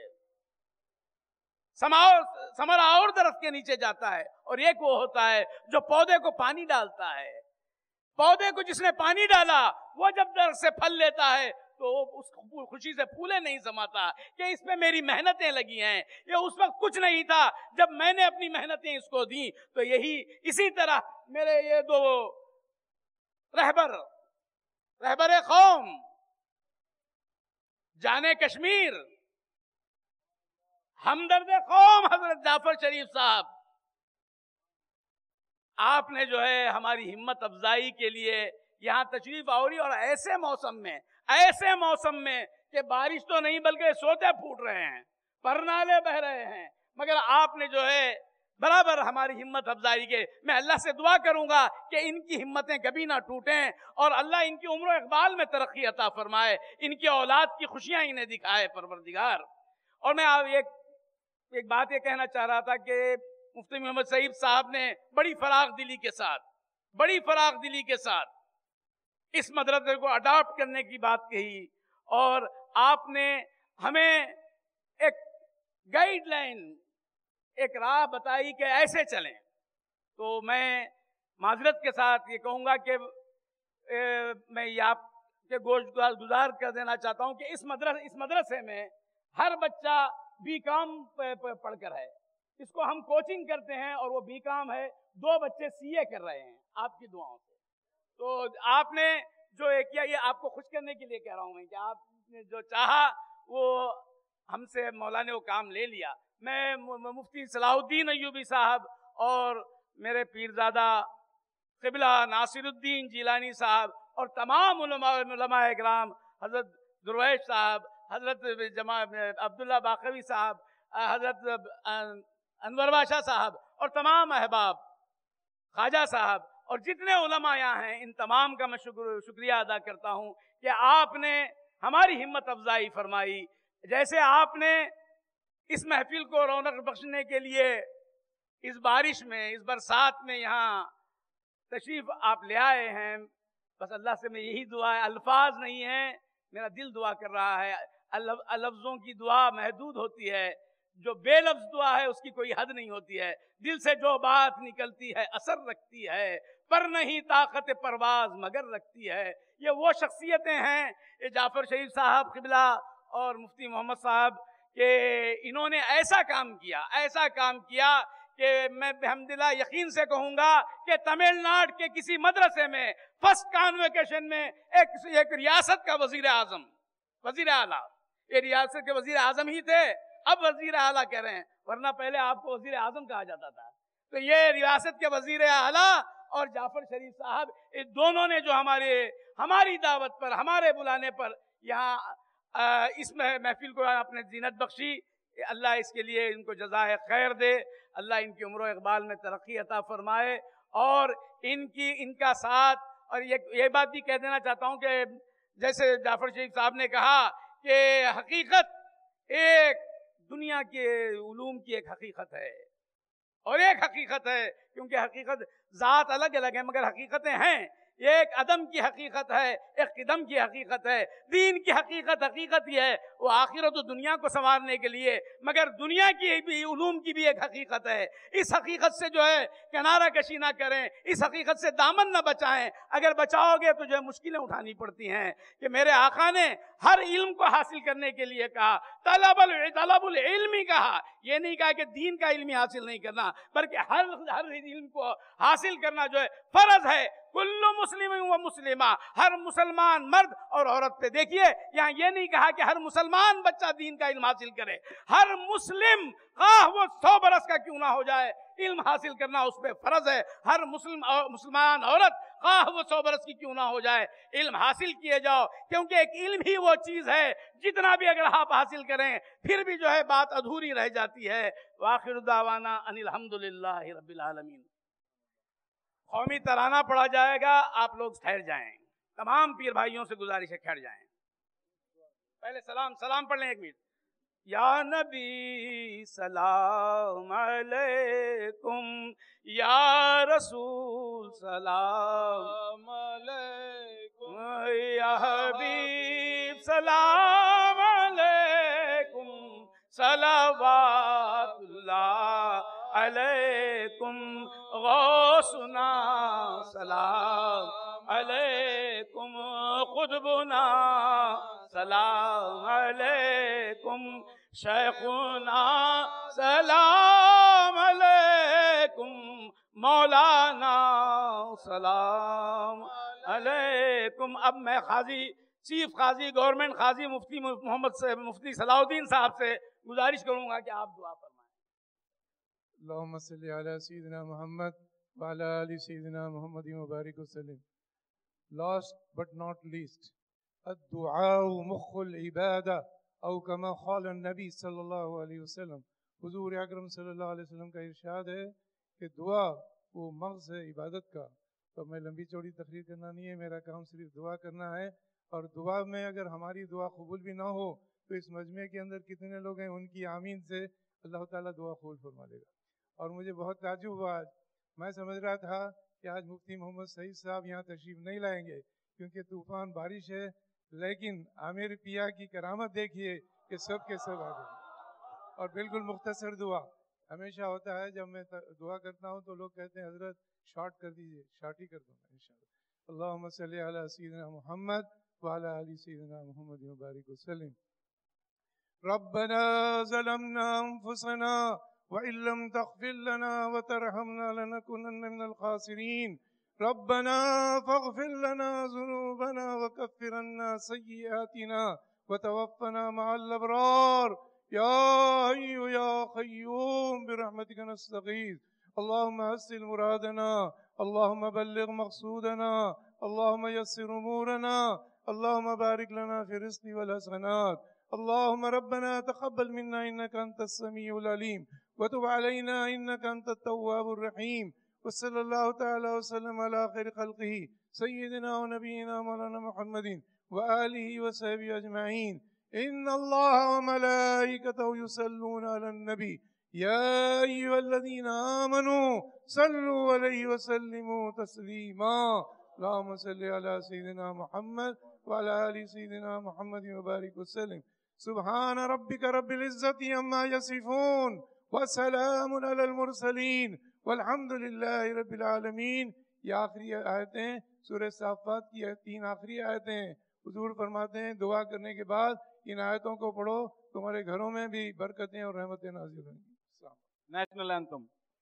ثمرہ اور درخت کے نیچے جاتا ہے، اور ایک وہ ہوتا ہے جو پودے کو پانی ڈالتا ہے۔ پودے کو جس نے پانی ڈالا وہ جب درخت سے پھل لیتا ہے تو اس خوشی سے پھولے نہیں سماتا کہ اس پہ میری محنتیں لگی ہیں۔ یہ اس وقت کچھ نہیں تھا جب میں نے اپنی محنتیں اس کو دیں۔ تو یہی اسی طرح میرے یہ دو رہبر رہبر قوم جانے کشمیر ہمدرد قوم حضرت جعفر شریف صاحب آپ نے جو ہے ہماری ہمت افزائی کے لیے یہاں تشریف آوری، اور ایسے موسم میں ایسے موسم میں کہ بارش تو نہیں بلکہ سوتے پھوٹ رہے ہیں، پرنالے بہ رہے ہیں، مگر آپ نے جو ہے برابر ہماری ہمت افزائی کے. میں اللہ سے دعا کروں گا کہ ان کی ہمتیں کبھی نہ ٹوٹیں، اور اللہ ان کی عمر و اقبال میں ترقی عطا فرمائے، ان کی اولاد کی خوشیاں انہیں دکھائے پروردگار. اور میں ایک ایک بات یہ کہنا چاہ رہا تھا کہ مفتی محمد سعید صاحب نے بڑی فراغ دلی کے ساتھ بڑی فراغ دلی کے ساتھ اس مدرسے کو اڈاپٹ کرنے کی بات کہی، اور آپ نے ہمیں ایک گائیڈ لائن، ایک راہ بتائی کہ ایسے چلیں. تو میں معذرت کے ساتھ یہ کہوں گا کہ میں یہ آپ کے گوش گزار کر دینا چاہتا ہوں کہ اس مدرسے اس مدرسے میں ہر بچہ بی کام پڑھ کر ہے. اس کو ہم کوچنگ کرتے ہیں اور وہ بی کام ہے. دو بچے سی اے کر رہے ہیں آپ کی دعاؤں سے. تو آپ نے جو کیا، یہ آپ کو خوش کرنے کے لیے کہہ رہا ہوں میں کہ آپ نے جو چاہا وہ ہم سے مولا نے وہ کام لے لیا. میں مفتی صلاح الدین ایوبی صاحب اور میرے پیرزادہ قبلہ ناصر الدین جیلانی صاحب اور تمام علماء علماء اکرام، حضرت درویش صاحب، حضرت جماع عبداللہ باقوی صاحب، حضرت انور بادشاہ صاحب اور تمام احباب، خواجہ صاحب اور جتنے علماء یہاں ہیں، ان تمام کا میں شکر شکریہ ادا کرتا ہوں کہ آپ نے ہماری ہمت افزائی فرمائی. جیسے آپ نے اس محفل کو رونق بخشنے کے لیے اس بارش میں، اس برسات میں یہاں تشریف آپ لے آئے ہیں. بس اللہ سے میں یہی دعا ہے، الفاظ نہیں ہیں، میرا دل دعا کر رہا ہے. لفظوں کی دعا محدود ہوتی ہے، جو بے لفظ دعا ہے اس کی کوئی حد نہیں ہوتی ہے. دل سے جو بات نکلتی ہے اثر رکھتی ہے، پر نہیں طاقت پرواز مگر رکھتی ہے. یہ وہ شخصیتیں ہیں، یہ جعفر شریف صاحب قبلہ اور مفتی محمد صاحب، کہ انہوں نے ایسا کام کیا ایسا کام کیا کہ میں بحمدللہ یقین سے کہوں گا کہ تمل ناڈ کے کسی مدرسے میں فرسٹ کانویکیشن میں ایک ایک ریاست کا وزیر اعظم وزیر اعلیٰ یہ ریاست کے وزیر اعظم ہی تھے، اب وزیر اعلیٰ کہہ رہے ہیں، ورنہ پہلے آپ کو وزیر اعظم کہا جاتا تھا. تو یہ ریاست کے وزیر اعلیٰ اور جعفر شریف صاحب، اس دونوں نے جو ہمارے ہماری دعوت پر، ہمارے بلانے پر یہاں اس محفل کو اپنے زینت بخشی. اللہ اس کے لیے ان کو جزائے خیر دے، اللہ ان کی عمر و اقبال میں ترقی عطا فرمائے، اور ان کی ان کا ساتھ. اور یہ بات بھی کہہ دینا چاہتا ہوں کہ جیسے جعفر شریف صاحب نے کہا کہ حقیقت ایک دنیا کے علوم کی ایک حقیقت ہے اور ایک حقیقت ہے، کیونکہ حقیقت ذات الگ الگ ہے مگر حقیقتیں ہیں. ایک عدم کی حقیقت ہے، ایک قدم کی حقیقت ہے. دین کی حقیقت حقیقت ہی ہے، وہ آخرت و دنیا کو سنوارنے کے لیے، مگر دنیا کی بھی علوم کی بھی ایک حقیقت ہے. اس حقیقت سے جو ہے کنارہ کشی نہ کریں، اس حقیقت سے دامن نہ بچائیں. اگر بچاؤ گے تو جو ہے مشکلیں اٹھانی پڑتی ہیں. کہ میرے آقا نے ہر علم کو حاصل کرنے کے لیے کہا، طلب طلب العلم کہا. یہ نہیں کہا کہ دین کا علم حاصل نہیں کرنا، بلکہ ہر ہر علم کو حاصل کرنا جو ہے فرض ہے. کل مسلم و مسلمہ، ہر مسلمان مرد اور عورت پہ. دیکھیے یہاں یہ نہیں کہا کہ ہر مسلمان بچہ دین کا علم حاصل کرے، ہر مسلم خواہ وہ سو برس کا کیوں نہ ہو جائے علم حاصل کرنا اس پہ فرض ہے. ہر مسلم مسلمان عورت خواہ وہ سو برس کی کیوں نہ ہو جائے علم حاصل کیے جاؤ، کیونکہ ایک علم ہی وہ چیز ہے جتنا بھی اگر آپ حاصل کریں پھر بھی جو ہے بات ادھوری رہ جاتی ہے. وآخر دعوانا ان الحمدللہ رب العالمین. قومی ترانہ پڑھا جائے گا، آپ لوگ ٹھہر جائیں. تمام پیر بھائیوں سے گزارش ہے ٹھہر جائیں. پہلے سلام سلام پڑھ لیں ایک منٹ. یا نبی سلام علیکم، یا رسول سلام علیکم، یا حبیب سلام علیکم، صلوات اللہ علیکم، غوثنا سلام علیکم، قطبنا سلام علیکم، شیخنا سلام علیکم، مولانا سلام علیکم. اب میں قاضی چیف قاضی گورنمنٹ قاضی مفتی محمد سے مفتی صلاح الدین صاحب سے گزارش کروں گا کہ آپ دعا فرمائیں. اللہم صلی علی سیدنا محمد وعلى آل سيدنا محمد وبارك وسلم. Last but not least, الدعاء مخ العبادة او كما قال النبی صلی اللہ علیہ وسلم. حضور اکرم صلی اللہ علیہ وسلم کا ارشاد ہے کہ دعا وہ مغز ہے عبادت کا. تو میں لمبی چوڑی تقریر کرنا نہیں ہے، میرا کام صرف دعا کرنا ہے. اور دعا میں اگر ہماری دعا قبول بھی نہ ہو تو اس مجمع کے اندر کتنے لوگ ہیں ان کی آمین سے اللہ تعالیٰ دعا قبول فرما لے گا. اور مجھے بہت تعجب ہوا، میں سمجھ رہا تھا کہ آج مفتی محمد سعید صاحب یہاں تشریف نہیں لائیں گے کیونکہ طوفان بارش ہے، لیکن عامر پیا کی کرامت دیکھیے کہ سب کے سب آ گئے. اور بالکل مختصر دعا ہمیشہ ہوتا ہے، جب میں دعا کرتا ہوں تو لوگ کہتے ہیں حضرت شارٹ کر دیجئے، شارٹ ہی کر دوں گا انشاءاللہ. اللہم صلی علی سیدنا محمد وعلی آل سیدنا محمد وبارک وسلم. ربنا ظلمنا انفسنا وإن لم تغفر لنا وترحمنا لنكونن من الخاسرين. ربنا فاغفر لنا ذنوبنا وكفر عنا سيئاتنا وتوفنا مع الأبرار. يا حي يا قيوم برحمتك نستغيث. اللهم حسن مرادنا، اللهم بلغ مقصودنا، اللهم يسر أمورنا، اللهم بارك لنا في الرزق والحسنات. اللهم ربنا تقبل منا إنك أنت السميع العليم وتب علينا إنك أنت التواب الرحيم. وصلى الله تعالى وسلم على خير خلقه سيدنا ونبينا مولانا محمد وآله وصحبه أجمعين. إن الله وملائكته يصلون على النبي يا أيها الذين آمنوا صلوا عليه وسلموا تسليما. اللهم صل على سيدنا محمد وعلى آل سيدنا محمد وبارك وسلم. سبحان ربك رب العزة عما يصفون وسلام على المرسلين والحمد لله رب العالمين. یہ آخری آیتیں سورہ صافات کی تین آخری آیتیں ہیں. حضور فرماتے ہیں دعا کرنے کے بعد ان آیتوں کو پڑھو، تمہارے گھروں میں بھی برکتیں اور رحمتیں نازل ہوں گی. National anthem.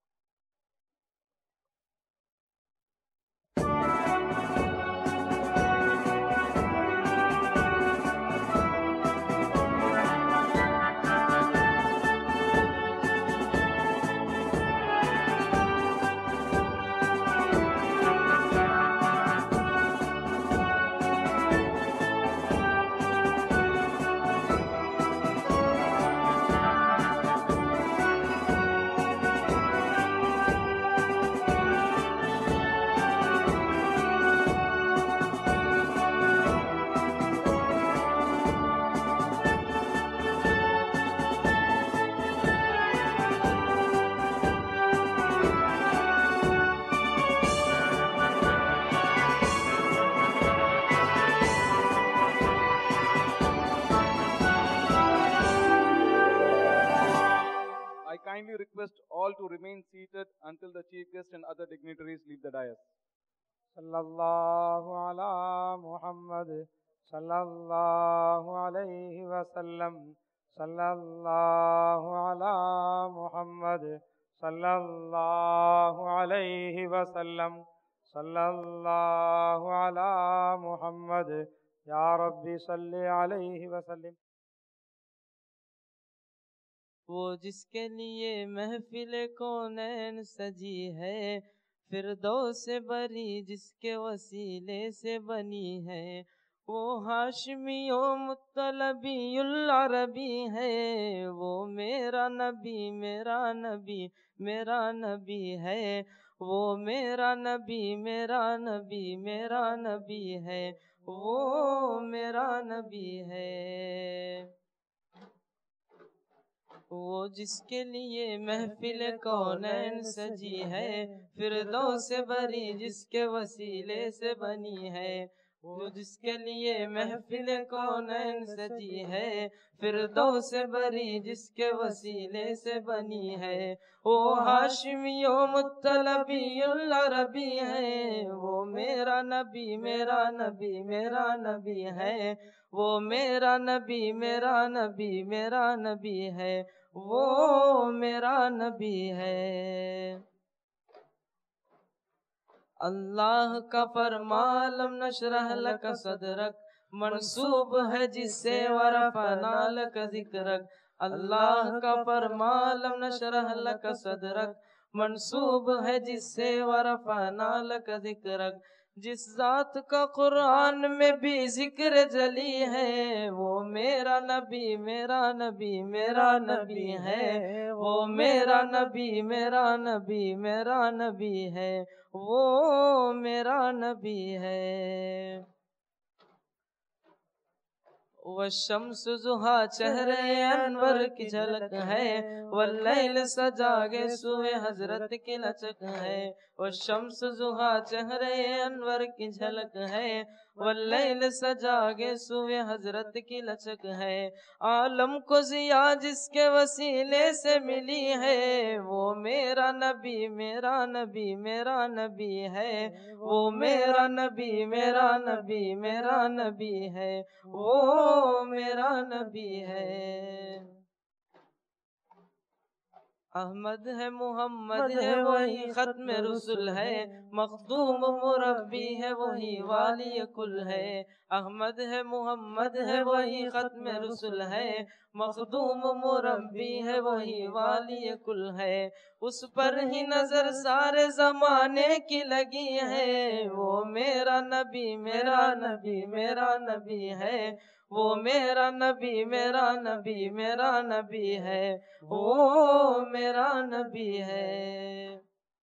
Kindly request all to remain seated until the chief guest and other dignitaries leave the dais. Sallallahu ala Muhammad, sallallahu alayhi wa sallam, sallallahu ala Muhammad, sallallahu alayhi wa sallam, sallallahu ala Muhammad, ya Rabbi salli alayhi wa sallim. وہ جس کے لیے محفل کونین سجی ہے، فردوس بری جس کے وسیلے سے بنی ہے، وہ ہاشمی و مطلبی العربی ہے، وہ میرا نبی میرا نبی میرا نبی ہے، وہ میرا نبی میرا نبی میرا نبی ہے، وہ میرا نبی ہے. وہ جس کے لیے محفل کونین سجی ہے، فردوس بری جس کے وسیلے سے بنی ہے، وہ جس کے لیے محفل کونین سجی ہے، فردوس بری جس کے وسیلے سے بنی ہے، وہ ہاشمی و مطلبی العربی ہے، وہ میرا نبی میرا نبی میرا نبی ہے، وہ میرا نبی میرا نبی میرا نبی ہے، وہ میرا نبی ہے. اللہ کا فرمان لم نشرح لک صدرک منصوب ہے جس سے ورفعنا لک ذکرک. اللہ کا فرمان لم نشرح لک صدرک मंसूब है जिससे वरफ़अना लक ज़िक्रक। जिस ज़ात का कुरान में भी जिक्र जली है, वो मेरा नबी मेरा नबी मेरा नबी है। वो मेरा नबी मेरा नबी मेरा नबी है। वो मेरा नबी है। वशम्स ज़ुहा चेहरे अनवर की झलक है, वल्लैल सजागे सुए हजरत की लचक है। वशम्स ज़ुहा चेहरे अनवर की झलक है, वल्लैल सजागे सुए हजरत की लचक है। आलम को जिया जिसके वसीले से मिली है, वो मेरा नबी मेरा नबी मेरा नबी है। वो मेरा नबी मेरा नबी मेरा नबी है। वो मेरा नबी है। अहमद है मोहम्मद है वही खत्म रुसुल है, मखदूम मुरब्बी है वही वाली कुल है। अहमद है मोहम्मद है वही खत्म रुसुल है, मखदूम मुरब्बी है वही वाली कुल है। उस पर ही नजर सारे जमाने की लगी है, वो मेरा नबी मेरा नबी मेरा नबी है। वो मेरा नबी मेरा नबी मेरा नबी है। वो मेरा नबी है।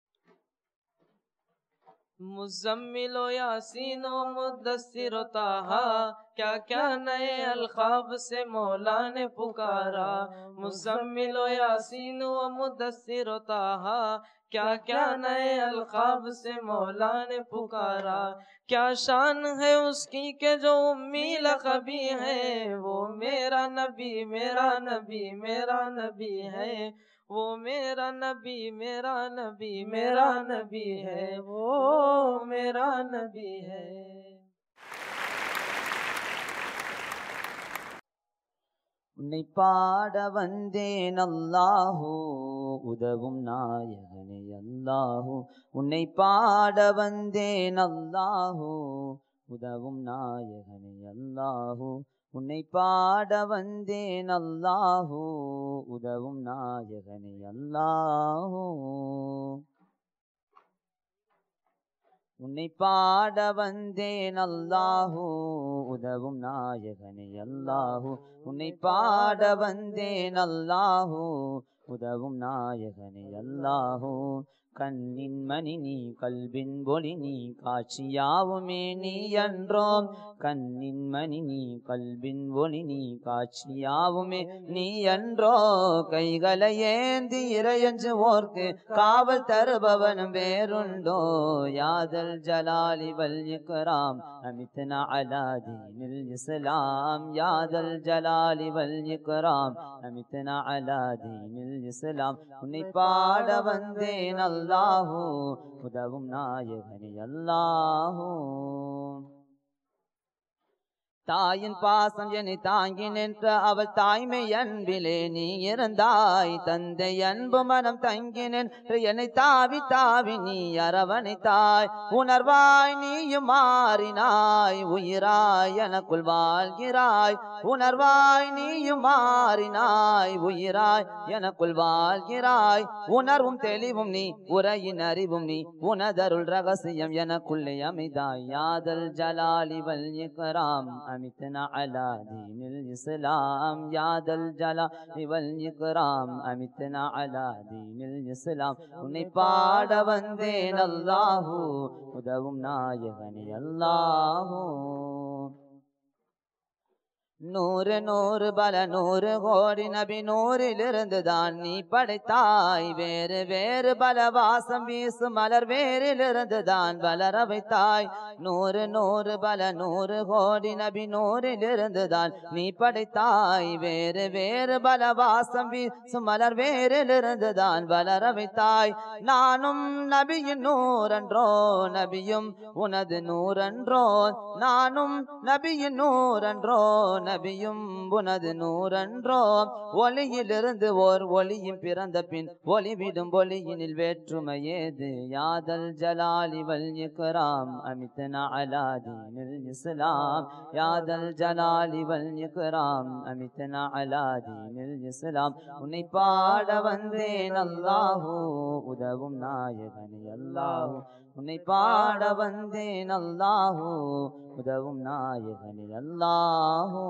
मुज़म्मिलो यासीनो मुद्दस्सिरो ताहा, क्या क्या नए अलखाब से मौला ने पुकारा। मुज़म्मिलो यासीनो मुद्दस्सिरो ताहा, क्या क्या नए अलखाब से मौला ने पुकारा। क्या शान है उसकी के जो उम्मी लक़बी है, वो मेरा नबी मेरा नबी मेरा नबी है। वो मेरा नबी मेरा नबी मेरा नबी है। वो मेरा नबी है। உன்னை பாட வந்தேன் அல்லாஹு, உதவும் நாயகனே அல்லாஹு. உன்னை பாட வந்தேன் அல்லாஹு, உதவும் நாயகனே அல்லாஹு. உன்னை பாட வந்தேன் அல்லாஹு, உதவும் நாயகனே அல்லாஹு. உன்னை பாட வந்தேன் அல்லாஹு, உதவும் நாயகனே அல்லாஹு. உன்னை பாட வந்தேன் அல்லாஹு, உதவும் நாயகனே அல்லாஹு. கண்ணின் மணி நீ கல்வின் ஒளி நீ காட்சியாவுமே நீ என்றோம். கண்ணின் மணி நீ கல்வின் ஒளி நீ காட்சியாவுமே நீ என்றோ. கைகளை ஏந்தி இறையஞ்சு ஓர்க்கு காவல் தருபவனும் வேறுண்டோ. யாதல் ஜலாலி வல் இக்ராம் அமித்னா அலா தீனில் இஸ்லாம். யாதல் ஜலாலி வல் இக்ராம் அமித்னா அலா தீனில் இஸ்லாம். உன்னை பாட வந்தேன் அல்லாஹு, உதவும் நாயகனே அல்லாஹு. தாயின் பாசம் என்னை தாங்கி நின்ற அவள் தாய்மை அன்பிலே நீ இருந்தாய். தந்தை அன்பு மனம் தங்கி நின்று என்னை தாவி தாவி நீ அரவணைத்தாய். உணர்வாய் நீயும் மாறினாய், உயிராய் எனக்குள் வாழ்கிறாய். உணர்வாய் நீயும் மாறினாய், உயிராய் எனக்குள் வாழ்கிறாய். உணர்வும் தெளிவும் நீ, உரையின் அறிவும் நீ, உனதருள் ரகசியம் எனக்குள்ளே அமைதாய். யாதல் ஜலாலி வல் இக்ராம் அமித்னா அலா தீனில் இஸ்லாம். யாதல் ஜலாலி வல் இக்ராம் அமித்னா அலா தீனில் இஸ்லாம். உன்னை பாட வந்தேன் அல்லாஹு, உதவும் நாயகனே அல்லாஹு. நூறு நூறு பல நூறு கோடி நபி நூறிலிருந்து தான் நீ படைத்தாய். வேறு வேறு பல வாசம் வீசு மலர் வேறிலிருந்து தான் வளர வைத்தாய். நூறு நூறு பல நூறு கோடி நபி நூறிலிருந்து தான் நீ படைத்தாய். வேறு வேறு பல வாசம் வீசு மலர் வேறிலிருந்து தான் வளர வைத்தாய். நானும் நபியின் நூறன்றோ, நபியும் உனது நூறன்றோ. நானும் நபியின் நூறன்றோ, நபியும் புனது நூறன்றோ ஒளியிலிருந்து ஓர் ஒளியும் பிறந்த பின் ஒளிவிடும் ஒளியினில் வேற்றுமையேது யாதல் ஜலாலி வல் இக்ராம் அமித்னா அலா தீனில் இஸ்லாம் யாதல் ஜலாலி வல் இக்ராம் அமித்னா அலா தீனில் இஸ்லாம் உன்னை பாட வந்தேன் அல்லாஹூ உதவும் நாயகனே அல்லாஹூ உன்னை பாட வந்தேன் அல்லாஹூ உதவும் நாயகனே அல்லாஹூ.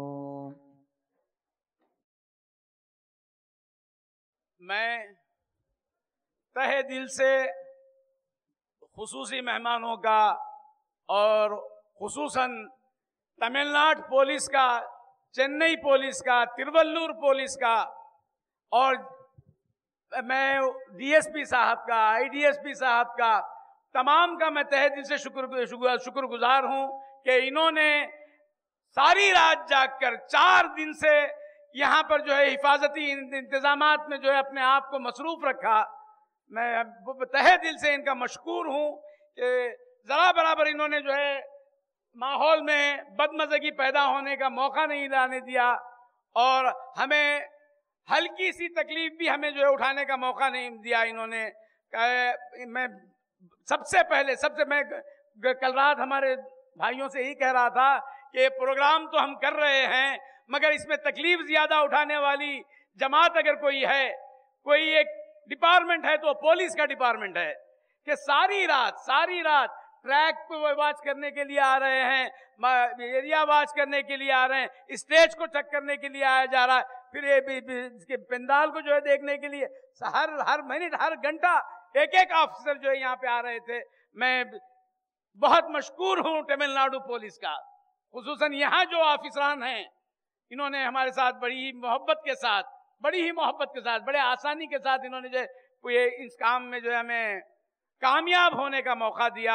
मैं तहे दिल से खुसूसी मेहमानों का और खुसूसन तमिलनाडु पुलिस का, चेन्नई पुलिस का, तिरुवल्लुर पुलिस का और मैं डीएसपी साहब का, आईडीएसपी साहब का, तमाम का मैं तहे दिल से शुक्र शुक्र शुक्रगुजार हूँ कि इन्होंने सारी रात जागकर चार दिन से यहाँ पर जो है हिफाजती इंतजामात में जो है अपने आप को मसरूफ रखा। मैं तहे दिल से इनका मशकूर हूँ कि ज़रा बराबर इन्होंने जो है माहौल में बदमज़गी पैदा होने का मौका नहीं लाने दिया और हमें हल्की सी तकलीफ भी हमें जो है उठाने का मौका नहीं दिया इन्होंने। मैं सबसे पहले सबसे मैं कल रात हमारे भाइयों से ही कह रहा था कि प्रोग्राम तो हम कर रहे हैं मगर इसमें तकलीफ ज्यादा उठाने वाली जमात अगर कोई है, कोई एक डिपार्टमेंट है तो पुलिस का डिपार्टमेंट है कि सारी रात सारी रात ट्रैक पे वॉच करने के लिए आ रहे हैं, एरिया वॉच करने के लिए आ रहे हैं, स्टेज को चेक करने के लिए आया जा रहा है, फिर ये इसके पंडाल को जो है देखने के लिए हर हर मिनट हर घंटा एक एक ऑफिसर जो है यहाँ पे आ रहे थे। मैं बहुत मशकूर हूँ तमिलनाडु पुलिस का, खुसूसन यहाँ जो ऑफिसरान हैं इन्होंने हमारे साथ बड़ी ही मोहब्बत के साथ बड़ी ही मोहब्बत के साथ बड़े आसानी के साथ इन्होंने जो ये इस काम में जो है हमें कामयाब होने का मौका दिया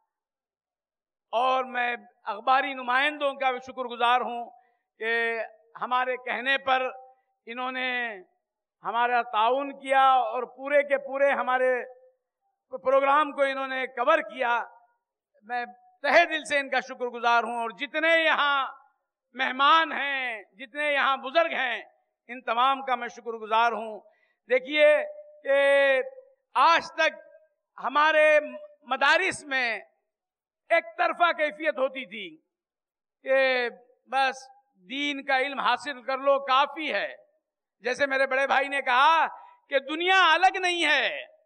और मैं अखबारी नुमाइंदों का भी शुक्रगुजार हूँ कि हमारे कहने पर इन्होंने हमारा ताउन किया और पूरे के पूरे हमारे प्रोग्राम को इन्होंने कवर किया। मैं तहे दिल से इनका शुक्रगुजार हूँ और जितने यहाँ मेहमान हैं, जितने यहाँ बुजुर्ग हैं, इन तमाम का मैं शुक्रगुजार हूँ। देखिए कि आज तक हमारे मदारिस में एक तरफा कैफियत होती थी कि बस दीन का इल्म हासिल कर लो काफी है। जैसे मेरे बड़े भाई ने कहा कि दुनिया अलग नहीं है,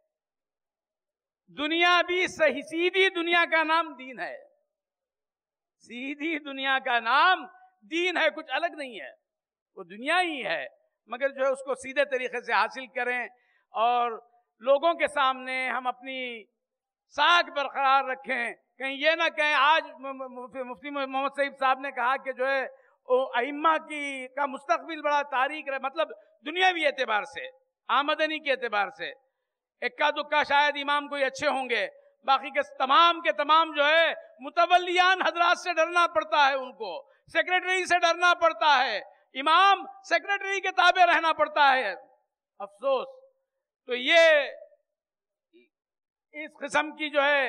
दुनिया भी सही सीधी दुनिया का नाम दीन है, सीधी दुनिया का नाम दीन है, कुछ अलग नहीं है, वो दुनिया ही है मगर जो है उसको सीधे तरीके से हासिल करें और लोगों के सामने हम अपनी साख बरकरार रखें। कहीं ये ना कहें आज मुफ्ती मोहम्मद सईद साहब ने कहा कि जो है वो अइम्मा की का मुस्तकबिल बड़ा तारीख है, मतलब दुनियावी एतबार से, आमदनी के एतबार से इक्का दुक्का शायद इमाम कोई अच्छे होंगे, बाकी के तमाम के तमाम जो है मुतवल्लियान हजरात से डरना पड़ता है, उनको सेक्रेटरी से डरना पड़ता है, इमाम सेक्रेटरी के ताबे रहना पड़ता है। अफसोस तो ये इस किस्म की जो है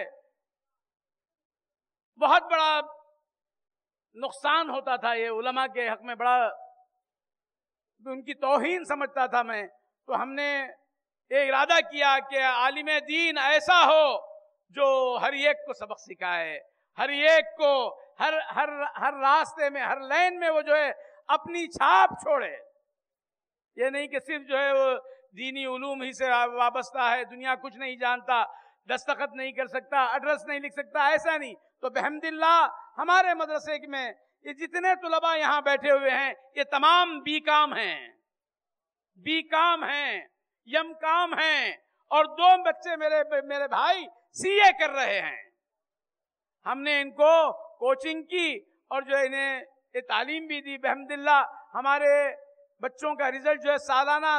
बहुत बड़ा नुकसान होता था, ये उलमा के हक में बड़ा उनकी तौहीन समझता था मैं। तो हमने ये इरादा किया कि आलिम दीन ऐसा हो जो हर एक को सबक सिखाए, हर एक को हर हर हर रास्ते में हर लाइन में वो जो है अपनी छाप छोड़े। ये नहीं कि सिर्फ जो है वो दीनी उलूम ही से वाबस्ता है, दुनिया कुछ नहीं जानता, दस्तखत नहीं कर सकता, एड्रेस नहीं लिख सकता, ऐसा नहीं। तो बिहम्दिल्लाह हमारे मदरसे में ये जितने तुलबा यहाँ बैठे हुए हैं ये तमाम बी काम हैं, बी काम हैं, यम काम हैं और दो बच्चे मेरे मेरे भाई सीए कर रहे हैं। हमने इनको कोचिंग की और जो इन्हें ये तालीम भी दी। बिहम्दिल्लाह हमारे बच्चों का रिजल्ट जो है सालाना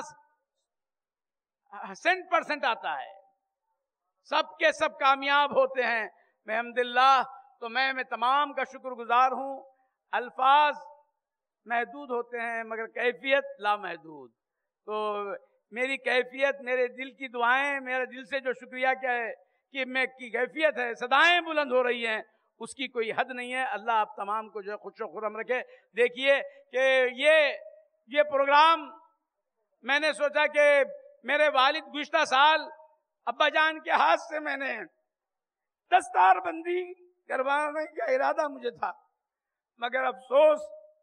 सेंट परसेंट आता है, सब के सब कामयाब होते हैं बिहम्दिल्लाह। तो मैं मैं तमाम का शुक्रगुजार हूँ। अल्फाज महदूद होते हैं मगर कैफियत लामहदूद। तो मेरी कैफियत, मेरे दिल की दुआएं, मेरे दिल से जो शुक्रिया क्या है कि मैं की कैफियत है, सदाएं बुलंद हो रही हैं, اس کی کوئی حد نہیں ہے. اللہ آپ تمام کو جو ہے خوش و خرم رکھے. دیکھیے کہ یہ یہ پروگرام میں نے سوچا کہ میرے والد گزشتہ سال ابا جان کے ہاتھ سے میں نے دستار بندی کروانے کا ارادہ مجھے تھا، مگر افسوس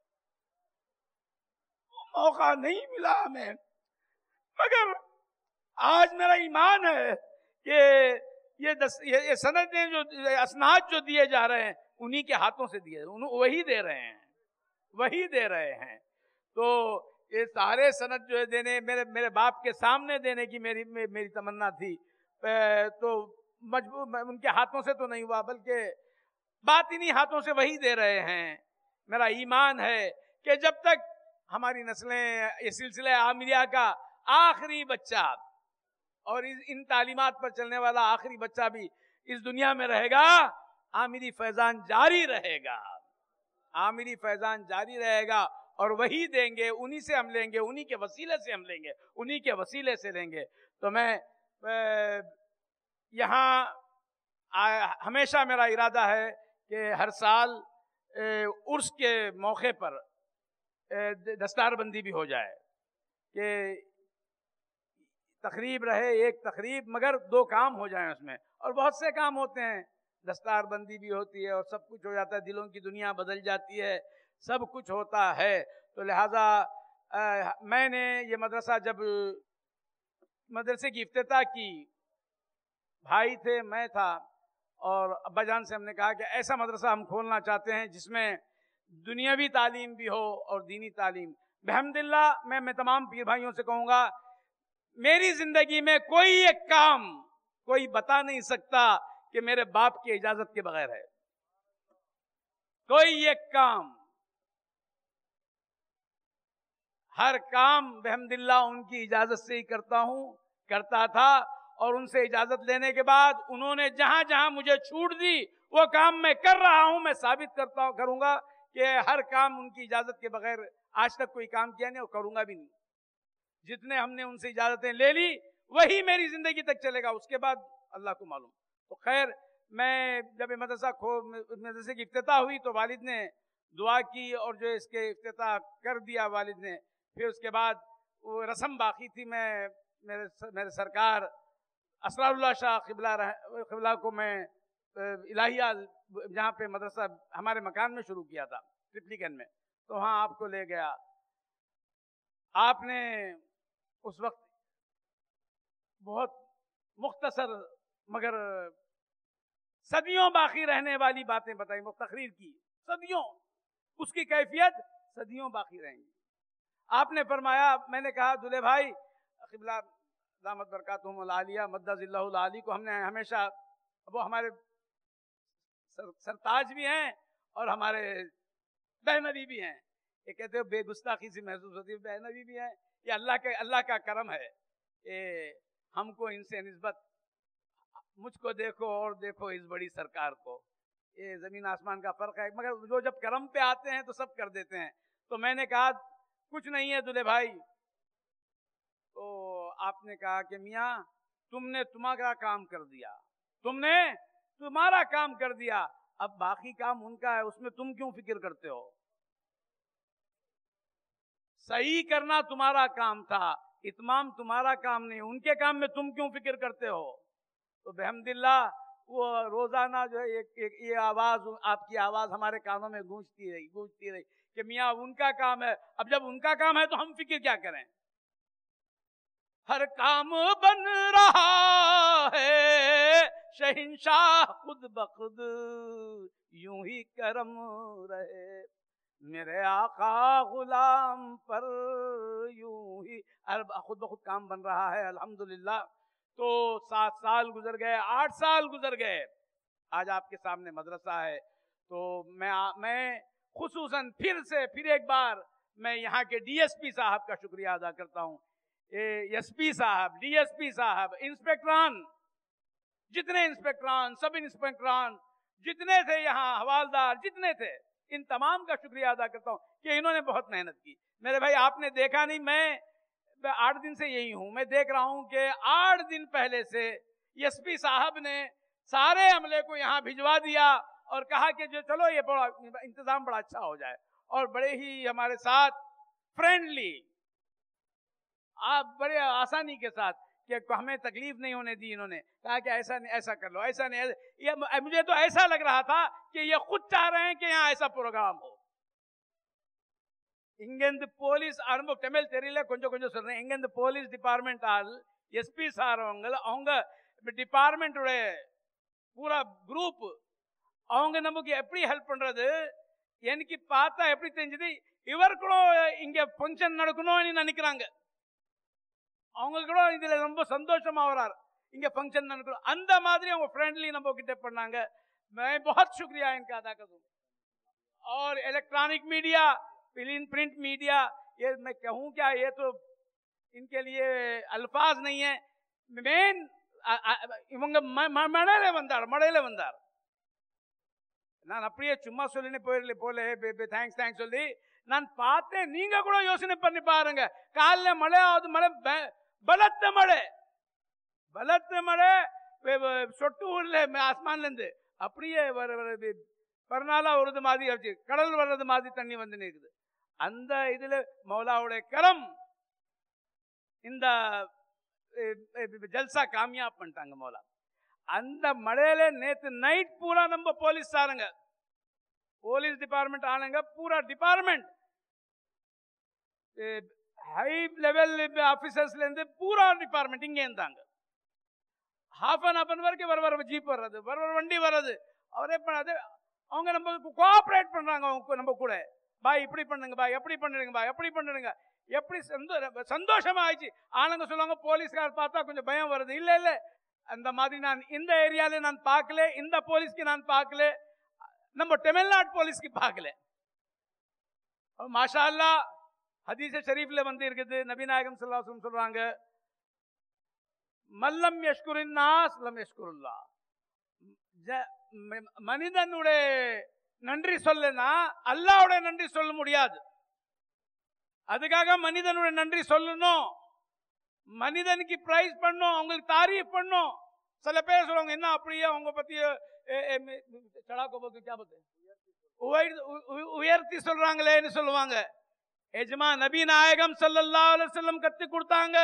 موقع نہیں ملا ہمیں. مگر آج میرا ایمان ہے کہ یہ دس یہ سندیں جو اسناد جو دیے جا رہے ہیں انہی کے ہاتھوں سے دیے، وہی دے رہے ہیں وہی دے رہے ہیں. تو یہ سارے سند جو ہے دینے میرے میرے باپ کے سامنے دینے کی میری میری تمنا تھی، تو مجبور ان کے ہاتھوں سے تو نہیں ہوا، بلکہ باطنی ہاتھوں سے وہی دے رہے ہیں. میرا ایمان ہے کہ جب تک ہماری نسلیں یہ سلسلہ عامریہ کا آخری بچہ اور ان تعلیمات پر چلنے والا آخری بچہ بھی اس دنیا میں رہے گا، عامری فیضان جاری رہے گا عامری فیضان جاری رہے گا اور وہی دیں گے، انہی سے ہم لیں گے، انہی کے وسیلے سے ہم لیں گے انہی کے وسیلے سے لیں گے. تو میں یہاں ہمیشہ میرا ارادہ ہے کہ ہر سال عرس کے موقع پر دستار بندی بھی ہو جائے، کہ تقریب رہے ایک تقریب مگر دو کام ہو جائیں اس میں. اور بہت سے کام ہوتے ہیں، دستار بندی بھی ہوتی ہے اور سب کچھ ہو جاتا ہے، دلوں کی دنیا بدل جاتی ہے، سب کچھ ہوتا ہے. تو لہٰذا میں نے یہ مدرسہ جب مدرسے کی افتتاح کی، بھائی تھے میں تھا اور ابا جان سے ہم نے کہا کہ ایسا مدرسہ ہم کھولنا چاہتے ہیں جس میں دنیاوی تعلیم بھی ہو اور دینی تعلیم. بحمداللہ میں میں تمام پیر بھائیوں سے کہوں گا، میری زندگی میں کوئی ایک کام کوئی بتا نہیں سکتا کہ میرے باپ کی اجازت کے بغیر ہے. کوئی ایک کام، ہر کام بحمداللہ ان کی اجازت سے ہی کرتا ہوں کرتا تھا. اور ان سے اجازت لینے کے بعد انہوں نے جہاں جہاں مجھے چھوٹ دی وہ کام میں کر رہا ہوں. میں ثابت کرتا ہوں کروں گا کہ ہر کام ان کی اجازت کے بغیر آج تک کوئی کام کیا نہیں اور کروں گا بھی نہیں. جتنے ہم نے ان سے اجازتیں لے لی وہی میری زندگی تک چلے گا، اس کے بعد اللہ کو معلوم. تو خیر، میں جب مدرسہ کھو مدرسے کی افتتاح ہوئی تو والد نے دعا کی اور جو اس کے افتتاح کر دیا والد نے. پھر اس کے بعد وہ رسم باقی تھی، میں میرے میرے سرکار اسرار اللہ شاہ قبلہ قبلہ کو میں الہیہ جہاں پہ مدرسہ ہمارے مکان میں شروع کیا تھا ٹرپلیکن میں، تو وہاں آپ کو لے گیا. آپ نے اس وقت بہت مختصر مگر صدیوں باقی رہنے والی باتیں بتائی، تقریر کی، صدیوں اس کی کیفیت صدیوں باقی رہیں گی. آپ نے فرمایا، میں نے کہا دلہے بھائی قبلہ دامت برکاتہم العالیہ مدد ذلہ العالی کو ہم نے ہمیشہ، وہ ہمارے سرتاج بھی ہیں اور ہمارے بہنوی بھی ہیں. یہ کہتے ہو بے گستاخی سے محسوس ہوتی ہے، بہنوی بھی ہیں. یہ اللہ کے اللہ کا کرم ہے کہ ہم کو ان سے نسبت، مجھ کو دیکھو اور دیکھو اس بڑی سرکار کو، یہ زمین آسمان کا فرق ہے. مگر جو جب کرم پہ آتے ہیں تو سب کر دیتے ہیں. تو میں نے کہا کچھ نہیں ہے دلہے بھائی. تو آپ نے کہا کہ میاں تم نے تمہارا کام کر دیا، تم نے تمہارا کام کر دیا، اب باقی کام ان کا ہے، اس میں تم کیوں فکر کرتے ہو؟ صحیح کرنا تمہارا کام تھا، اتمام تمہارا کام نہیں، ان کے کام میں تم کیوں فکر کرتے ہو؟ تو بحمداللہ وہ روزانہ جو ہے ایک ایک یہ آواز، آپ کی آواز ہمارے کانوں میں گونجتی رہی گونجتی رہی کہ میاں ان کا کام ہے. اب جب ان کا کام ہے تو ہم فکر کیا کریں؟ ہر کام بن رہا ہے شہنشاہ خود بخود، یوں ہی کرم رہے میرے آقا غلام پر، یوں ہی خود بخود کام بن رہا ہے الحمدللہ. تو سات سال گزر گئے، آٹھ سال گزر گئے، آج آپ کے سامنے مدرسہ ہے. تو میں میں خصوصاً پھر سے پھر ایک بار میں یہاں کے ڈی ایس پی صاحب کا شکریہ ادا کرتا ہوں. ایس پی صاحب، ڈی ایس پی صاحب، انسپیکٹران، جتنے انسپیکٹران، سب انسپیکٹران جتنے تھے یہاں، حوالدار جتنے تھے، ان تمام کا شکریہ ادا کرتا ہوں کہ انہوں نے بہت محنت کی. میرے بھائی آپ نے دیکھا نہیں، میں آٹھ دن سے یہی ہوں، میں دیکھ رہا ہوں کہ آٹھ دن پہلے سے ایس پی صاحب نے سارے عملے کو یہاں بھجوا دیا और कहा कि जो चलो ये बड़ा इंतजाम बड़ा अच्छा हो जाए, और बड़े ही हमारे साथ फ्रेंडली, आप बड़े आसानी के साथ कि हमें तकलीफ नहीं होने दी, इन्होंने कहा कि ऐसा नहीं, ऐसा कर लो, ऐसा नहीं, ये मुझे तो ऐसा लग रहा था कि ये खुद चाह रहे हैं कि यहाँ ऐसा प्रोग्राम हो. இங்கிருந்து போலீஸ் ஆரம்ப தமிழ் தெரியல, கொஞ்சம் கொஞ்சம் சொல்றேன். இங்கிருந்து போலீஸ் டிபார்ட்மெண்ட் ஆள், எஸ்பி சார், அவங்க அவங்க டிபார்ட்மெண்ட்டுடைய பூரா குரூப், அவங்க நமக்கு எப்படி ஹெல்ப் பண்றது எனக்கு பார்த்தா எப்படி தெரிஞ்சது, இவர்களும் இங்க ஃபங்க்ஷன் நடக்கணும்னு நினைக்கிறாங்க. அவங்களுக்கும் இதுல ரொம்ப சந்தோஷமா வராரு, இங்க ஃபங்க்ஷன் நடக்கணும். அந்த மாதிரி அவங்க ஃப்ரெண்ட்லி நம்ம கிட்ட பண்ணாங்க. मैं बहुत शुक्रिया इनका अदा करूं. और इलेक्ट्रॉनिक मीडिया, प्रिंट मीडिया, ये मैं कहूं क्या, ये तो इनके लिए अल्फाज नहीं है. मेन இவங்க மழையில வந்தார், மழையில வந்தார். நான் அப்படியே சும்மா சொல்லினே போயிடல போல தேங்க்ஸ் தேங்க்ஸ் சொல்லி நான் பார்த்தேன். நீங்க கூட யோசனை பண்ணி பாருங்க, காலைல மழை ஆகுது, மழை பலத்த மழை, பலத்த மழை சொட்டு ஊர்ல ஆஸ்மான்ல இருந்து அப்படியே வர பரநாளா வருது மாதிரி ஆச்சு, கடல் வர்றது மாதிரி தண்ணி வந்து நிற்குது. அந்த இதுல மௌலாவுடைய கரம் இந்த ஜல்சா காமியாப் பண்ணிட்டாங்க மௌலா. அந்த மழையில நேத்து நைட் பூரா நம்ம போலீஸ் சாருங்க, போலீஸ் டிபார்ட்மெண்ட் ஆளுங்க, பூரா டிபார்ட்மெண்ட் ஹை லெவல் ஆபீசர்ஸ்ல இருந்து பூரா டிபார்ட்மெண்ட் இங்கே இருந்தாங்க. ஹாஃப் அன் ஹவர் வரைக்கும் வர வர ஜீப் வர்றது, வர வர வண்டி வர்றது, அவரே பண்ணாது. அவங்க நம்ம கோஆப்ரேட் பண்றாங்க அவங்க நம்ம கூட. பாய் இப்படி பண்ணுங்க, பாய் எப்படி பண்ணுங்க, பாய் எப்படி பண்ணுங்க, எப்படி சந்தோஷமா ஆயிடுச்சு. ஆளுங்க சொல்லுவாங்க போலீஸ்கார் பார்த்தா கொஞ்சம் பயம் வருது. இல்ல இல்ல, அந்த மாதிரி நான் இந்த ஏரியால நான் பார்க்கல, இந்த போலீஸ்க்கு நான் பார்க்கல, நம்ம தமிழ்நாடு போலீஸ்க்கு பார்க்கல. மாஷா அல்லாஹ் ஹதீஸ் ஷரீஃப்ல வந்து இருக்குது, நபி நாயகம் ஸல்லல்லாஹு அலைஹி வஸல்லம் சொல்றாங்க, மல்லம் யஷ்குரின் நாஸ் லம் யஷ்குருல்லாஹ். மனிதனுடைய நன்றி சொல்லனா அல்லாஹ்வுடைய நன்றி சொல்ல முடியாது. அதுக்காக மனிதனுடைய நன்றி சொல்லணும், மனிதனுக்கு பிரைஸ் பண்ணும், அவங்களுக்கு தாரீஃப் பண்ணும். சில பேர் சொல்லுவாங்க என்ன அப்படியே அவங்க பத்தி சடாக்கோ போது क्या बोलते உயர்த்தி சொல்றாங்களேன்னு சொல்லுவாங்க. எஜமா நபி நாயகம் ஸல்லல்லாஹு அலைஹி வஸல்லம் கத்து கொடுத்தாங்க.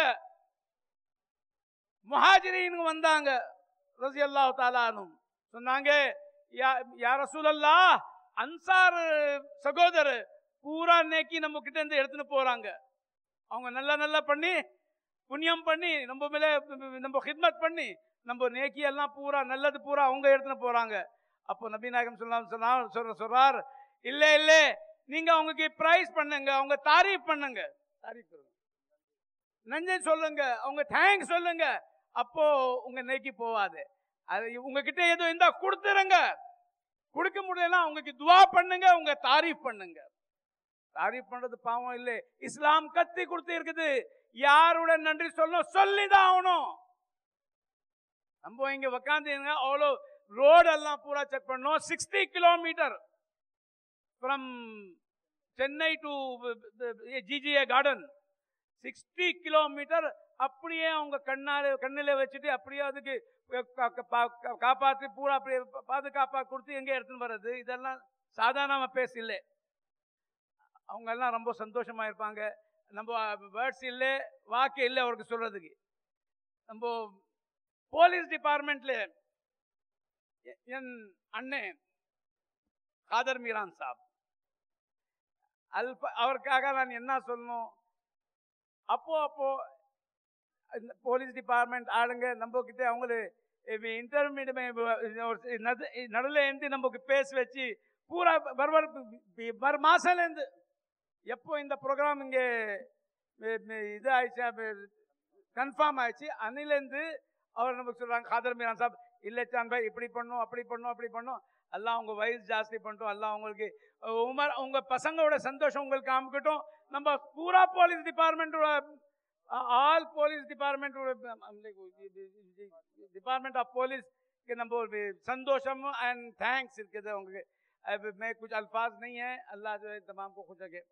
முஹாஜிரீன் வந்தாங்க ரலியல்லாஹு தஆலா அன்ஹும், சொன்னாங்க யா யா ரசூலல்லாஹ், அன்சார் சகோதரர் பூரா நேக்கி நம்ம கிட்ட இருந்து எடுத்துட்டு போறாங்க. அவங்க நல்லா நல்லா பண்ணி புண்ணியம் பண்ணி நம்ம மேல நம்ம ஹித்மத் பண்ணி நம்ம நேக்கி எல்லாம் பூரா நல்லது பூரா அவங்க எடுத்துட்டு போறாங்க. அப்போ நபி நாயகம் ஸல்லல்லாஹு சொல்ற சொல்றார், இல்ல இல்ல, நீங்க அவங்களுக்கு பிரைஸ் பண்ணுங்க, அவங்க தாரீஃப் பண்ணுங்க, தாரீஃப் பண்ணுங்க, நன்றி சொல்லுங்க, அவங்க தேங்க்ஸ் சொல்லுங்க. அப்போ உங்க நேக்கி போவாது. அது உங்ககிட்ட ஏதோ இருந்தா கொடுத்துருங்க, கொடுக்க முடியலன்னா அவங்களுக்கு துவா பண்ணுங்க, உங்க தாரீஃப் பண்ணுங்க. தாரீஃப் பண்றது பாவம் இல்லை, இஸ்லாம் கத்தி கொடுத்து இருக்குது. யாரோட நன்றி சொல்லணும், சொல்லிதான் ஆகணும். நம்ம இங்க உக்காந்து அவ்வளோ ரோடு எல்லாம் பூரா செக் பண்ணோம். Sixty kilometre from Chennai to GGA garden, sixty kilometre அப்படியே அவங்க கண்ணால கண்ணில வச்சுட்டு அப்படியே அதுக்கு காப்பாற்றி பூரா அப்படியே பாதுகாப்பா கொடுத்து எங்கே எடுத்துன்னு வர்றது, இதெல்லாம் சாதாரண பேச இல்லை. அவங்க எல்லாம் ரொம்ப சந்தோஷமா இருப்பாங்க. நம்ம வேர்ட்ஸ் இல்லை, வாக்கு இல்லை அவருக்கு சொல்றதுக்கு. நம்ம போலீஸ் டிபார்ட்மெண்ட்ல என் அண்ணன் காதர் மீரான் சாப், அல்ப அவருக்காக நான் என்ன சொல்லணும், அப்போ அப்போ போலீஸ் டிபார்ட்மெண்ட் ஆளுங்க நம்ம கிட்ட அவங்களு இன்டர்மீடியட் நடுல இருந்து நமக்கு பேச வச்சு பூரா வர வர மாசம்ல இருந்து எப்போ இந்த ப்ரோக்ராம் இங்கே இது ஆயிடுச்சு கன்ஃபார்ம் ஆயிடுச்சு, அன்னிலேருந்து அவர் நமக்கு சொல்றாங்க, காதர் மீரான் சாப் இல்லை சான் பாய் இப்படி பண்ணும் அப்படி பண்ணும் அப்படி பண்ணும், எல்லாம் அவங்க வயசு ஜாஸ்தி பண்ணிட்டோம், எல்லாம் அவங்களுக்கு உமர் உங்க பசங்களோட சந்தோஷம் உங்களுக்கு காமிக்கட்டும். நம்ம பூரா போலீஸ் டிபார்ட்மெண்டோட all police department department of police के नंबर संतोषम एंड थैंक्स இருக்குது உங்களுக்கு. मैं कुछ अल्फाज नहीं है, अल्लाह जो है तमाम को खुश रखे.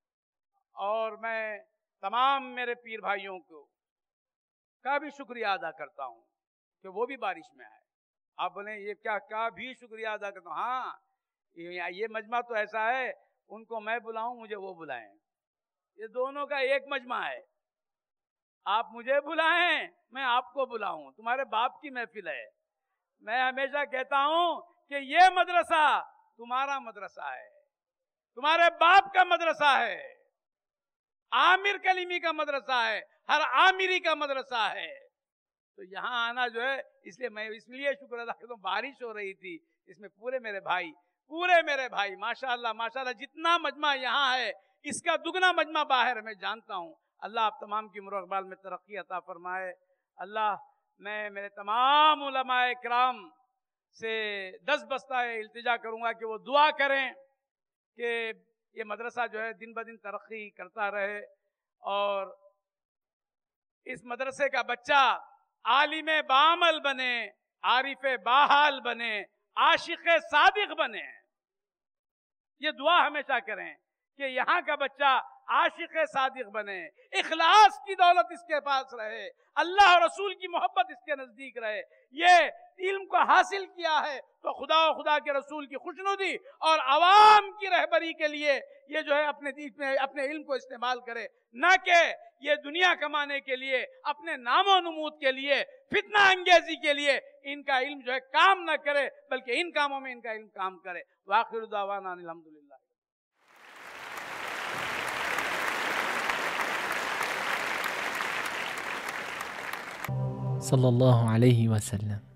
और मैं तमाम मेरे पीर भाइयों को का भी शुक्रिया अदा करता हूँ कि वो भी बारिश में आए آپ بولیں یہ کیا کیا بھی شکریہ ادا کرتا ہوں. ہاں یہ یہ مجمع تو ایسا ہے ان کو میں بلاؤں مجھے وہ بلائیں. یہ دونوں کا ایک مجمع ہے. آپ مجھے بلائیں میں آپ کو بلاؤں. تمہارے باپ کی محفل ہے. میں ہمیشہ کہتا ہوں کہ یہ مدرسہ تمہارا مدرسہ ہے, تمہارے باپ کا مدرسہ ہے, عامر کلیمی کا مدرسہ ہے, ہر عامری کا مدرسہ ہے. تو یہاں آنا جو ہے اس لیے میں اس لیے شکر ادا کرتا ہوں. بارش ہو رہی تھی اس میں پورے میرے بھائی پورے میرے بھائی ماشاءاللہ ماشاءاللہ جتنا مجمع یہاں ہے اس کا دگنا مجمع باہر میں جانتا ہوں. اللہ آپ تمام کی عمر و اقبال میں ترقی عطا فرمائے. اللہ میں میرے تمام علماء کرام سے دس بستہ التجا کروں گا کہ وہ دعا کریں کہ یہ مدرسہ جو ہے دن بدن ترقی کرتا رہے اور اس مدرسے کا بچہ عالم بعمل بنے, عارف باحال بنے, عاشق صادق بنے. یہ دعا ہمیشہ کریں کہ یہاں کا بچہ عاشق صادق بنے, اخلاص کی دولت اس کے پاس رہے, اللہ اور رسول کی محبت اس کے نزدیک رہے. یہ علم کو حاصل کیا ہے تو خدا و خدا کے رسول کی خوشنودی اور عوام کی رہبری کے لیے یہ جو ہے اپنے اپنے علم کو استعمال کرے, نہ کہ یہ دنیا کمانے کے لیے, اپنے نام و نمود کے لیے, فتنہ انگیزی کے لیے ان کا علم جو ہے کام نہ کرے بلکہ ان کاموں میں ان کا علم کام کرے. وآخر دعوانا الحمدللہ. صلی اللہ علیہ وسلم.